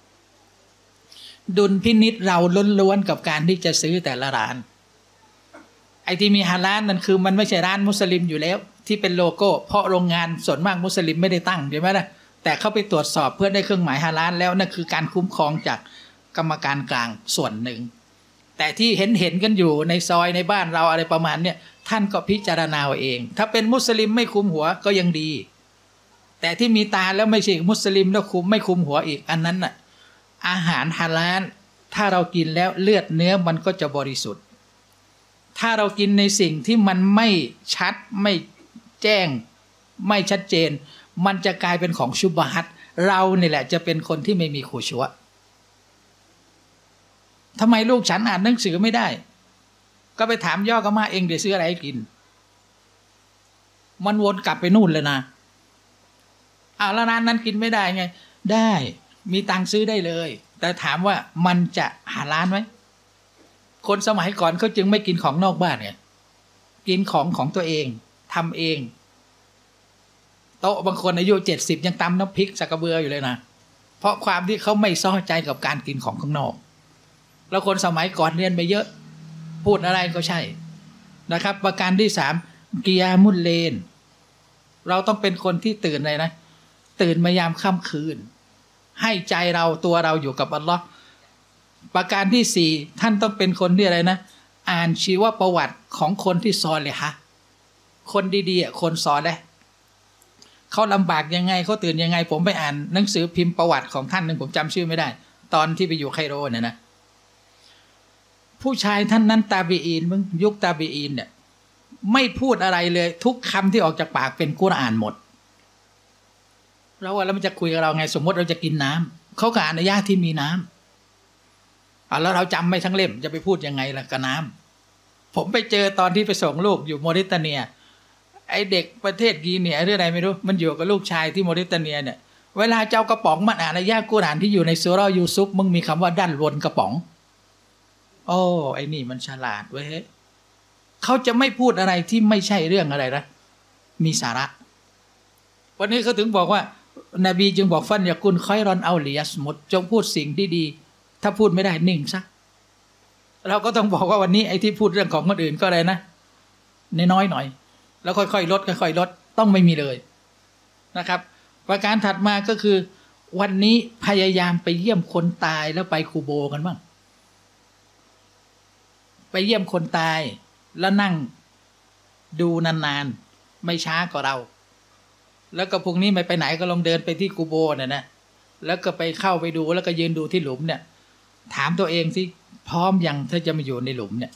ดุลพินิจเราล้วนๆกับการที่จะซื้อแต่ละร้านไอ้ที่มีฮาลาลนั่นคือมันไม่ใช่ร้านมุสลิมอยู่แล้วที่เป็นโลโก้เพราะโรงงานส่วนมากมุสลิมไม่ได้ตั้งใช่ไหมล่ะแต่เข้าไปตรวจสอบเพื่อได้เครื่องหมายฮาลาลแล้วนั่นคือการคุ้มครองจากกรรมการกลางส่วนหนึ่งแต่ที่เห็นเห็นกันอยู่ในซอยในบ้านเราอะไรประมาณเนี้ยท่านก็พิจารณาเองถ้าเป็นมุสลิมไม่คุมหัวก็ยังดีแต่ที่มีตาแล้วไม่ใช่มุสลิมแล้วคุมไม่คุมหัวอีกอันนั้นน่ะอาหารฮาลาลถ้าเรากินแล้วเลือดเนื้อมันก็จะบริสุทธิ์ถ้าเรากินในสิ่งที่มันไม่ชัดไม่แจ้งไม่ชัดเจนมันจะกลายเป็นของชุบฮัตเราเนี่ยแหละจะเป็นคนที่ไม่มีขุชัวทำไมลูกฉันอ่านหนังสือไม่ได้ก็ไปถามย่อก็มาเองเดี๋ยวซื้ออะไรให้กินมันวนกลับไปนู่นเลยนะอ้าวแล้วร้านนั้นกินไม่ได้ไงได้มีตังค์ซื้อได้เลยแต่ถามว่ามันจะหาร้านไหมคนสมัยก่อนเขาจึงไม่กินของนอกบ้านไงกินของของตัวเองทำเองโต๊ะบางคนอายุเจ็ดสิบยังตำน้ำพริกสักกระเบืออยู่เลยนะเพราะความที่เขาไม่ซ้อใจกับการกินของข้างนอกแล้วคนสมัยก่อนเรียนไปเยอะพูดอะไรก็ใช่นะครับประการที่สามกิยามุลเลนเราต้องเป็นคนที่ตื่นเลยนะตื่นมายามค่ำคืนให้ใจเราตัวเราอยู่กับอัลลอฮ์ประการที่สี่ท่านต้องเป็นคนที่อะไรนะอ่านชีวประวัติของคนที่ซอลิฮะห์คนดีๆคนซอลิฮ์เขาลำบากยังไงเขาตื่นยังไงผมไปอ่านหนังสือพิมพ์ประวัติของท่านหนึ่งผมจำชื่อไม่ได้ตอนที่ไปอยู่ไคโรเนี่ยนะผู้ชายท่านนั้นตาบีอีนมึงยุคตาบีอีนเนี่ยไม่พูดอะไรเลยทุกคำที่ออกจากปากเป็นกุรอานหมดเราว่าแล้วมันจะคุยกับเราไงสมมติเราจะกินน้ำเขาก็อ่านอายะห์ที่มีน้ำอ่ะแล้วเราจำไม่ทั้งเล่มจะไปพูดยังไงล่ะกับน้ำผมไปเจอตอนที่ไปส่งลูกอยู่โมริตาเนียไอเด็กประเทศกีเนียหรืออะไรไม่รู้มันอยู่กับลูกชายที่โมริตาเนียเนี่ยเวลาเจ้ากระป๋องมันอ่านอายะห์กุรอานที่อยู่ในซูเราะห์ยูซุฟมึงมีคำว่าด้านบนกระป๋องโอ้ไอ้นี่มันฉลาดเว้ยเขาจะไม่พูดอะไรที่ไม่ใช่เรื่องอะไรนะมีสาระวันนี้เขาถึงบอกว่านบีจึงบอกฟันอย่ากุนค่อยรอนเอาเลียสมุดจงพูดสิ่งที่ดีถ้าพูดไม่ได้นิ่งซะเราก็ต้องบอกว่าวันนี้ไอ้ที่พูดเรื่องของคนอื่นก็อะไรนะน้อยๆหน่อยแล้วค่อยๆลดค่อยๆลดต้องไม่มีเลยนะครับประการถัดมาก็คือวันนี้พยายามไปเยี่ยมคนตายแล้วไปคูโบกันบ้างไปเยี่ยมคนตายแล้วนั่งดูนานๆไม่ช้ากว่าเราแล้วก็พรุ่งนี้ไม่ไปไหนก็ลองเดินไปที่กูโบเนี่ยนะแล้วก็ไปเข้าไปดูแล้วก็ยืนดูที่หลุมเนี่ยถามตัวเองสิพร้อมยังถ้าจะมาอยู่ในหลุมเนี่ย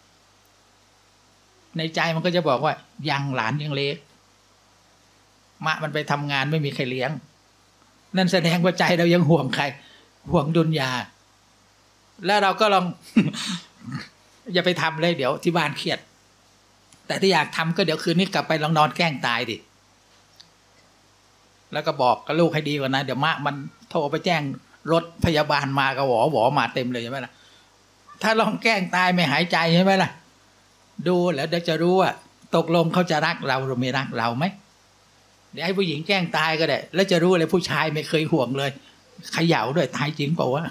ในใจมันก็จะบอกว่ายังหลานยังเล็กมะมันไปทำงานไม่มีใครเลี้ยงนั่นแสดงว่าใจเรายังห่วงใครห่วงดุนยาแล้วเราก็ลอง อย่าไปทำเลยเดี๋ยวที่บ้านเครียดแต่ที่อยากทำก็เดี๋ยวคืนนี้กลับไปลองนอนแกล้งตายดิแล้วก็บอกกับลูกให้ดีกว่านะเดี๋ยวมะมันโทรไปแจ้งรถพยาบาลมาก็หวอหวอมาเต็มเลยใช่ไหมล่ะถ้าลองแกล้งตายไม่หายใจใช่ไหมล่ะดูแล้วเดี๋ยวจะรู้ว่าตกลงเขาจะรักเราหรือไม่รักเราไหมเดี๋ยวให้ผู้หญิงแกล้งตายก็ได้แล้วจะรู้เลยผู้ชายไม่เคยห่วงเลยเขย่าด้วยตายจริงเปล่าวะ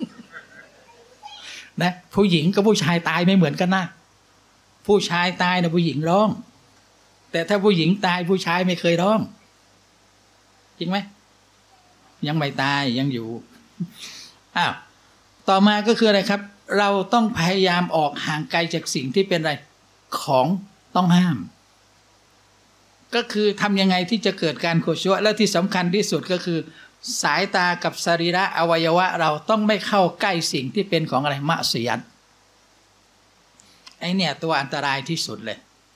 นะผู้หญิงกับผู้ชายตายไม่เหมือนกันนะผู้ชายตายนะผู้หญิงร้องแต่ถ้าผู้หญิงตายผู้ชายไม่เคยร้องจริงไหมยังไม่ตายยังอยู่อ้าวต่อมาก็คืออะไรครับเราต้องพยายามออกห่างไกลจากสิ่งที่เป็นอะไรของต้องห้ามก็คือทำยังไงที่จะเกิดการโคชัวและที่สำคัญที่สุดก็คือสายตากับสรีระอวัยวะเราต้องไม่เข้าใกล้สิ่งที่เป็นของอะไรมะซียัตไอเนี่ยตัวอันตรายที่สุดเลย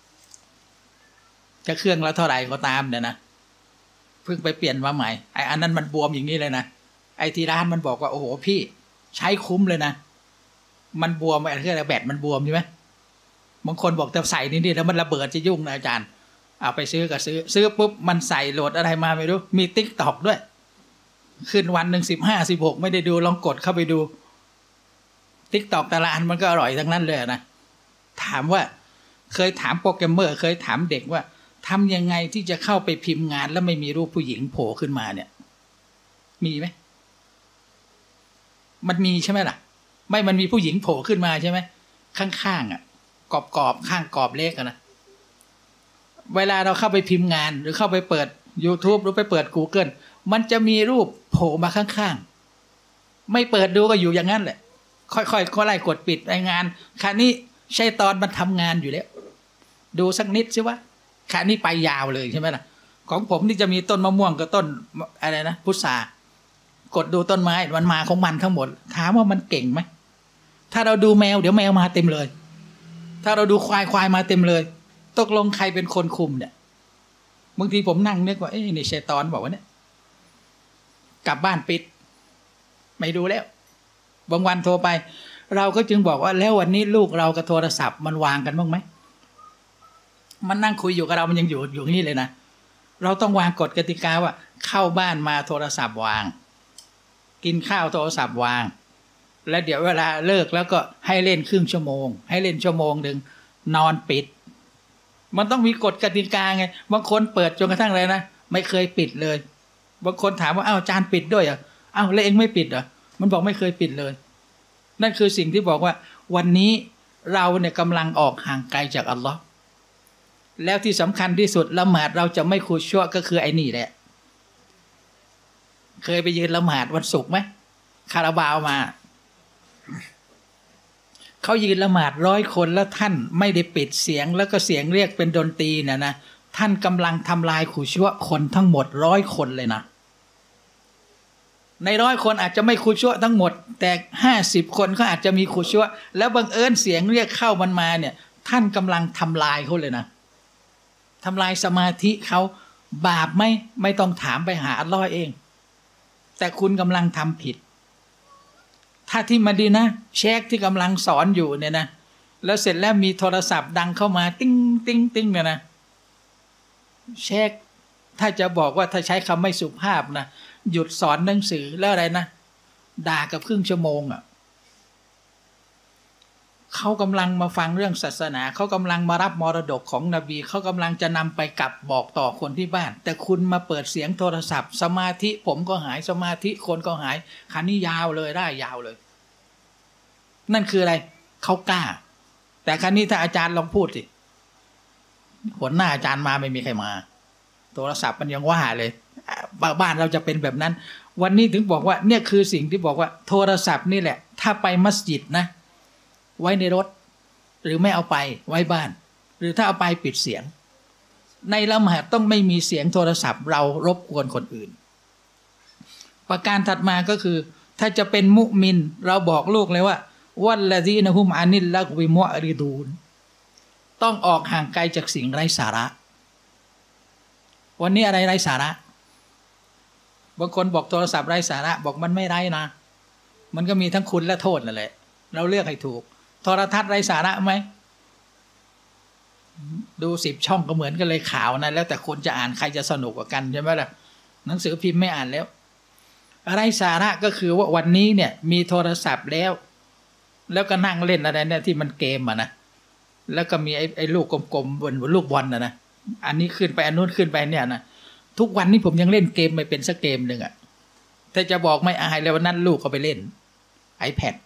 จะเครื่องละเท่าไหร่ก็ตามเนี่ยนะเพิ่งไปเปลี่ยนมาใหม่ไออันนั้นมันบวมอย่างนี้เลยนะไอที่ร้านมันบอกว่าโอ้โหพี่ใช้คุ้มเลยนะมันบวมไอ้เครื่องแบตมันบวมใช่ไหมบางคนบอกจะใส่นี่นี่แล้วมันระเบิดจะยุ่งนะอาจารย์เอาไปซื้อก็ซื้อซื้อปุ๊บมันใส่โหลดอะไรมาไม่รู้มีติ๊กต็อกด้วยขึ้นวันหนึ่งสิบห้าสิบหกไม่ได้ดูลองกดเข้าไปดูติ๊กต็อกแต่ละอันมันก็อร่อยทั้งนั้นเลยนะถามว่าเคยถามโปรแกรมเมอร์เคยถามเด็กว่าทำยังไงที่จะเข้าไปพิมพ์งานแล้วไม่มีรูปผู้หญิงโผล่ขึ้นมาเนี่ยมีไหมมันมีใช่ไหมล่ะไม่มันมีผู้หญิงโผล่ขึ้นมาใช่ไหมข้างๆอ่ะกรอบๆข้างกรอบเลขนะเวลาเราเข้าไปพิมพ์งานหรือเข้าไปเปิด YouTube หรือไปเปิด Google มันจะมีรูปโผล่มาข้างๆไม่เปิดดูก็อยู่อย่างนั้นแหละค่อยๆก็ไล่กดปิดรายงานคราวนี้ใช่ตอนมันทำงานอยู่แล้วดูสักนิดสิวะคราวนี้ไปยาวเลยใช่ไหมล่ะของผมนี่จะมีต้นมะม่วงกับต้นอะไรนะพุทรากดดูต้นไม้มันมาของมันทั้งหมดถามว่ามันเก่งไหมถ้าเราดูแมวเดี๋ยวแมวมาเต็มเลยถ้าเราดูควายควายมาเต็มเลยตกลงใครเป็นคนคุมเนี่ยบางทีผมนั่งนึกว่าเอ้ยนี่ชัยฏอนบอกว่าเนี่ยกลับบ้านปิดไม่ดูแล้วบางวันโทรไปเราก็จึงบอกว่าแล้ววันนี้ลูกเรากับโทรศัพท์มันวางกันบ้างไหมมันนั่งคุยอยู่กับเรามันยังอยู่อยู่นี่เลยนะเราต้องวางกฎกติกาว่าเข้าบ้านมาโทรศัพท์วางกินข้าวโทรศัพท์วางแล้วเดี๋ยวเวลาเลิกแล้วก็ให้เล่นครึ่งชั่วโมงให้เล่นชั่วโมงหนึ่งนอนปิดมันต้องมีกฎกติกาไงบางคนเปิดจนกระทั่งอะไรนะไม่เคยปิดเลยบางคนถามว่าอ้าวอาจารย์ปิดด้วยเหรออ้าวแล้วเองไม่ปิดเหรอมันบอกไม่เคยปิดเลยนั่นคือสิ่งที่บอกว่าวันนี้เราเนี่ยกำลังออกห่างไกลจากอัลลอฮ์แล้วที่สำคัญที่สุดละหมาดเราจะไม่คุชั่วก็คือไอ้นี่แหละเคยไปยืนละหมาดวันศุกร์ไหมคาราบาวมาเขายืนละหมาดร้อยคนแล้วท่านไม่ได้ปิดเสียงแล้วก็เสียงเรียกเป็นดนตรีนะนะท่านกำลังทำลายขุชั่วคนทั้งหมดร้อยคนเลยนะในร้อยคนอาจจะไม่ขุชั่วทั้งหมดแต่ห้าสิบคนเขาอาจจะมีขุชั่วแล้วบังเอิญเสียงเรียกเข้ามันมาเนี่ยท่านกำลังทำลายเขาเลยนะทำลายสมาธิเขาบาปไหมไม่ต้องถามไปหาอัลลอฮ์เองแต่คุณกำลังทำผิดถ้าที่มะดีนะห์เชคที่กำลังสอนอยู่เนี่ยนะแล้วเสร็จแล้วมีโทรศัพท์ดังเข้ามาติ้งติ้งติ้งเนี่ยนะเชคถ้าจะบอกว่าถ้าใช้คำไม่สุภาพนะหยุดสอนหนังสือแล้วอะไรนะด่ากับครึ่งชั่วโมงอ่ะเขากำลังมาฟังเรื่องศาสนาเขากำลังมารับมรดกของนบีเขากำลังจะนำไปกลับบอกต่อคนที่บ้านแต่คุณมาเปิดเสียงโทรศัพท์สมาธิผมก็หายสมาธิคนก็หายคันนี้ยาวเลยได้ยาวเลยนั่นคืออะไรเขากล้าแต่ครั้นี้ถ้าอาจารย์ลองพูดสิหนหน้าอาจารย์มาไม่มีใครมาโทรศัพท์มันยังว่าเลยบ้านเราจะเป็นแบบนั้นวันนี้ถึงบอกว่าเนี่ยคือสิ่งที่บอกว่าโทรศัพท์นี่แหละถ้าไปมัสยิดนะไว้ในรถหรือไม่เอาไปไว้บ้านหรือถ้าเอาไปปิดเสียงในละหมาดต้องไม่มีเสียงโทรศัพท์เรารบกวนคนอื่นประการถัดมาก็คือถ้าจะเป็นมุมินเราบอกลูกเลยว่าวัลลซีนะฮุมอานิลละกวิมุอริดูนต้องออกห่างไกลจากสิ่งไร้สาระวันนี้อะไรไร้สาระบางคนบอกโทรศัพท์ไร้สาระบอกมันไม่ไร้นะมันก็มีทั้งคุณและโทษนั่นแหละเราเลือกให้ถูกโทรทัศน์ไร้สาระไหมดูสิบช่องก็เหมือนกันเลยข่าวนะแล้วแต่คนจะอ่านใครจะสนุกกว่ากันใช่ไหมล่ะหนังสือพิมพ์ไม่อ่านแล้วไร้สาระก็คือว่าวันนี้เนี่ยมีโทรศัพท์แล้วแล้วก็นั่งเล่นอะไรเนี่ยที่มันเกมอ่ะนะแล้วก็มีไอ้ไอ้ลูกกลมๆบนบนลูกบอลนะนะอันนี้ขึ้นไปอันนู้นขึ้นไปเนี่ยนะทุกวันนี้ผมยังเล่นเกมไม่เป็นสักเกมหนึ่งอ่ะถ้าจะบอกไม่อายเลยวันนั้นลูกก็ไปเล่น iPad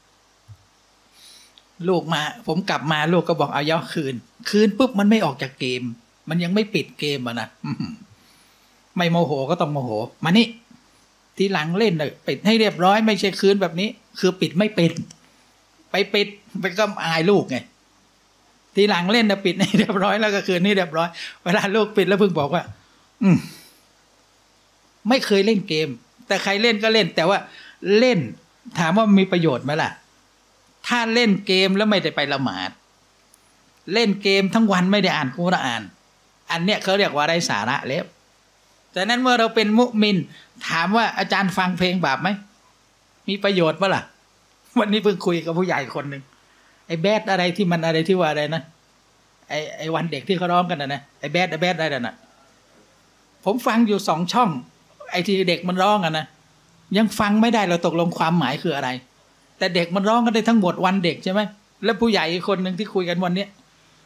ลูกมาผมกลับมาลูกก็บอกเอาย่อคืนคืนปุ๊บมันไม่ออกจากเกมมันยังไม่ปิดเกมอ่ะนะไม่โมโหก็ต้องโมโหมานี่ทีหลังเล่นเลยปิดให้เรียบร้อยไม่ใช่คืนแบบนี้คือปิดไม่เป็นไปปิดไปก็อายลูกไงทีหลังเล่นนะปิดให้เรียบร้อยแล้วก็คืนนี้เรียบร้อยเวลาลูกปิดแล้วเพิ่งบอกว่าอืมไม่เคยเล่นเกมแต่ใครเล่นก็เล่นแต่ว่าเล่นถามว่ามีประโยชน์ไหมล่ะถ้าเล่นเกมแล้วไม่ได้ไปละหมาดเล่นเกมทั้งวันไม่ได้อ่านกุรอานอันเนี้ยเขาเรียกว่าไร้สาระแล้วแต่นั้นเมื่อเราเป็นมุมินถามว่าอาจารย์ฟังเพลงบาปไหมมีประโยชน์ปะล่ะวันนี้เพิ่งคุยกับผู้ใหญ่คนหนึ่งไอ้แบดอะไรที่มันอะไรที่ว่าอะไรนะไอ้ไอ้วันเด็กที่เขาร้องกันนะนะไอ้แบดไอ้แบดอะไรน่ะผมฟังอยู่สองช่องไอ้ที่เด็กมันร้องกันนะยังฟังไม่ได้เราตกลงความหมายคืออะไรแต่เด็กมันร้องกันได้ทั้งหมดวันเด็กใช่ไหมแล้วผู้ใหญ่อีกคนหนึ่งที่คุยกันวันนี้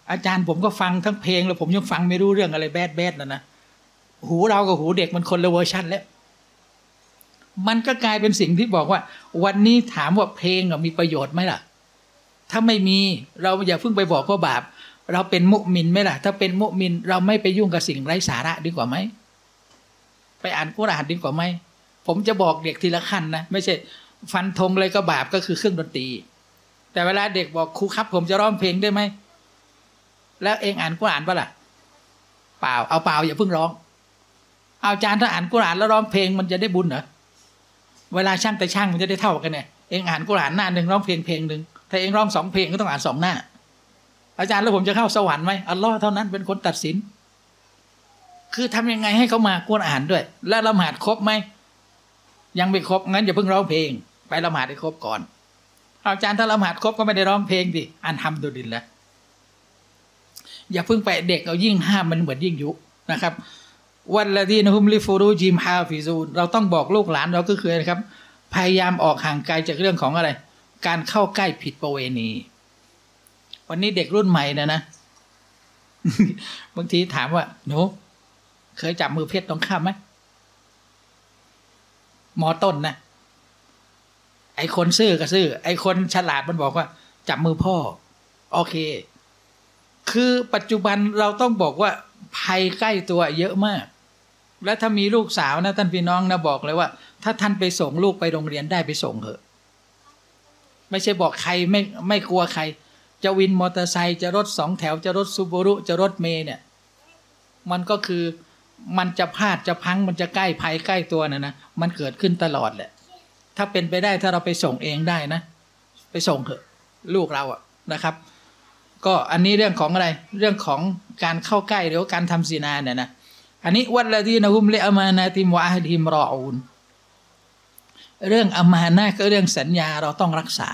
อาจารย์ผมก็ฟังทั้งเพลงแล้วผมยังฟังไม่รู้เรื่องอะไรแบดแบดนะนะหูเรากับหูเด็กมันคนละเวอร์ชันแล้วมันก็กลายเป็นสิ่งที่บอกว่าวันนี้ถามว่าเพลงมีประโยชน์ไหมล่ะถ้าไม่มีเราอย่าเพิ่งไปบอกว่าบาปเราเป็นมุมินไหมล่ะถ้าเป็นมุมินเราไม่ไปยุ่งกับสิ่งไร้สาระดีกว่าไหมไปอ่านกุรอานดีกว่าไหมผมจะบอกเด็กทีละขั้นนะไม่ใช่ฟันธงเลยก็บาปก็คือเครื่องดนตรีแต่เวลาเด็กบอกครูครับผมจะร้องเพลงได้ไหมแล้วเองอ่านกุรอานปะล่ะเปล่าเอาเปล่าอย่าเพิ่งร้องเอาอาจารย์ถ้าอ่านกุรอานแล้วร้องเพลงมันจะได้บุญเหรอเวลาช่างแต่ช่างมันจะได้เท่ากันเนี่ยเองอ่านกุรอานหน้าหนึ่งร้องเพลงเพลงหนึ่งถ้าเองร้องสองเพลงก็ต้องอ่านสองหน้าอาจารย์แล้วผมจะเข้าสวรรค์ไหมอัลลอฮ์เท่านั้นเป็นคนตัดสินคือทำยังไงให้เขามากุรอานด้วยแล้วละหมาดครบไหมยังไม่ครบงั้นอย่าเพิ่งร้องเพลงไปละหมาดให้ครบก่อนอาจารย์ถ้าละหมาดครบก็ไม่ได้ร้องเพลงดิอันทำดูดินแล้วอย่าเพิ่งไปเด็กเอายิ่งห้ามมันเหมือนยิ่งยุนะครับวันละดีนะฮุมลิฟูรูจิมฮาฟิซูนเราต้องบอกลูกหลานเราก็คือนะครับพยายามออกห่างไกลจากเรื่องของอะไรการเข้าใกล้ผิดประเวณีวันนี้เด็กรุ่นใหม่นะนะ บางทีถามว่าหนูเคยจับมือเพชรตรงข้ามไหมมอต้นนะไอคนซื่อก็ซื่อไอคนฉลาดมันบอกว่าจับมือพ่อโอเคคือปัจจุบันเราต้องบอกว่าภัยใกล้ตัวเยอะมากและถ้ามีลูกสาวนะท่านพี่น้องนะบอกเลยว่าถ้าท่านไปส่งลูกไปโรงเรียนได้ไปส่งเถอะไม่ใช่บอกใครไม่ไม่กลัวใครจะวินมอเตอร์ไซค์จะรถสองแถวจะรถซูโบรุจะรถเมย์เนี่ยมันก็คือมันจะพลาดจะพังมันจะใกล้ภัยใกล้ตัวนะนะมันเกิดขึ้นตลอดแหละถ้าเป็นไปได้ถ้าเราไปส่งเองได้นะไปส่งเถอะลูกเราอะนะครับก็อันนี้เรื่องของอะไรเรื่องของการเข้าใกล้หรือการทำซินาเนี่ยนะอันนี้วัลลดีนะฮุมลิอามานาติมวะอะฮิมรออูนเรื่องอามานะก็เรื่องสัญญาเราต้องรักษา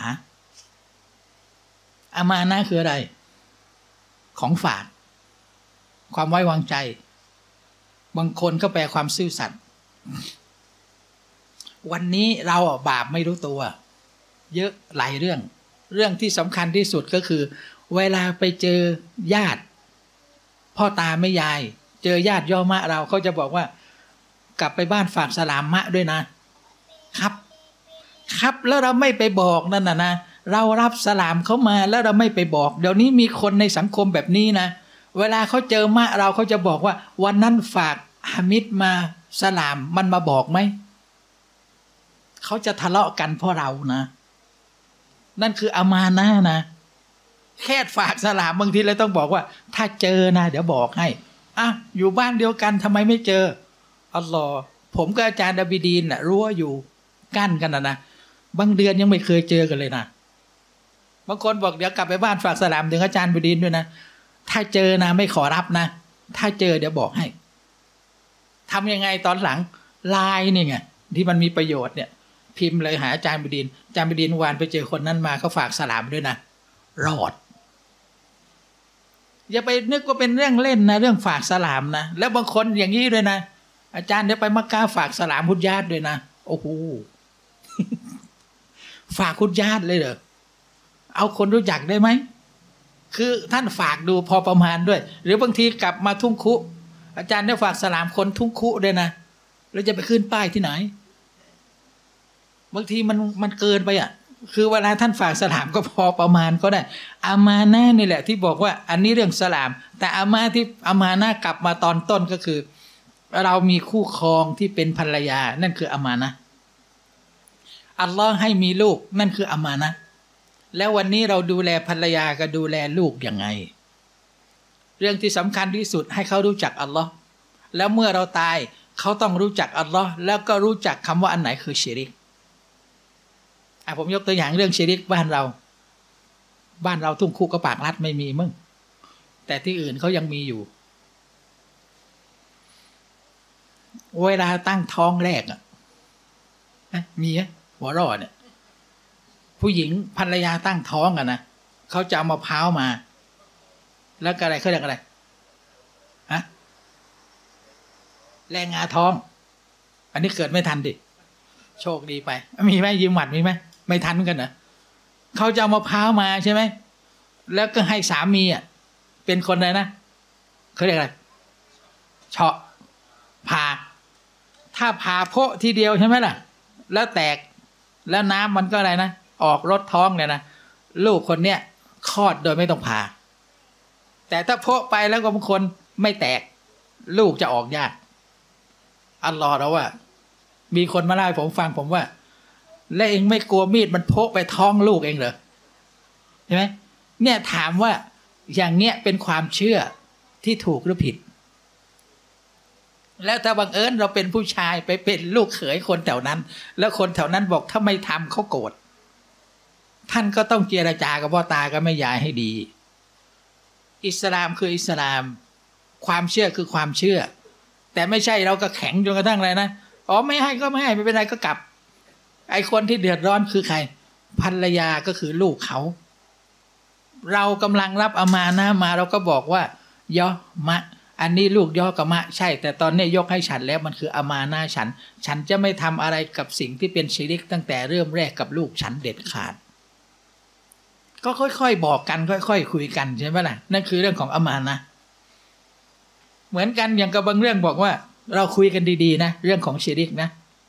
อามานะคืออะไรของฝากความไว้วางใจบางคนก็แปลความซื่อสัตย์วันนี้เราบาปไม่รู้ตัวเยอะหลายเรื่องเรื่องที่สำคัญที่สุดก็คือเวลาไปเจอญาติพ่อตาแม่ยายเจอญาติย่อมะเราเขาจะบอกว่ากลับไปบ้านฝากสลามมะด้วยนะครับครับแล้วเราไม่ไปบอกนั่นน่ะนะเรารับสลามเขามาแล้วเราไม่ไปบอกเดี๋ยวนี้มีคนในสังคมแบบนี้นะเวลาเขาเจอมะเราเขาจะบอกว่าวันนั้นฝากฮามิดมาสลามมันมาบอกไหมเขาจะทะเลาะกันเพราะเรานะนั่นคืออามานะนะแค่ฝากสลามบางทีเราต้องบอกว่าถ้าเจอนะเดี๋ยวบอกให้อ่ะอยู่บ้านเดียวกันทำไมไม่เจออัลลอฮ์ผมกับอาจารย์ดาบิดีนน่ะรู้ว่าอยู่กั้นกันนะนะบางเดือนยังไม่เคยเจอกันเลยนะบางคนบอกเดี๋ยวกลับไปบ้านฝากสลามถึงอาจารย์ดาบิดีนด้วยนะถ้าเจอนะไม่ขอรับนะถ้าเจอเดี๋ยวบอกให้ทำยังไงตอนหลังไลน์นี่ไงที่มันมีประโยชน์เนี่ยพิมพ์เลยหาอาจารย์ดาบิดีนอาจารย์ดาบิดีนวานไปเจอคนนั้นมาเขาฝากสลามด้วยนะรอดอย่าไปนึกว่าเป็นเรื่องเล่นนะเรื่องฝากสลามนะแล้วบางคนอย่างนี้ด้วยนะอาจารย์เดี๋ยวไปมักกะฝากสลามฮุดญาตด้วยนะโอ้โห ฝากฮุดญาตเลยเหรอเอาคนรู้จักได้ไหมคือท่านฝากดูพอประมาณด้วยหรือบางทีกลับมาทุ่งคุอาจารย์ได้ฝากสลามคนทุ่งคุด้วยนะแล้วจะไปขึ้นป้ายที่ไหนบางทีมันมันเกินไปอ่ะคือเวลาท่านฝากสลามก็พอประมาณก็ได้อามานะนี่แหละที่บอกว่าอันนี้เรื่องสลามแต่อามาที่อามานะกลับมาตอนต้นก็คือเรามีคู่ครองที่เป็นภรรยานั่นคืออามานะอัลลอฮ์ให้มีลูกนั่นคืออามานะแล้ววันนี้เราดูแลภรรยากับดูแลลูกยังไงเรื่องที่สำคัญที่สุดให้เขารู้จักอัลลอฮ์แล้วเมื่อเราตายเขาต้องรู้จักอัลลอฮ์แล้วก็รู้จักคำว่าอันไหนคือชิริกอ่ะผมยกตัวอย่างเรื่องชิริกบ้านเราบ้านเราทุ่งคุกระปากรัดไม่มีมึงแต่ที่อื่นเขายังมีอยู่เวลาตั้งท้องแรกอ่ะมีอ่ะหัวรอดเนี่ยผู้หญิงภรรยาตั้งท้องอ่ะนะเขาจะเอามะพร้าวมาแล้วก็อะไรเขาเรียกอะไรฮะแรงงาท้องอันนี้เกิดไม่ทันดิโชคดีไปมีไหมยืมหมัดมีไหมไม่ทันกันเหรอเขาจะเอามะพร้าวมาใช่ไหมแล้วก็ให้สามีอ่ะเป็นคนอะไรนะเขาเรียกอะไรเฉาะผ่าถ้าผ่าโพะทีเดียวใช่ไหมล่ะแล้วแตกแล้วน้ำมันก็อะไรนะออกรถท้องเนี่ยนะลูกคนเนี้ยคลอดโดยไม่ต้องผ่าแต่ถ้าโพะไปแล้วก็บางคนไม่แตกลูกจะออกยากอัลลอฮ์เราว่ามีคนมาเล่าให้ผมฟังผมว่าแล้วเองไม่กลัวมีดมันโพะไปท้องลูกเองเหรอใช่ไหมเนี่ยถามว่าอย่างเนี้ยเป็นความเชื่อที่ถูกหรือผิดแล้วถ้าบังเอิญเราเป็นผู้ชายไปเป็นลูกเขยคนแถวนั้นแล้วคนแถวนั้นบอกถ้าไม่ทำเขาโกรธท่านก็ต้องเจรจากับพ่อตากับแม่ยายให้ดีอิสลามคืออิสลามความเชื่อคือความเชื่อแต่ไม่ใช่เราก็แข็งจนกระทั่งอะไรนะอ๋อไม่ให้ก็ไม่ให้ไม่เป็นไรก็กลับไอ้คนที่เดือดร้อนคือใครภรรยาก็คือลูกเขาเรากำลังรับอามานะมาเราก็บอกว่ายอมะอันนี้ลูกยอกะมะใช่แต่ตอนนี้ยกให้ฉันแล้วมันคืออามานะฉันฉันจะไม่ทำอะไรกับสิ่งที่เป็นชิริกตั้งแต่เริ่มแรกกับลูกฉันเด็ดขาดก็ค่อยๆบอกกันค่อยๆคุยกันใช่ไหมล่ะนั่นคือเรื่องของอามานะเหมือนกันอย่างกับบางเรื่องบอกว่าเราคุยกันดีๆนะเรื่องของชิริกนะ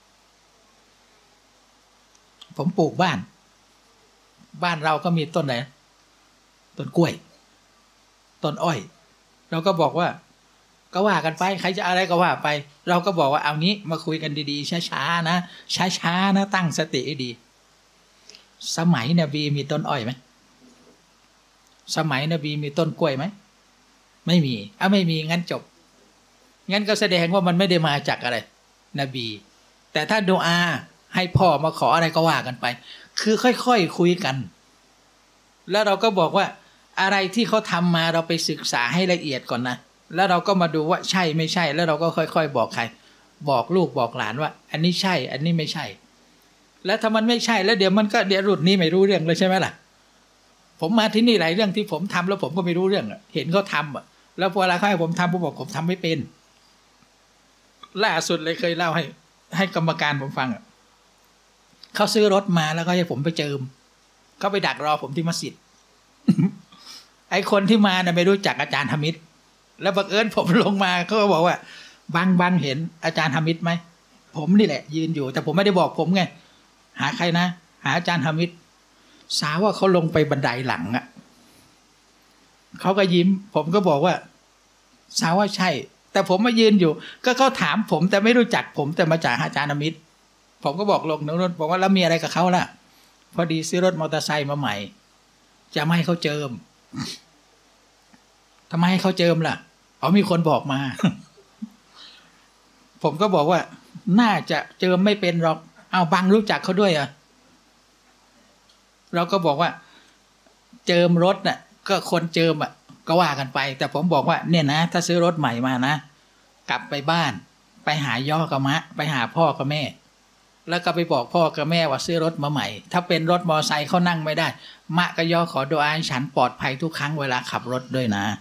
ผมปลูกบ้านบ้านเราก็มีต้นไหนต้นกล้วยต้นอ้อยเราก็บอกว่าก็ว่ากันไปใครจะอะไรก็ว่าไปเราก็บอกว่าเอางี้มาคุยกันดีๆช้าๆนะช้าๆนะตั้งสติให้ดีสมัยนบีมีต้นอ้อยไหมสมัยนบีมีต้นกล้วยไหมไม่มีอ่ะไม่มีงั้นจบงั้นก็แสดงว่ามันไม่ได้มาจากอะไรนบีแต่ถ้าดุอาให้พ่อมาขออะไรก็ว่ากันไปคือค่อยๆ ค, คุยกันแล้วเราก็บอกว่าอะไรที่เขาทำมาเราไปศึกษาให้ละเอียดก่อนนะแล้วเราก็มาดูว่าใช่ไม่ใช่แล้วเราก็ค่อยๆบอกใครบอกลูกบอกหลานว่าอันนี้ใช่อันนี้ไม่ใช่แล้วถ้ามันไม่ใช่แล้วเดี๋ยวมันก็เดี๋ยวรุ่นนี้ไม่รู้เรื่องเลยใช่ไหมล่ะผมมาที่นี่หลายเรื่องที่ผมทำแล้วผมก็ไม่รู้เรื่องเห็นเขาทำอ่ะแล้วพอเวลาเขาให้ผมทำผมบอกผมทำไม่เป็นล่าสุดเลยเคยเล่าให้ให้กรรมการผมฟังอ่ะเขาซื้อรถมาแล้วก็ให้ผมไปเจิมเขาไปดักรอผมที่มัสยิด ไอคนที่มาเนี่ยไม่รู้จักอาจารย์ฮามิดแล้วบังเอิญผมลงมาเขาก็บอกว่าบางบางเห็นอาจารย์ฮามิดไหมผมนี่แหละยืนอยู่แต่ผมไม่ได้บอกผมไงหาใครนะหาอาจารย์ฮามิดสาวว่าเขาลงไปบันไดหลังอ่ะเขาก็ยิ้มผมก็บอกว่าสาวว่าใช่แต่ผมมายืนอยู่ก็เขาถามผมแต่ไม่รู้จักผมแต่มาจากอาจารย์ฮามิดผมก็บอกลงนึกรถบอกว่าแล้วมีอะไรกับเขาล่ะพอดีซื้อรถมอเตอร์ไซค์มาใหม่จะไม่ให้เขาเจิมทำไมให้เขาเจิมล่ะอ๋อมีคนบอกมา ผมก็บอกว่าน่าจะเจิมไม่เป็นหรอกเอาบังรู้จักเขาด้วยอ่ะเราก็บอกว่าเจิมรถน่ะก็คนเจิมอ่ะก็ว่ากันไปแต่ผมบอกว่าเนี่ยนะถ้าซื้อรถใหม่มานะกลับไปบ้านไปหาย่อกับมะไปหาพ่อกับแม่แล้วก็ไปบอกพ่อกับแม่ว่าซื้อรถมาใหม่ถ้าเป็นรถมอไซค์เขานั่งไม่ได้มะก็ย่อขอดุอาให้ฉันปลอดภัยทุกครั้งเวลาขับรถด้วยนะ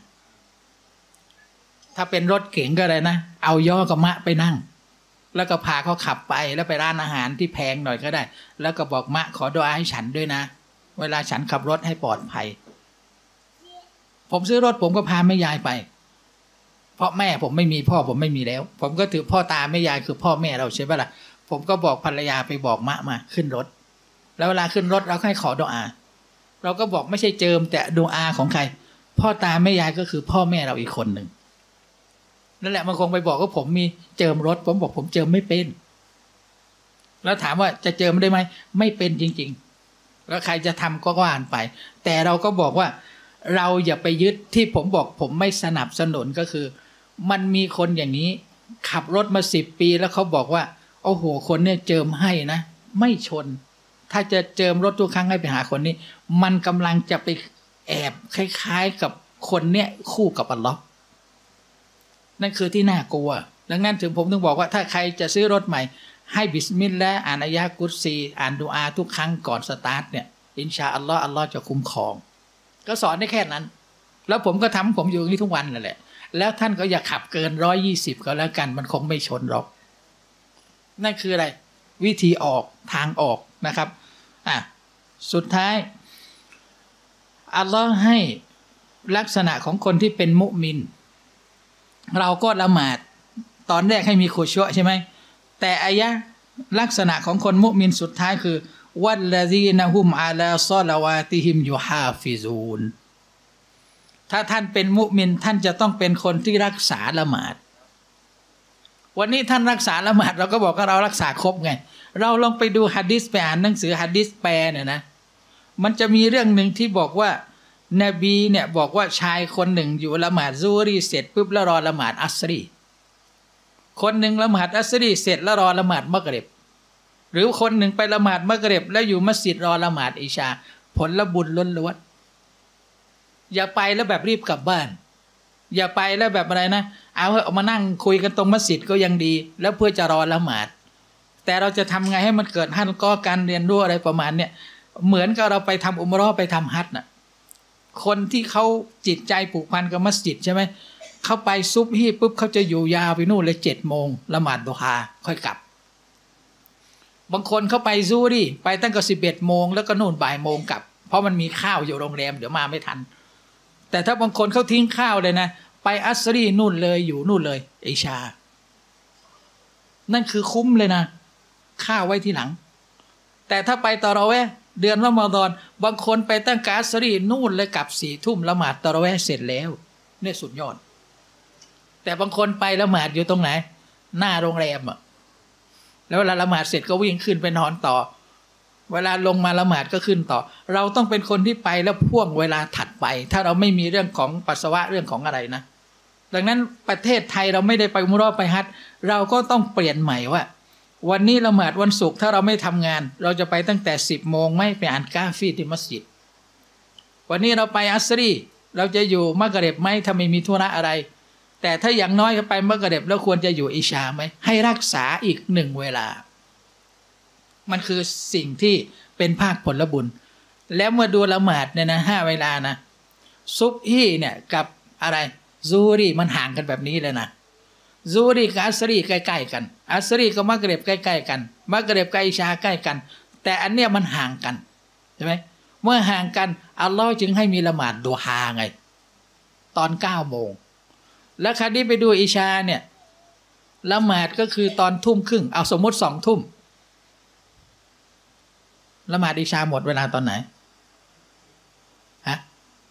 ถ้าเป็นรถเก๋งก็เลยนะเอาย่อกับมะไปนั่งแล้วก็พาเขาขับไปแล้วไปร้านอาหารที่แพงหน่อยก็ได้แล้วก็บอกมะขอดุอาให้ฉันด้วยนะเวลาฉันขับรถให้ปลอดภัยผมซื้อรถผมก็พาแม่ยายไปเพราะแม่ผมไม่มีพ่อผมไม่มีแล้วผมก็ถือพ่อตาแม่ยายคือพ่อแม่เราใช่ไหมล่ะผมก็บอกภรรยาไปบอกมะมาขึ้นรถแล้วเวลาขึ้นรถเราให้ขอดุอาเราก็บอกไม่ใช่เจิมแต่ดุอาของใครพ่อตาแม่ยายก็คือพ่อแม่เราอีกคนหนึ่งนั่นแหละมันคงไปบอกว่าผมมีเจิมรถผมบอกผมเจิมไม่เป็นแล้วถามว่าจะเจิมได้ไหมไม่เป็นจริงๆแล้วใครจะทำก็ว่ากันไปแต่เราก็บอกว่าเราอย่าไปยึดที่ผมบอกผมไม่สนับสนุนก็คือมันมีคนอย่างนี้ขับรถมาสิบปีแล้วเขาบอกว่าโอ้โหคนเนี่ยเจิมให้นะไม่ชนถ้าจะเจิมรถทุกครั้งให้ไปหาคนนี้มันกำลังจะไปแอบคล้ายๆกับคนเนี่ยคู่กับอัลลอฮ์นั่นคือที่น่ากลัวดังนั้นถึงผมถึงบอกว่าถ้าใครจะซื้อรถใหม่ให้บิสมิลลาห์อ่านอายะกุรซีอ่านดุอาทุกครั้งก่อนสตาร์ทเนี่ยอินชาอัลลอฮ์อัลลอฮ์จะคุ้มครองก็สอนได้แค่นั้นแล้วผมก็ทำผมอยู่อย่างนี้ทุกวันนั่นแหละแล้วท่านก็อย่าขับเกินร้อยยี่สิบก็แล้วกันมันคงไม่ชนหรอกนั่นคืออะไรวิธีออกทางออกนะครับอ่ะสุดท้ายอัลลอฮ์ให้ลักษณะของคนที่เป็นมุมินเราก็ละหมาดตอนแรกให้มีขุชัวใช่ไหมแต่อายะลักษณะของคนมุมินสุดท้ายคือวัลลซีนะฮุมอะลาศอลาวาติฮิมยุฮาฟิซูนถ้าท่านเป็นมุมินท่านจะต้องเป็นคนที่รักษาละหมาดวันนี้ท่านรักษาละหมาดเราก็บอกว่าเรารักษาครบไงเราลองไปดูหะดีษไปอ่านหนังสือหะดีษแปลเนี่ยนะมันจะมีเรื่องหนึ่งที่บอกว่านบีเนี่ยบอกว่าชายคนหนึ่งอยู่ละหมาดซูรีเสร็จปุ๊บแล้วรอละหมาดอัสรีคนหนึ่งละหมาดอัสรีเสร็จแล้วรอละหมาดมักริบหรือคนหนึ่งไปละหมาดมักริบแล้วอยู่มัสยิดรอละหมาดอิชาผลละบุญล้วนๆอย่าไปแล้วแบบรีบกลับบ้านอย่าไปแล้วแบบอะไรนะเอาเอามานั่งคุยกันตรงมัสยิดก็ยังดีแล้วเพื่อจะรอละหมาดแต่เราจะทำไงให้มันเกิดฮัจญ์ก็การเรียนรู้อะไรประมาณเนี่ยเหมือนกับเราไปทำอุมเราะห์ไปทำฮัจญ์น่ะคนที่เขาจิตใจผูกพันกับมัสยิดใช่ไหมเขาไปซุบฮีปุ๊บเขาจะอยู่ยาวไปนู่นเลยเจ็ดโมงละหมาดดุฮาค่อยกลับบางคนเขาไปซูรีไปตั้งแต่สิบเอ็ดโมงแล้วก็นู่นบ่ายโมงกลับเพราะมันมีข้าวอยู่โรงแรมเดี๋ยวมาไม่ทันแต่ถ้าบางคนเขาทิ้งข้าวเลยนะไปอัสรีนู่นเลยอยู่นู่นเลยอิชานั่นคือคุ้มเลยนะข้าวไว้ที่หลังแต่ถ้าไปตะเราะเวห์เดือนรอมฎอนบางคนไปตั้งกาอัสรีนู่นเลยกลับสี่ทุ่มละหมาดตะเราะเวห์เสร็จแล้วเนี่ยสุดยอดแต่บางคนไปละหมาดอยู่ตรงไหนหน้าโรงแรมอ่ะแล้วเวลาละหมาดเสร็จก็วิ่งขึ้นไปนอนต่อเวลาลงมาละหมาดก็ขึ้นต่อเราต้องเป็นคนที่ไปแล้วพ่วงเวลาถัดไปถ้าเราไม่มีเรื่องของปัสสาวะเรื่องของอะไรนะดังนั้นประเทศไทยเราไม่ได้ไปมุรอไปฮัจญ์เราก็ต้องเปลี่ยนใหม่ว่าวันนี้ละหมาดวันศุกร์ถ้าเราไม่ทำงานเราจะไปตั้งแต่สิบโมงไม่ไปอ่านกาฟีที่มัสยิดวันนี้เราไปอัสรีเราจะอยู่มักริบไหมถ้าไม่มีธุระอะไรแต่ถ้าอย่างน้อยก็ไปมักริบแล้วควรจะอยู่อิชาไหมให้รักษาอีกหนึ่งเวลามันคือสิ่งที่เป็นภาคผลบุญแล้วเมื่อดูละหมาดเนี่ยนะห้าเวลานะซุบฮีเนี่ยกับอะไรซูรีมันห่างกันแบบนี้เลยนะซูรีกับอัสรีใกล้ๆกันอัสรีกับมักริบใกล้ๆกันมักริบกับอิชาใกล้กันแต่อันเนี้ยมันห่างกันใช่ไหมเมื่อห่างกันอัลลอฮ์จึงให้มีละหมาดดุฮาไงตอนเก้าโมงแล้วคราวนี้ไปดูอิชาเนี่ยละหมาดก็คือตอนทุ่มครึ่งเอาสมมติสองทุ่มละหมาดอิชาหมดเวลาตอนไหนฮะ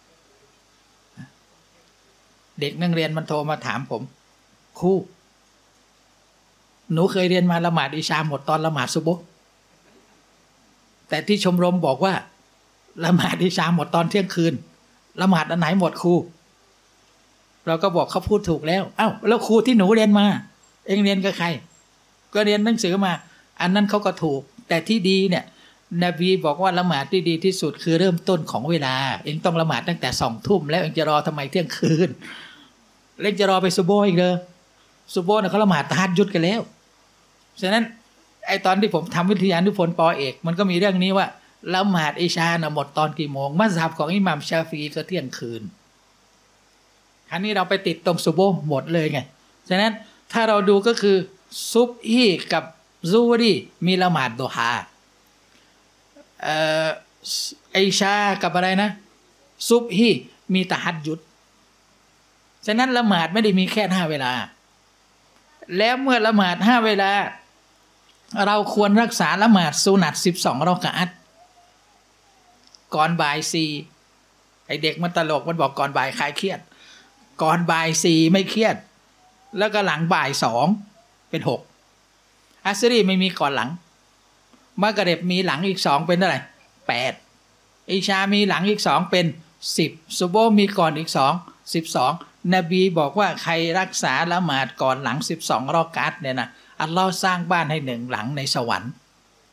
เด็กนักเรียนมันโทรมาถามผมครูหนูเคยเรียนมาละหมาดอิชาหมดตอนละหมาดซุบฮ์แต่ที่ชมรมบอกว่าละหมาดอิชาหมดตอนเที่ยงคืนละหมาดอันไหนหมดครูเราก็บอกเขาพูดถูกแล้วอ้าวแล้วครูที่หนูเรียนมาเอ็งเรียนกับใครก็เรียนหนังสือมาอันนั้นเขาก็ถูกแต่ที่ดีเนี่ยนบีบอกว่าละหมาดที่ดีที่สุดคือเริ่มต้นของเวลาเอ็งต้องละหมาดตั้งแต่สองทุ่มแล้วเอ็งจะรอทำไมเที่ยงคืนเอ็งจะรอไปซุบโบอีกเลยซุบโบเนี่ยเขาละหมาดตะฮัดยุดกันแล้วฉะนั้นไอตอนที่ผมทำวิทยานิพนธ์ปอเอกมันก็มีเรื่องนี้ว่าละหมาดอิชาหมดตอนกี่โมงมัซฮับของอิหม่ามชาฟีอีก็เที่ยงคืนครั้นี้เราไปติดตรงซุบโบหมดเลยไงฉะนั้นถ้าเราดูก็คือซุบฮีกับซูรีมีละหมาดดุฮาเอ่ออิชากับอะไรนะซุบฮีมีตะฮัจญุดฉะนั้นละหมาดไม่ได้มีแค่ห้าเวลาแล้วเมื่อละหมาดห้าเวลาเราควรรักษาละหมาดสุนัตสิบสองรอกะอัตก่อนบ่ายสี่ไอเด็กมันตลกมันบอกก่อนบ่ายคลายเครียดก่อนบ่ายสี่ไม่เครียดแล้วก็หลังบ่ายสองเป็นหกอัสรีไม่มีก่อนหลังมักริบมีหลังอีกสองเป็นเท่าไหร่แปดอิชามีหลังอีกสองเป็นสิบซุบโบมีก่อนอีกสองสิบสองนบีบอกว่าใครรักษาละหมาดก่อนหลังสิบสองรอกาตเนี่ยนะอัลลอฮ์สร้างบ้านให้หนึ่งหลังในสวรรค์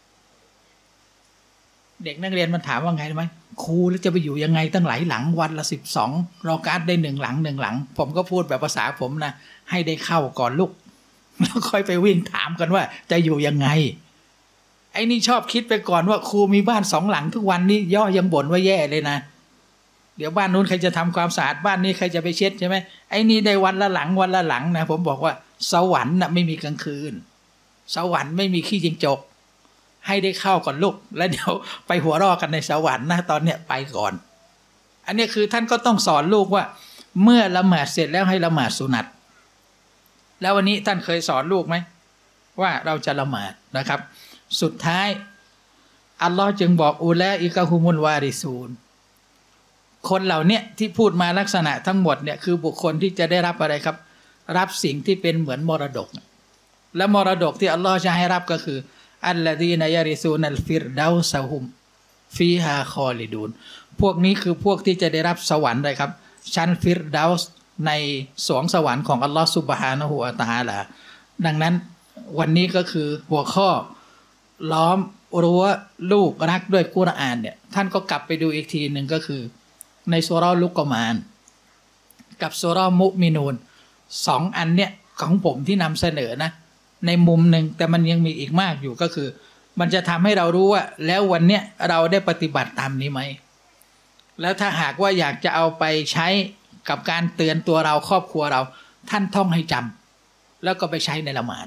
เด็กนักเรียนมันถามว่าไงรู้ไหมครูแล้วจะไปอยู่ยังไงตั้งหลายหลังวันละสิบสองรอกาตได้หนึ่งหลังหนึ่งหลังผมก็พูดแบบภาษาผมนะให้ได้เข้าก่อนลูกแล้วค่อยไปวิ่งถามกันว่าจะอยู่ยังไงไอ้นี่ชอบคิดไปก่อนว่าครูมีบ้านสองหลังทุกวันนี้ย่อยังบ่นว่าแย่เลยนะเดี๋ยวบ้านนู้นใครจะทำความสะอาดบ้านนี้ใครจะไปเช็ดใช่ไหมไอ้นี่ได้วันละหลังวันละหลังนะผมบอกว่าสวรรค์น่ะไม่มีกลางคืนสวรรค์ไม่มีขี้จิงจกให้ได้เข้าก่อนลูกแล้วเดี๋ยวไปหัวเราะกันในสวรรค์นะตอนเนี้ยไปก่อนอันนี้คือท่านก็ต้องสอนลูกว่าเมื่อละหมาดเสร็จแล้วให้ละหมาดสุนัตแล้ววันนี้ท่านเคยสอนลูกไหมว่าเราจะละหมาดนะครับสุดท้ายอัลลอฮ์จึงบอกอูลาอิกะฮุมุลวาริซูนคนเหล่านี้ที่พูดมาลักษณะทั้งหมดเนี่ยคือบุคคลที่จะได้รับอะไรครับรับสิ่งที่เป็นเหมือนมรดกและมรดกที่อัลลอฮ์จะให้รับก็คืออัลลดีนยาริซูนัลฟิรดาวซะฮุมฟีฮาคอลิดูนพวกนี้คือพวกที่จะได้รับสวรรค์เลยครับชั้นฟิรดาวส์ในสวงสวรรค์ของอัลลอฮ์ซุบฮานะฮูวะตะอาลาดังนั้นวันนี้ก็คือหัวข้อล้อมรั้วลูกรักด้วยกุรอานเนี่ยท่านก็กลับไปดูอีกทีหนึ่งก็คือในซูเราะห์ลุกมานกับซูเราะห์มุมินูนสองอันเนี่ยของผมที่นำเสนอนะในมุมหนึ่งแต่มันยังมีอีกมากอยู่ก็คือมันจะทำให้เรารู้ว่าแล้ววันเนี้ยเราได้ปฏิบัติตามนี้ไหมแล้วถ้าหากว่าอยากจะเอาไปใช้กับการเตือนตัวเราครอบครัวเราท่านท่องให้จำแล้วก็ไปใช้ในละหมาด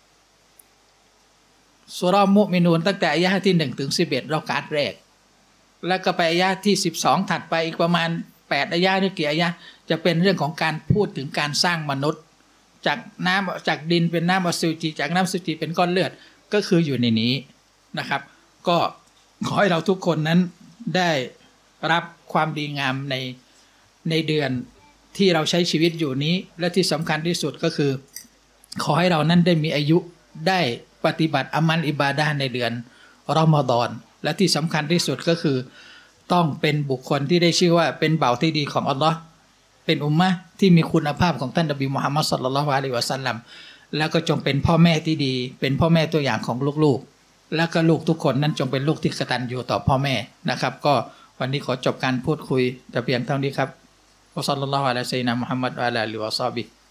ซูเราะห์มุมินูนตั้งแต่อายะห์ที่หนึ่งถึงสิบเอ็ดเราการแรกแล้วก็ไปอายะห์ที่สิบสองถัดไปอีกประมาณแปดอายะห์หรือกี่อายะห์จะเป็นเรื่องของการพูดถึงการสร้างมนุษย์จากน้ำจากดินเป็นน้ำอสุจิจากน้ำอสุจิเป็นก้อนเลือดก็คืออยู่ในนี้นะครับก็ขอให้เราทุกคนนั้นได้รับความดีงามในในเดือนที่เราใช้ชีวิตอยู่นี้และที่สำคัญที่สุดก็คือขอให้เรานั้นได้มีอายุได้ปฏิบัติอามัลอิบาดะห์ในเดือนรอมฎอนและที่สำคัญที่สุดก็คือต้องเป็นบุคคลที่ได้ชื่อว่าเป็นบ่าวที่ดีของอัลลอฮ์เป็นอุมมะห์ที่มีคุณภาพของท่านนบีมุฮัมมัดศ็อลลัลลอฮุอะลัยฮิวะซัลลัมแล้วก็จงเป็นพ่อแม่ที่ดีเป็นพ่อแม่ตัวอย่างของลูกๆแล้วก็ลูกทุกคนนั้นจงเป็นลูกที่กตัญญูต่อพ่อแม่นะครับก็วันนี้ขอจบการพูดคุยแต่เพียงเท่านี้ครับวะศ็อลลัลลอฮุอะลาซัยยิดนามุฮัมมัดวะอะลาอาลิฮิวะศอฮบิฮิ